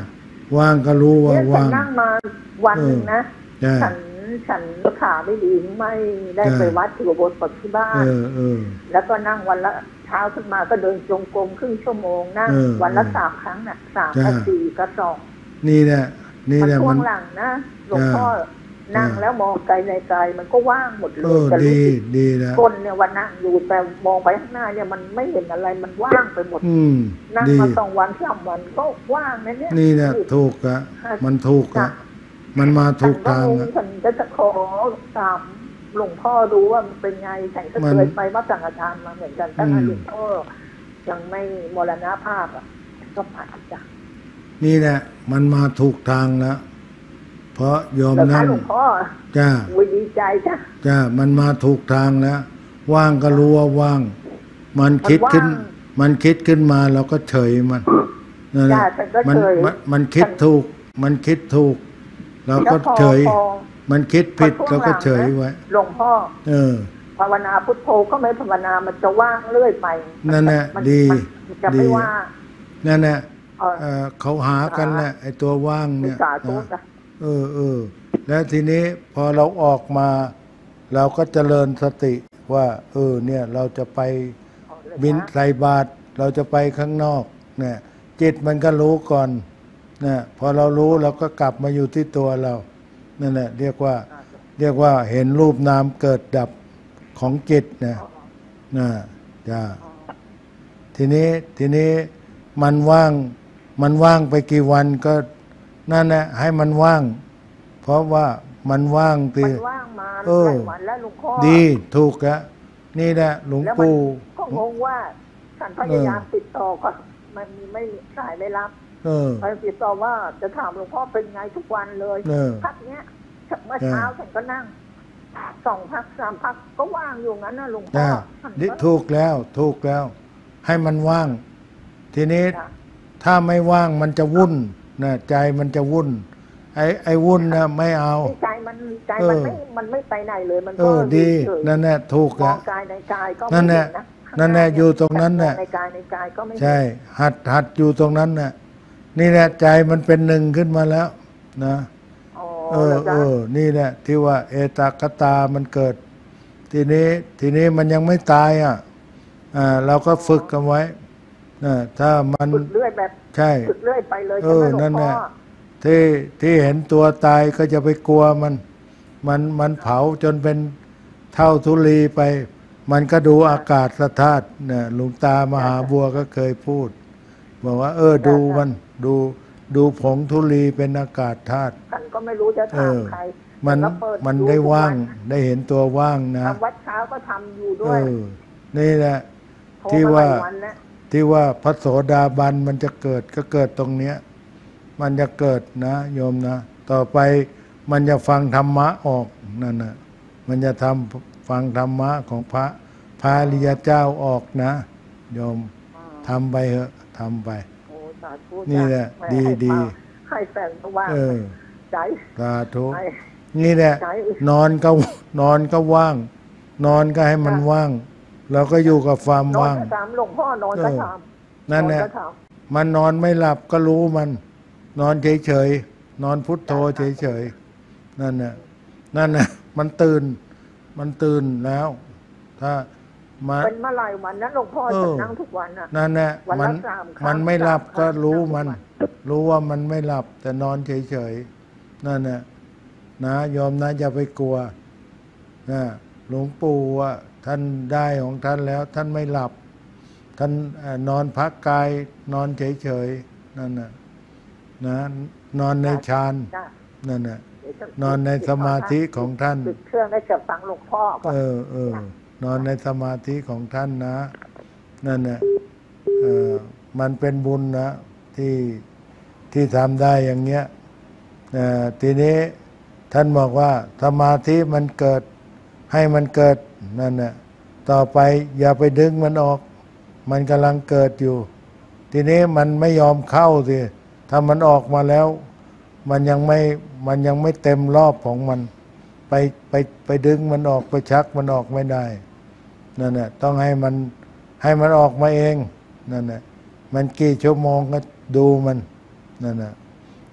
ว่างก็รู้ว่าว่างนั่งมาวันหนึ่งนะฉันฉันขาไม่ดีไม่ได้ไปวัดที่อุโบสถที่บ้านแล้วก็นั่งวันละเช้าขึ้นมาก็เดินจงกรมครึ่งชั่วโมงนั่งวันละสามครั้งน่ะสามนาทีก็สองนี่แหละนี่แหละมันช่วงหลังนะหลวงพ่อนั่งแล้วมองไกลในไกลมันก็ว่างหมดเลยแต่ดีดีนะคนเนี่ยวันนั่งอยู่แต่มองไปข้างหน้าเนี่ยมันไม่เห็นอะไรมันว่างไปหมดนั่งมาสองวันสามวันก็ว่างนะเนี่ยนี่เนี่ยถูกอะมันถูกอะมันมาถูกทางอะฉันก็จะขอตามหลวงพ่อดูว่ามันเป็นไงฉันก็เคยไปวัดสังฆทานมาเหมือนกันตั้งแต่หลวงพ่อยังไม่มรณภาพอ่ะก็ผ่านจ้ะนี่แหละมันมาถูกทางแล้วเพราะยอมนั่งหลวงพ่อจ้าดีใจจ้ะจ้ามันมาถูกทางแล้วว่างก็รู้ว่าว่างมันคิดขึ้นมันคิดขึ้นมาเราก็เฉยมันนั่นแหละมันมันคิดถูกมันคิดถูกเราก็เฉยมันคิดผิดเราก็เฉยไว้หลวงพ่อเออภาวนาพุทโธก็ไม่ภาวนามันจะว่างเรื่อยไปนั่นแหละดีจะไม่ว่านั่นแหละเขาหากันแหละไอ้ตัวว่างเนี่ยเออเออแล้วทีนี้พอเราออกมาเราก็เจริญสติว่าเออเนี่ยเราจะไปบิณฑบาตเราจะไปข้างนอกเนี่ยจิตมันก็รู้ก่อนเนี่ยพอเรารู้เราก็กลับมาอยู่ที่ตัวเรานั่นแหละเรียกว่าเรียกว่าเห็นรูปนามเกิดดับของจิตนะนะจ้าทีนี้ทีนี้มันว่างมันว่างไปกี่วันก็นั่นแหละให้มันว่างเพราะว่ามันว่างตีมันว่างมาหลายวันแล้วหลวงพ่อดีถูกอะนี่แหละหลวงปู่ก็งงว่าฉันพยายามติดต่อก็มันมีไม่สายไม่รับพยายามติดต่อว่าจะถามหลวงพ่อเป็นไงทุกวันเลยพักเนี้ยเมื่อเช้าฉันก็นั่งสองพักสามพักก็ว่างอยู่งั้นนะหลวงพ่อถูกแล้วถูกแล้วให้มันว่างทีนี้ถ้าไม่ว่างมันจะวุ่นนะใจมันจะวุ่นไอ้ไอ้วุ่นนะไม่เอาใจมันใจมันไม่มันไม่ไปไหนเลยมันก็ดีนั่นแหละถูกอะกายในกายก็นั่นแหละนั่นแหละอยู่ตรงนั้นน่ะในกายในกายก็ไม่ใช่หัดหัดอยู่ตรงนั้นน่ะนี่แหละใจมันเป็นหนึ่งขึ้นมาแล้วนะเออเออนี่แหละที่ว่าเอตากตามันเกิดทีนี้ทีนี้มันยังไม่ตายอ่ะอ่าเราก็ฝึกกันไว้นะถ้ามันฝึกเรื่อยแบบใช่ฝึกเรื่อยไปเลยเออนั่นแหละที่ที่เห็นตัวตายก็จะไปกลัวมันมันมันเผาจนเป็นเท่าธุลีไปมันก็ดูอากาศธาตุเนี่ยหลวงตามหาบัวก็เคยพูดบอกว่าเออดูมันดูดูผงธุลีเป็นอากาศธาตุท่านก็ไม่รู้จะถามใครมันมันได้ว่างได้เห็นตัวว่างนะวัดเช้าก็ทำอยู่ด้วยนี่แหละที่ว่าที่ว่าพระโสดาบันมันจะเกิดก็เกิดตรงเนี้ยมันจะเกิดนะโยมนะต่อไปมันจะฟังธรรมะออกนั่นนะมันจะทำฟังธรรมะของพระพระอริยเจ้าออกนะโยมทำไปเถอะทำไปนี่แหละดีดีให้แสงสว่างใจสาธุนี่แหละนอนก็นอนก็ว่างนอนก็ให้มันว่างเราก็อยู่กับความว่างถามหลวงพ่อนอนก็ถามนั่นแหละมันนอนไม่หลับก็รู้มันนอนเฉยๆนอนพุทโธเฉยๆนั่นน่ะนั่นน่ะมันตื่นมันตื่นแล้วถ้ามาเป็นมาหลายวันนะหลวงพ่อจะนั่งทุกวันน่ะนั่นแหละมันมันไม่หลับก็รู้มันรู้ว่ามันไม่หลับแต่นอนเฉยๆนั่นน่ะนะยอมนะอย่าไปกลัวนะหลวงปู่ว่าท่านได้ของท่านแล้วท่านไม่หลับท่านนอนพักกายนอนเฉยๆนั่นน่ะนะนอนในฌานนั่นน่ะนอนในสมาธิของท่านเครื่องได้เก็บฟังหลวงพ่อเออเออนอนในสมาธิของท่านนะนั่นน่ะเออมันเป็นบุญนะที่ที่ทำได้อย่างเงี้ยทีนี้ท่านบอกว่าสมาธิมันเกิดให้มันเกิดนั่นน่ะต่อไปอย่าไปดึงมันออกมันกำลังเกิดอยู่ทีนี้มันไม่ยอมเข้าสิถ้ามันออกมาแล้วมันยังไม่มันยังไม่เต็มรอบของมันไปไปไปดึงมันออกไปชักมันออกไม่ได้นั่นน่ะต้องให้มันให้มันออกมาเองนั่นน่ะมันกี่ชั่วโมงก็ดูมันนั่นน่ะ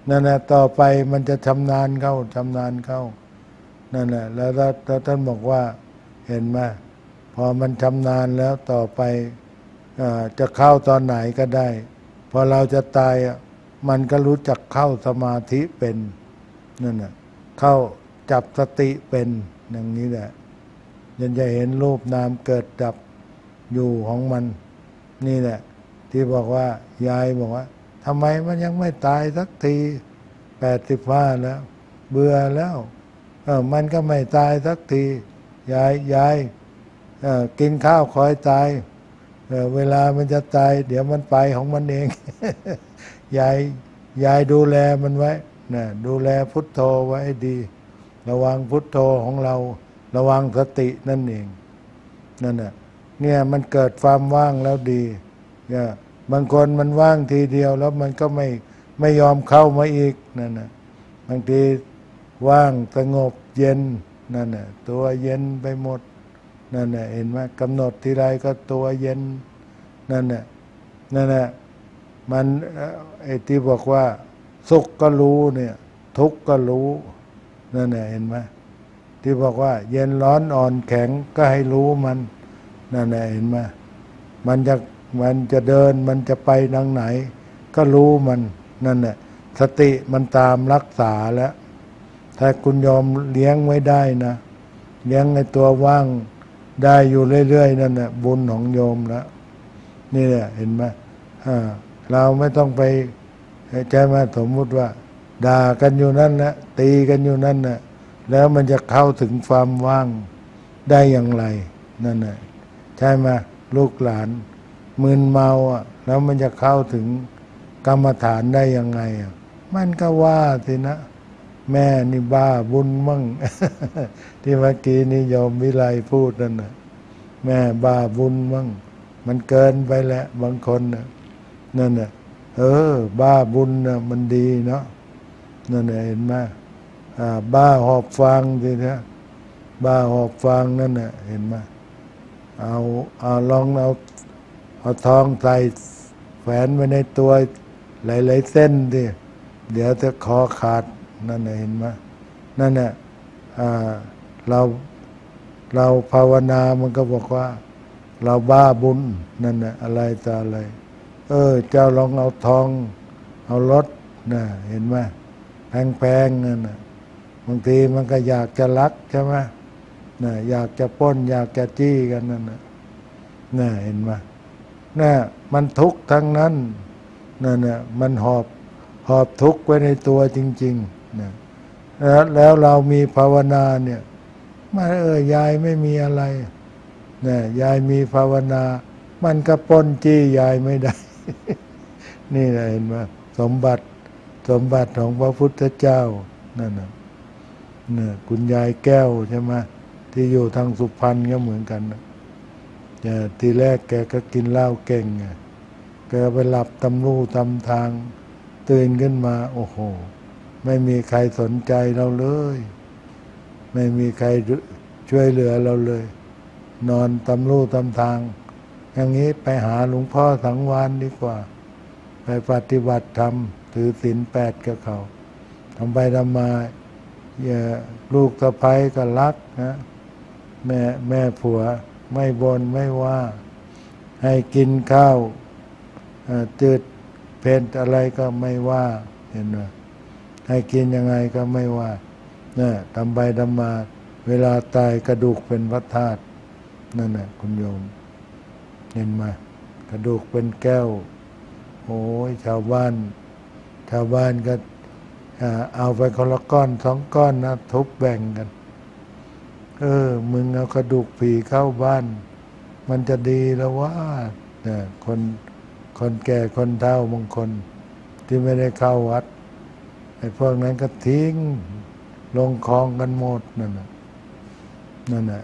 นั่นแหละต่อไปมันจะชำนาญเข้าชำนาญเข้านั่นแหละแล้วท่านบอกว่าเห็นไหมพอมันชำนาญแล้วต่อไปจะเข้าตอนไหนก็ได้พอเราจะตายมันก็รู้จักเข้าสมาธิเป็นนั่นน่ะเข้าจับสติเป็นอย่างนี้แหละยันจะเห็นรูปนามเกิดดับอยู่ของมันนี่แหละที่บอกว่ายายบอกว่าทำไมมันยังไม่ตายสักทีแปดสิบห้าแล้วเบื่อแล้วเออมันก็ไม่ตายสักทียายยายเออกินข้าวคอยตายเออเวลามันจะตายเดี๋ยวมันไปของมันเอง ยายยายดูแลมันไว้นะดูแลพุทโธไว้ให้ดีระวังพุทโธของเราระวังสตินั่นเองนั่นน่ะเนี่ยมันเกิดความว่างแล้วดีเนี่ยบางคนมันว่างทีเดียวแล้วมันก็ไม่ไม่ยอมเข้ามาอีกนั่นน่ะบางทีว่างสงบเย็นนั่นน่ะตัวเย็นไปหมดนั่นน่ะเห็นไหมกำหนดทีไรก็ตัวเย็นนั่นน่ะนั่นน่ะมันไอ้ที่บอกว่าสุขก็รู้เนี่ยทุกข์ก็รู้นั่นน่ะเห็นไหมที่บอกว่าเย็นร้อนอ่อนแข็งก็ให้รู้มันนั่นน่ะเห็นไหมมันจะมันจะเดินมันจะไปทางไหนก็รู้มันนั่นน่ะสติมันตามรักษาแล้วถ้าคุณยอมเลี้ยงไว้ได้นะเลี้ยงในตัวว่างได้อยู่เรื่อยๆนั่นน่ะบุญของโยมแล้วนี่แหละเห็นไหมเราไม่ต้องไปใจมาสมมุติว่าด่ากันอยู่นั่นนะตีกันอยู่นั่นนะแล้วมันจะเข้าถึงความว่างได้อย่างไรนั่นน่ะใช่ไหมลูกหลานมึนเมาอ่ะแล้วมันจะเข้าถึงกรรมฐานได้ยังไงอ่ะมันก็ว่าสินะแม่นี่บ้าบุญมั่ง ที่เมื่อกี้นี่โยมวิไลพูดนั่นน่ะแม่บ้าบุญมั่งมันเกินไปแล้วบางคนน่ะนั่นน่ะเออบ้าบุญน่ะมันดีเนาะนั่นน่ะเห็นไหมอ่าบ้าหอบฟางสินะบ้าหอบฟางนั่นน่ะเห็นไหมเอาเอาลองเอาเอาทองใส่แขวนไว้ในตัวหลายๆเส้นดิเดี๋ยวจะคอขาดนั่นน่ะเห็นไหมนั่นน่ะอ่าเราเราภาวนามันก็บอกว่าเราบ้าบุญนั่นน่ะอะไรต่ออะไรเออเจ้าลองเอาทองเอารถน่ะเห็นไหมแพงๆนั่นน่ะบางทีมันก็อยากจะลักใช่ไหมน่ะอยากจะปล้นอยากจะจี้กันนั่นน่ะน่ะเห็นไหมน่ะมันทุกข์ทั้งนั้นนั่นน่ะมันหอบหอบทุกข์ไว้ในตัวจริงๆนะแล้วแล้วเรามีภาวนาเนี่ยมาเออยายไม่มีอะไรนะยายมีภาวนามันก็ปล้นจี้ยายไม่ได้ นี่แหละเห็นไหมสมบัติสมบัติของพระพุทธเจ้านั่นน่ะเนี่ยคุณยายแก้วใช่ไหมที่อยู่ทางสุพรรณก็เหมือนกันนะแต่ทีแรกแกก็กินเหล้าเก่งไงแกไปหลับตำลู่ตำทางตื่นขึ้นมาโอ้โหไม่มีใครสนใจเราเลยไม่มีใครช่วยเหลือเราเลยนอนตำลู่ตำทางอย่างนี้ไปหาหลวงพ่อสังวานดีกว่าไปปฏิบัติธรรมถือศีลแปดกับเขาทำไปทำมาอย่าลูกสะใภ้ก็รักนะแม่แม่ผัวไม่บ่นไม่ว่าให้กินข้าวจืดเผ็ดอะไรก็ไม่ว่าเห็นไหมให้กินยังไงก็ไม่ว่าเนี่ยทำไปทำมาเวลาตายกระดูกเป็นพระธาตุนั่นแหละคุณโยมเห็นไหมกระดูกเป็นแก้วโอ้ยชาวบ้านชาวบ้านก็เอาไปคนละก้อนสองก้อนนะทุบแบ่งกันเออมึงเอากระดูกผีเข้าบ้านมันจะดีแล้วว่าเนี่ยคนคนแก่คนเฒ่าบางคนที่ไม่ได้เข้าวัดไอ้พวกนั้นก็ทิ้งลงคลองกันหมดนั่นน่ะนั่นน่ะ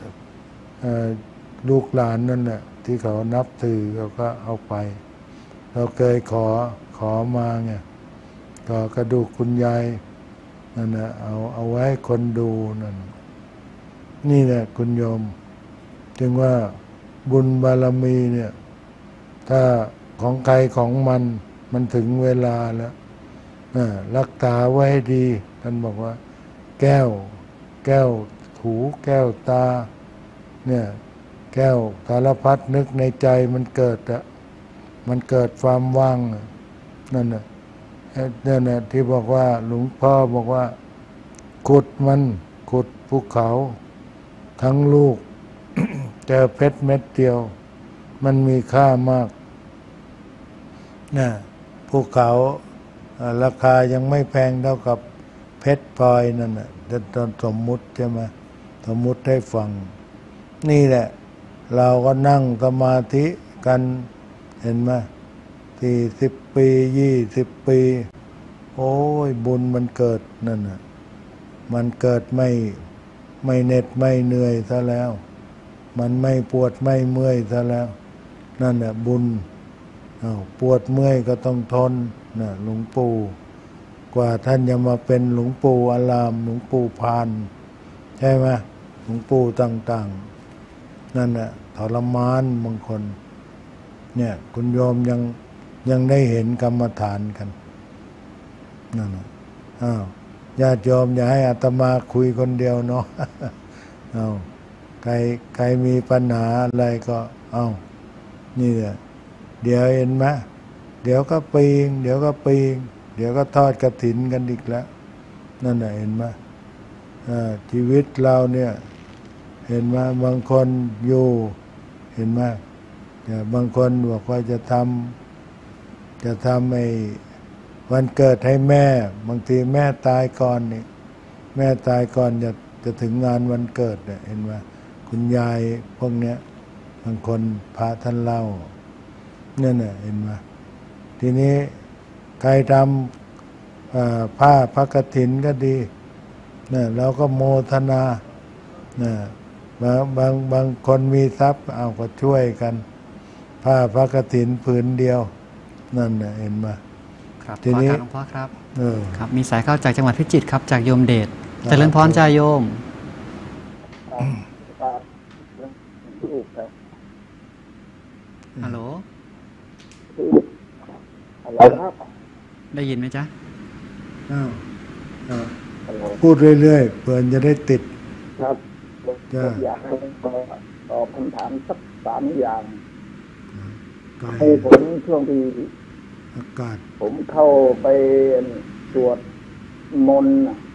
ลูกหลานนั่นน่ะที่เขานับถือเขาก็เอาไปเราเคยขอขอมาไงก็กระดูกคุณยายนั่นน่ะเอาเอาไว้คนดูนั่นนี่แหละคุณโยมจึงว่าบุญบารมีเนี่ยถ้าของใครของมันมันถึงเวลาแล้วรักษาไว้ให้ดีท่านบอกว่าแก้วแก้วหูแก้วตาเนี่ยแก้วสารพัดนึกในใจมันเกิดอะมันเกิดความว่างนั่นน่ะนั่นน่ะที่บอกว่าหลวงพ่อบอกว่าขุดมันขุดภูเขาทั้งลูก เจอเพชรเม็ดเดียวมันมีค่ามากน่ะภูเขาราคายังไม่แพงเท่ากับเพชรพลอยนั่นน่ะตอนสมมุติใช่ไหมสมมุติให้ฟังนี่แหละเราก็นั่งสมาธิกันเห็นไหมสี่สิบปียี่สิบปีโอ้ยบุญมันเกิดนั่นน่ะมันเกิดไม่ไม่เหน็ดไม่เหนื่อยซะแล้วมันไม่ปวดไม่เมื่อยซะแล้วนั่นแหละบุญอ้าวปวดเมื่อยก็ต้องทนน่ะหลวงปู่กว่าท่านจะมาเป็นหลวงปู่อารามหลวงปู่พานใช่ไหมหลวงปู่ต่างๆนั่นแหละทรมานบางคนเนี่ยคุณโยมยังยังได้เห็นกรรมฐานกันนั่นน่ะอ้าวญาติโยมอย่าให้อาตมาคุยคนเดียวเนาะ เอาใครใครมีปัญหาอะไรก็เอานี่แหละเดี๋ยวเห็นไหมเดี๋ยวก็ปีงเดี๋ยวก็ปีงเดี๋ยวก็ทอดกฐินกันอีกแล้วนั่นน่ะเห็นไหมชีวิตเราเนี่ยเห็นไหมบางคนอยู่เห็นไหมบางคนบอกว่าจะทำจะทำไอ้วันเกิดให้แม่บางทีแม่ตายก่อนนี่แม่ตายก่อนจะจะถึงงานวันเกิดเนี่ยเห็นไหมคุณยายพวกเนี้ยบางคนพระท่านเล่าเนี่ยน่ะเห็นไหมทีนี้ใครทำผ้าพระกฐินก็ดีเนี่ยเราก็โมทนาเนี่ยบางบางบางคนมีทรัพย์เอาก็ช่วยกันผ้าพระกฐินผืนเดียวนั่นน่ะเห็นไหมครับทีนี้หลวงพ่อครับเออครับมีสายเข้าจากจังหวัดพิจิตรครับจากโยมเดชเจริญพรจ่าโยมฮัลโหลได้ยินไหมจ๊ะอ้าวพูดเรื่อยๆเพื่อนจะได้ติดครับอยากให้ตอบคำถามสักสามอย่างให้ผมช่วงที่อากาศผมเข้าไปสวดมนต์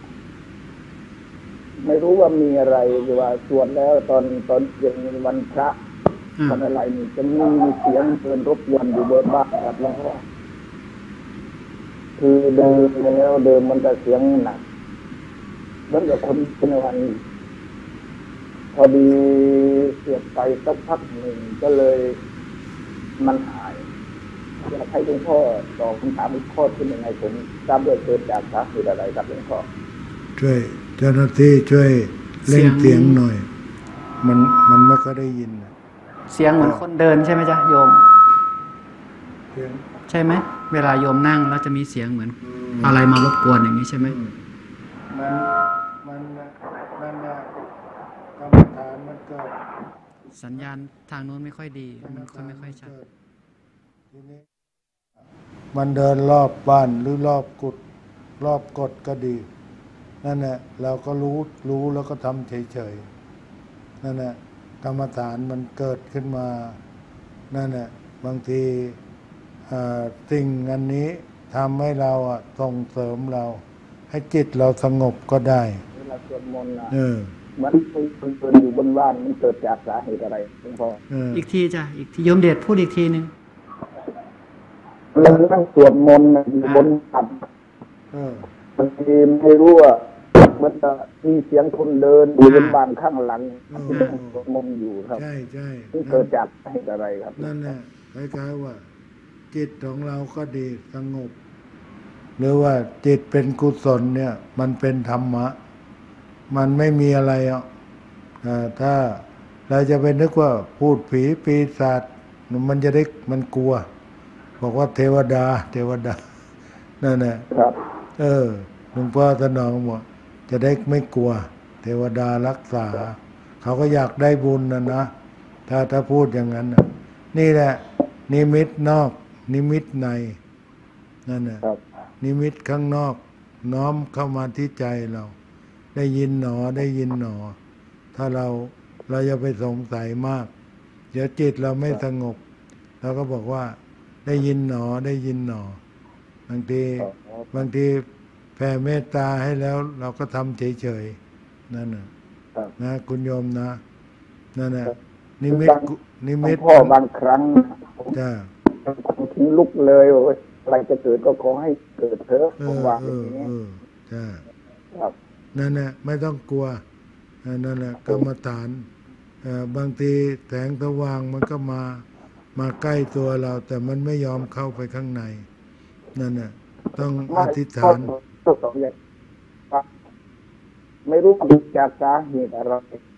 ไม่รู้ว่ามีอะไรหรือว่าสวดแล้วตอนตอนเย็นวันพระตอนอะไรนี่จะมีเสียงเตือนรบกวนอยู่บนบ้านครับหลวงพ่อคือเดิมแล้วเดิมมันจะเสียงหนักแล้วกับคนเป็นวันพอดีเสียบไปสักพักหนึ่งก็เลยมันหายอยากให้หลวงพ่อตอบคำถามข้อที่ยังไงผมทราบด้วยเกิดจากสาเหตุอะไรครับหลวงพ่อช่วยเจ้าหน้าที่ช่วยเล่นเสียงหน่อยมันมันไม่ก็ได้ยินเสียงเหมือนคนเดินใช่ไหมจ๊ะโยมใช่ไหมเวลาโยมนั่งแล้วจะมีเสียงเหมือนอะไรมารบกวนอย่างนี้ใช่ไหมมันมันมันกรรมฐานมันเกิดสัญญาณทางโน้นไม่ค่อยดีมันค่อยไม่ค่อยชัดทีนี้มันเดินรอบบ้านหรือรอบกุฏรอบกฎก็ดีนั่นแหละเราก็รู้รู้แล้วก็ทำเฉยๆนั่นแหละกรรมฐานมันเกิดขึ้นมานั่นแหละบางทีสิ่งอันนี้ทำให้เราส่งเสริมเราให้จิตเราสงบก็ได้เวลาสวดมนต์นะเออมันเป็นเกิดอยู่บนบ้านมันเกิดจากสาเหตุอะไรหลวงพ่ออีกทีจ้ะอีกทีโยมเดชพูดอีกทีนึงเรานั่งสวดมนต์อยู่บนบ้านบางทีไม่รู้ว่ามันจะมีเสียงคนเดินอยู่บนบ้านข้างหลังที่นั่งสวดมนต์อยู่ครับใช่ใช่ที่เกิดจากเหตุอะไรครับนั่นแหละคล้ายๆว่าจิตของเราก็ดีสงบหรือว่าจิตเป็นกุศลเนี่ยมันเป็นธรรมะมันไม่มีอะไรอ่ะถ้าเราจะไปนึกว่าพูดผีปีศาจมันจะได้มันกลัวบอกว่าเทวดาเทวดานั่นแหละเออหลวงพ่อท่านน้องบอกจะได้ไม่กลัวเทวดารักษาเขาก็อยากได้บุญนะนะถ้าถ้าพูดอย่างนั้นนะนี่แหละนิมิตนอกนิมิตในนั่นแหละนิมิตข้างนอกน้อมเข้ามาที่ใจเราได้ยินหนอได้ยินหนอถ้าเราเราอย่าไปสงสัยมากเดี๋ยวจิตเราไม่สงบเราก็บอกว่าได้ยินหนอได้ยินหนอบางทีบางทีแผ่เมตตาให้แล้วเราก็ทำเฉยๆนั่นน่ะนะคุณโยมนะนั่นน่ะนิมิตนิมิตพ่อบางครั้งจ้าทิ้งลุกเลยอะไรจะเกิดก็ขอให้เกิดเถอะผมว่าอย่างนี้จ้านั่นแหละไม่ต้องกลัวนั่นแหละกรรมฐานบางทีแสงสว่างมันก็มามาใกล้ตัวเราแต่มันไม่ยอมเข้าไปข้างในนั่นน่ะต้องอธิษฐานไม่รู้จากสาเหตุอะไร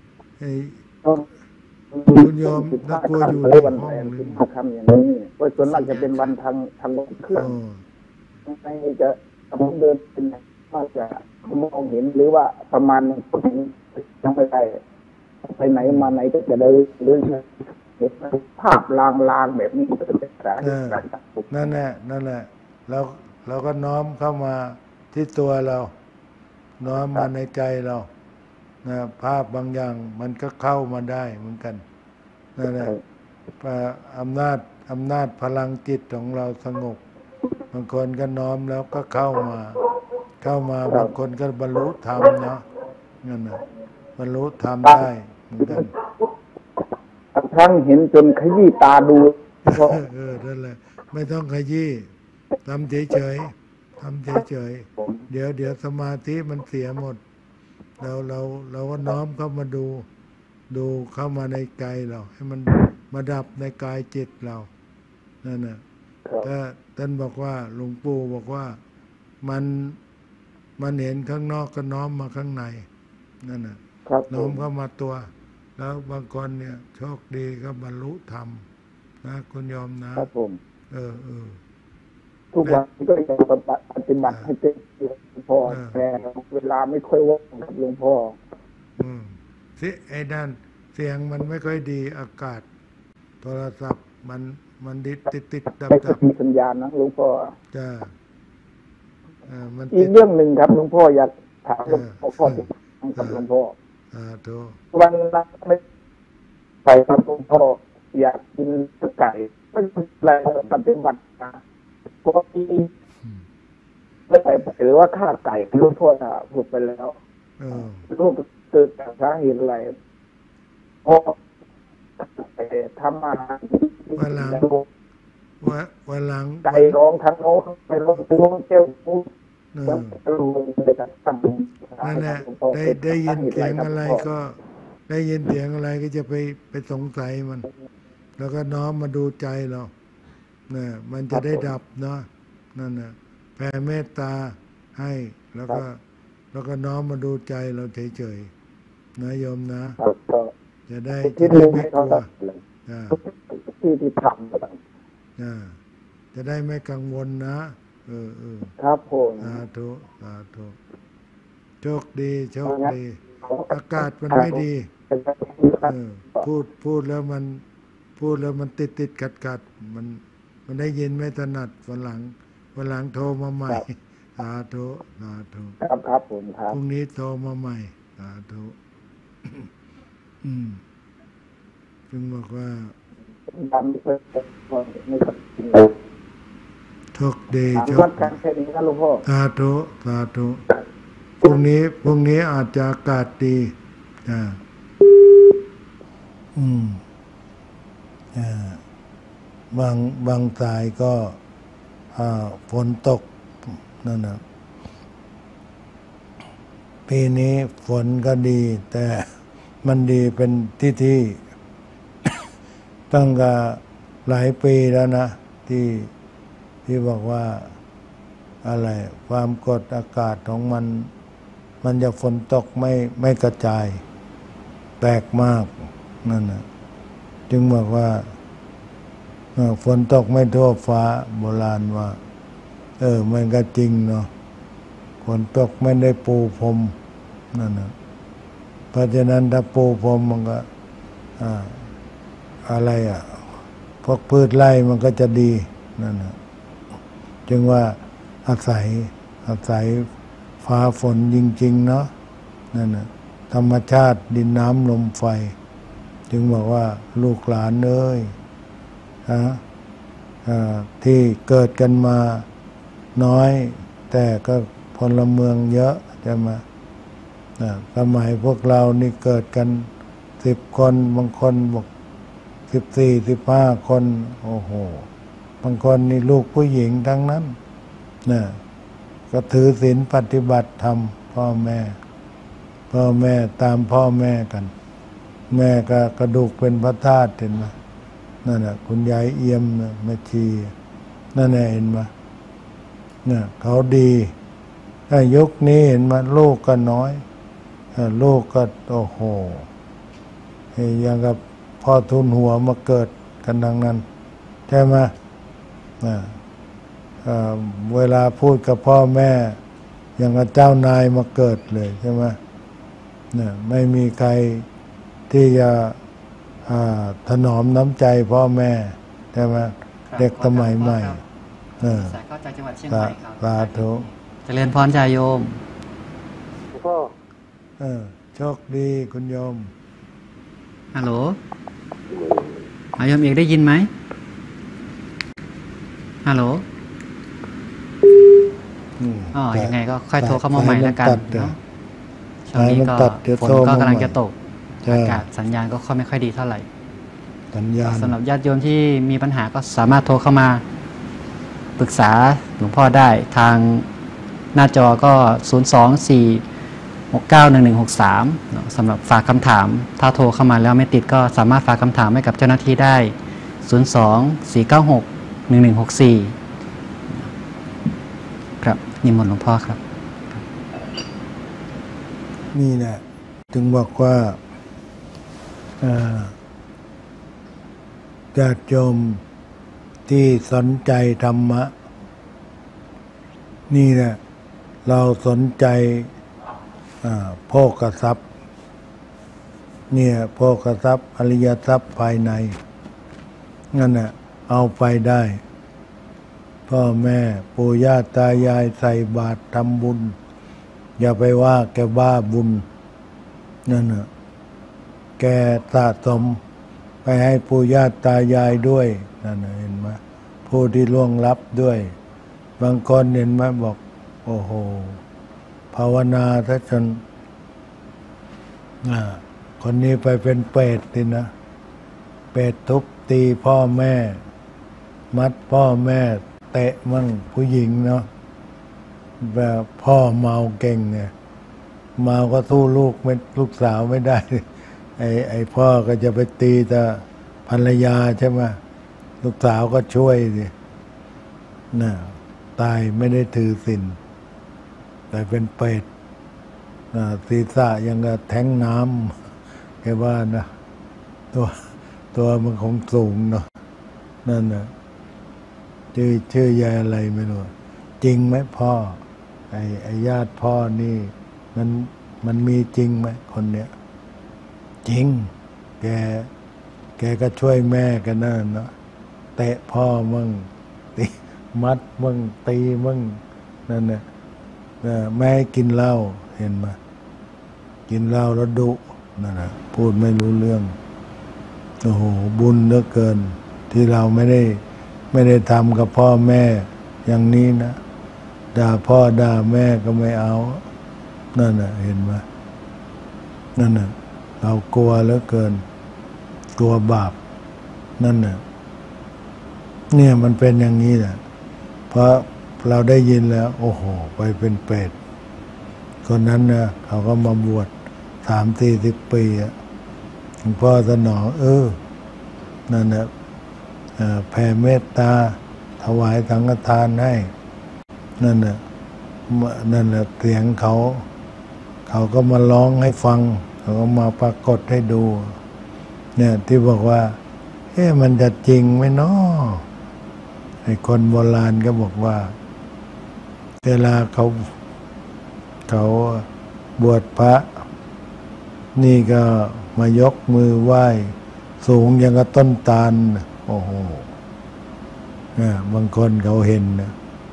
คุณโยมถ้ากลัวอยู่ในห้องหรือทำอย่างนี้เพราะส่วนมากจะเป็นวันทางทางเครื่องไม่จะต้องเดินเป็นว่าจะมองเห็นหรือว่าประมาณยังไม่ได้ไปไหนมาไหนก็จะได้เรื่องเห็นภาพลางๆแบบนี้เป็นสาเหตุนั่นแหละนั่นแหละเราเราก็น้อมเข้ามาที่ตัวเราน้อมมาในใจเรานะภาพบางอย่างมันก็เข้ามาได้เหมือนกันนั่นแหละอำนาจอำนาจพลังจิตของเราสงบบางคนก็น้อมแล้วก็เข้ามาเข้ามาบางคนก็บรรลุธรรมเนาะนั่นน่ะบรรลุธรรมได้เหมือนกันครั้งเห็นจนขยี้ตาดูเออนั่นแหละไม่ต้องขยี้ทำเฉยๆทำเฉยๆเดี๋ยวเดี๋ยวสมาธิมันเสียหมดเราเราเราก็น้อมเข้ามาดูดูเข้ามาในใจเราให้มันมาดับในกายจิตเรานั่นน่ะถ้าท่านบอกว่าหลวงปู่บอกว่ามันมันเห็นข้างนอกก็น้อมมาข้างในนั่นน่ะน้อมเข้ามาตัวแล้วบางคนเนี่ยโชคดีก็บรรลุธรรมนะคุณยอมนะครับผมเออเออทุกวันก็ยังปฏิบัติให้เต็มที่พ่อแต่เวลาไม่ค่อยว่างกับหลวงพ่ออืมสิไอ้ด้านเสียงมันไม่ค่อยดีอากาศโทรศัพท์มันมันดิดติดติดดับดับมีสัญญาณนะหลวงพ่อจ้าอ่ามันอีกเรื่องหนึ่งครับหลวงพ่ออยากถามหลวงพ่อกับหลวงพ่ออ่าโตวันนั้นไม่ไปกับหลวงพ่ออยากกินไก่ไม่เป็นไรปฏิบัตินะก็มีไม่ไปหรือว่าฆ่าไก่หลวงพ่อพูดไปแล้วลูกเกิดจากสาเหตุอะไรพอทำมาวันหลังวันหลังไก่ร้องทั้งโน้ไปร้องตัวเจ้านั่นแหละได้ได้ยินเสียงอะไรก็ได้ยินเสียงอะไรก็จะไปไปสงสัยมันแล้วก็น้อมมาดูใจเราเนี่ยมันจะได้ดับเนาะนั่นน่ะแผ่เมตตาให้แล้วก็แล้วก็น้อมมาดูใจเราเฉยๆนะโยมนะจะได้จะได้ไม่กลัวที่ที่ทำจะได้ไม่กังวลนะเออเออครับผมสาธุสาธุโชคดีโชคดีอากาศมันไม่ดีเออพูดพูดแล้วมันพูดแล้วมันติดติดกัดกัดมันมันได้ยินไม่ถนัดวันหลังวันหลังโทรมาใหม่สาธุสาธุครับครับผมครับพรุ่งนี้โทรมาใหม่สาธุอืมจึงบอกว่าโชคดีโชคดีสาธุสาธุพรุ่งนี้พรุ่งนี้อาจจะอากาศดีอ่าอืมอ่าบางบางสายก็ฝนตกนั่นนะปีนี้ฝนก็ดีแต่มันดีเป็นที่ที่ตั้งแต่หลายปีแล้วนะที่ที่บอกว่าอะไรความกดอากาศของมันมันจะฝนตกไม่ไม่กระจายแปลกมากนั่นนะจึงบอกว่าฝนตกไม่ทั่วฟ้าโบราณว่าเออมันก็จริงเนาะฝนตกไม่ได้ปูพรมนั่นนะเพราะฉะนั้นถ้าปูพรมมันก็อ่าอะไรอ่ะพวกพืชไร่มันก็จะดีนั่นนะจึงว่าอาศัยอาศัยฟ้าฝนจริงๆเนาะนั่นนะธรรมชาติดินน้ำลมไฟจึงบอกว่าลูกหลานเอ้ยฮะที่เกิดกันมาน้อยแต่ก็พลเมืองเยอะใช่ไหมสมัยพวกเรานี่เกิดกันสิบคนบางคนบอกสิบสี่สิบห้าคนโอ้โหบางคนนี่ลูกผู้หญิงทั้งนั้นนะก็ถือศีลปฏิบัติธรรมพ่อแม่พ่อแม่ตามพ่อแม่กันแม่ก็กระดูกเป็นพระธาตุเห็นไหมนั่นแหละคุณยายเอี่ยมนะแม่ชีนั่นแหละเห็นไหมเนี่ยเขาดีถ้ายุคนี้เห็นไหมลูกก็น้อยลูกก็โอ้โหอย่างกับพ่อทุนหัวมาเกิดกันดังนั้นใช่ไหมเวลาพูดกับพ่อแม่อย่างกับเจ้านายมาเกิดเลยใช่ไหมเนี่ยไม่มีใครที่จะถนอมน้ำใจพ่อแม่ใช่ไหมเด็กสมัยใหม่เออสายเข้าจากจังหวัดเชียงใหม่ครับสาธุเจริญพรใจโยมพ่อเออโชคดีคุณโยมฮัลโหลอาโยมเอกได้ยินไหมฮัลโหลอ๋อยังไงก็ค่อยโทรเข้ามาใหม่แล้วกันเนาะช่วงนี้ก็ฝนก็กำลังจะตกอากาศสัญญาณก็ค่อยไม่ค่อยดีเท่าไหร่สัญญาณสำหรับญาติโยมที่มีปัญหาก็สามารถโทรเข้ามาปรึกษาหลวงพ่อได้ทางหน้าจอก็ศูนย์ สอง สี่ หก เก้า หนึ่ง หนึ่ง หก สามสำหรับฝากคำถามถ้าโทรเข้ามาแล้วไม่ติดก็สามารถฝากคำถามให้กับเจ้าหน้าที่ได้ศูนย์ สอง สี่ เก้า หก หนึ่ง หนึ่ง หก สี่ครับนิมนต์หลวงพ่อครับนี่แหละถึงบอกว่าญาติโยมที่สนใจธรรมะนี่แหละเราสนใจโภคทรัพย์เนี่ยโภคทรัพย์อริยทรัพย์ภายในนั่นน่ะเอาไปได้พ่อแม่ปู่ย่าตายายใส่บาตรทำบุญอย่าไปว่าแกบ้าบุญนั่นน่ะแกสะสมไปให้ปู่ย่าตายายด้วยนั่นเห็นไหมผู้ที่ล่วงลับด้วยบางคนเห็นไหมบอกโอ้โหภาวนาถ้าจนคนนี้ไปเป็นเปรตดินะเปรตทุบตีพ่อแม่มัดพ่อแม่เตะมั่งผู้หญิงเนาะแบบพ่อเมาเก่งไงเมาก็สู้ลูกไม่ลูกสาวไม่ได้ไอ้ไอ้พ่อก็จะไปตีแต่ภรรยาใช่ไหมลูกสาวก็ช่วยสิน่ะตายไม่ได้ถือศีลแต่เป็นเปรตศีรษะยังกับแท้งน้ำแกว่านะตัวตัวมันคงสูงเนาะนั่นน่ะชื่อชื่อยายอะไรไม่รู้จริงไหมพ่อไอ้ไอ้ญาติพ่อนี่มันมันมีจริงไหมคนเนี้ยจริงแกแกก็ช่วยแม่กันนั่นเนาะเตะพ่อมั่งตีมัดมั่งตีมั่งนั่นน่ะแม่กินเหล้าเห็นไหมกินเหล้าแล้วดุนั่นนะพูดไม่รู้เรื่องโอ้โหบุญเหลือเกินที่เราไม่ได้ไม่ได้ทำกับพ่อแม่อย่างนี้นะด่าพ่อด่าแม่ก็ไม่เอานั่นน่ะเห็นไหมนั่นน่ะเรากลัวเหลือเกินกลัวบาปนั่นน่ะเนี่ยมันเป็นอย่างนี้แหละเพราะเราได้ยินแล้วโอ้โหไปเป็นเปรตคนนั้นนะเขาก็มาบวชสามสี่สิบปีอะหลวงพ่อสนองเออนั่นนะแผ่เมตตาถวายสังฆทานให้นั่นน่ะนั่นแหละเสียงเขาเขาก็มาร้องให้ฟังเขาก็มาปรากฏให้ดูเนี่ยที่บอกว่าเอ๊ะมันจะจริงไหมเนาะไอ้คนโบราณก็บอกว่าเวลาเขาเขาบวชพระนี่ก็มายกมือไหว้สูงอย่างกับต้นตาลโอ้โหบางคนเขาเห็นนะ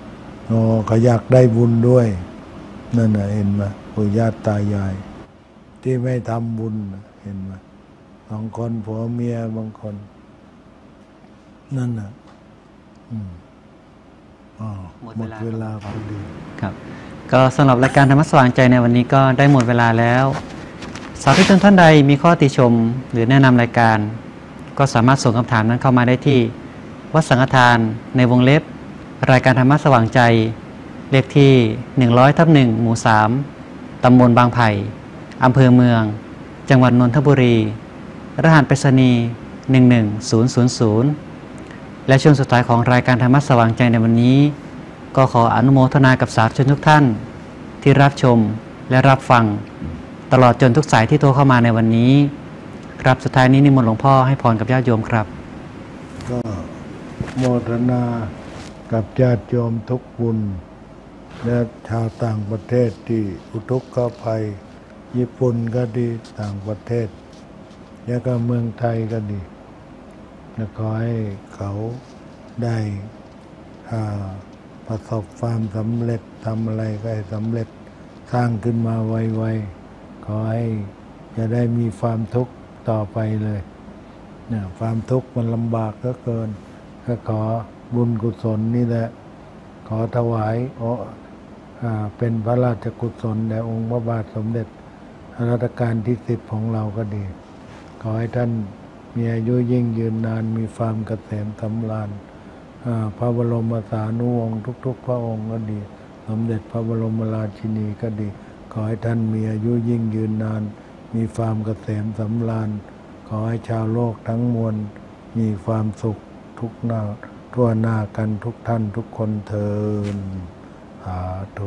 อ๋อเขาอยากได้บุญด้วยนั่นน่ะเห็นไหมปู่ย่าตายายที่ไม่ทำบุญเห็นไหมบางคนผัวเมียบางคนนั่นน่ะอืมอ๋อหมดเวลาพอดีครับก็สำหรับรายการธรรมะสว่างใจในวันนี้ก็ได้หมดเวลาแล้วสาธุชนท่านใดมีข้อติชมหรือแนะนำรายการก็สามารถส่งคำถามนั้นเข้ามาได้ที่วัดสังฆทานในวงเล็บรายการธรรมะสว่างใจเลขที่หนึ่งร้อยทับหนึ่งหมู่สามตำบลบางไผ่อำเภอเมืองจังหวัดนนทบุรีรหัสไปรษณีย์หนึ่งหนึ่งศูนย์ศูนย์ศูนย์และช่วงสุดท้ายของรายการธรรมะสว่างใจในวันนี้ก็ขออนุโมทนากับสาธุชนทุกท่านที่รับชมและรับฟังตลอดจนทุกสายที่โทรเข้ามาในวันนี้ครับสุดท้ายนี้นิมนต์หลวงพ่อให้พรกับญาติโยมครับก็โมทนากับญาติโยมทุกบุญและชาวต่างประเทศที่อุทกภัยญี่ปุ่นก็ดีต่างประเทศแล้วก็เมืองไทยก็ดีและขอให้เขาได้ประสบความสำเร็จทำอะไรก็ให้สำเร็จสร้างขึ้นมาไวๆขอให้จะได้มีความทุกข์ต่อไปเลยเนี่ยความทุกข์มันลำบากก็เกินก็ขอบุญกุศลนี่แหละขอถวายเป็นพระราชกุศลแด่องค์พระบาทสมเด็จรัชกาลที่สิบของเราก็ดีขอให้ท่านมีอายุยิ่งยืนนานมีความเกษมสำราญพระบรมสานุวงศ์ทุกๆพระองค์ก็ดีสมเด็จพระบรมราชินีก็ดีขอให้ท่านมีอายุยิ่งยืนนานมีความเกษมสำราญขอให้ชาวโลกทั้งมวลมีความสุขทุกหน้าทั่วหน้ากันทุกท่านทุกคนเทอญสาธุ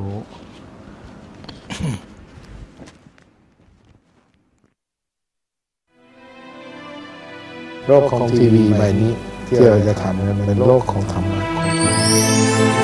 โลกของทีวีใบนี้ที่เราจะทำกันเป็นโลกของธรรมะ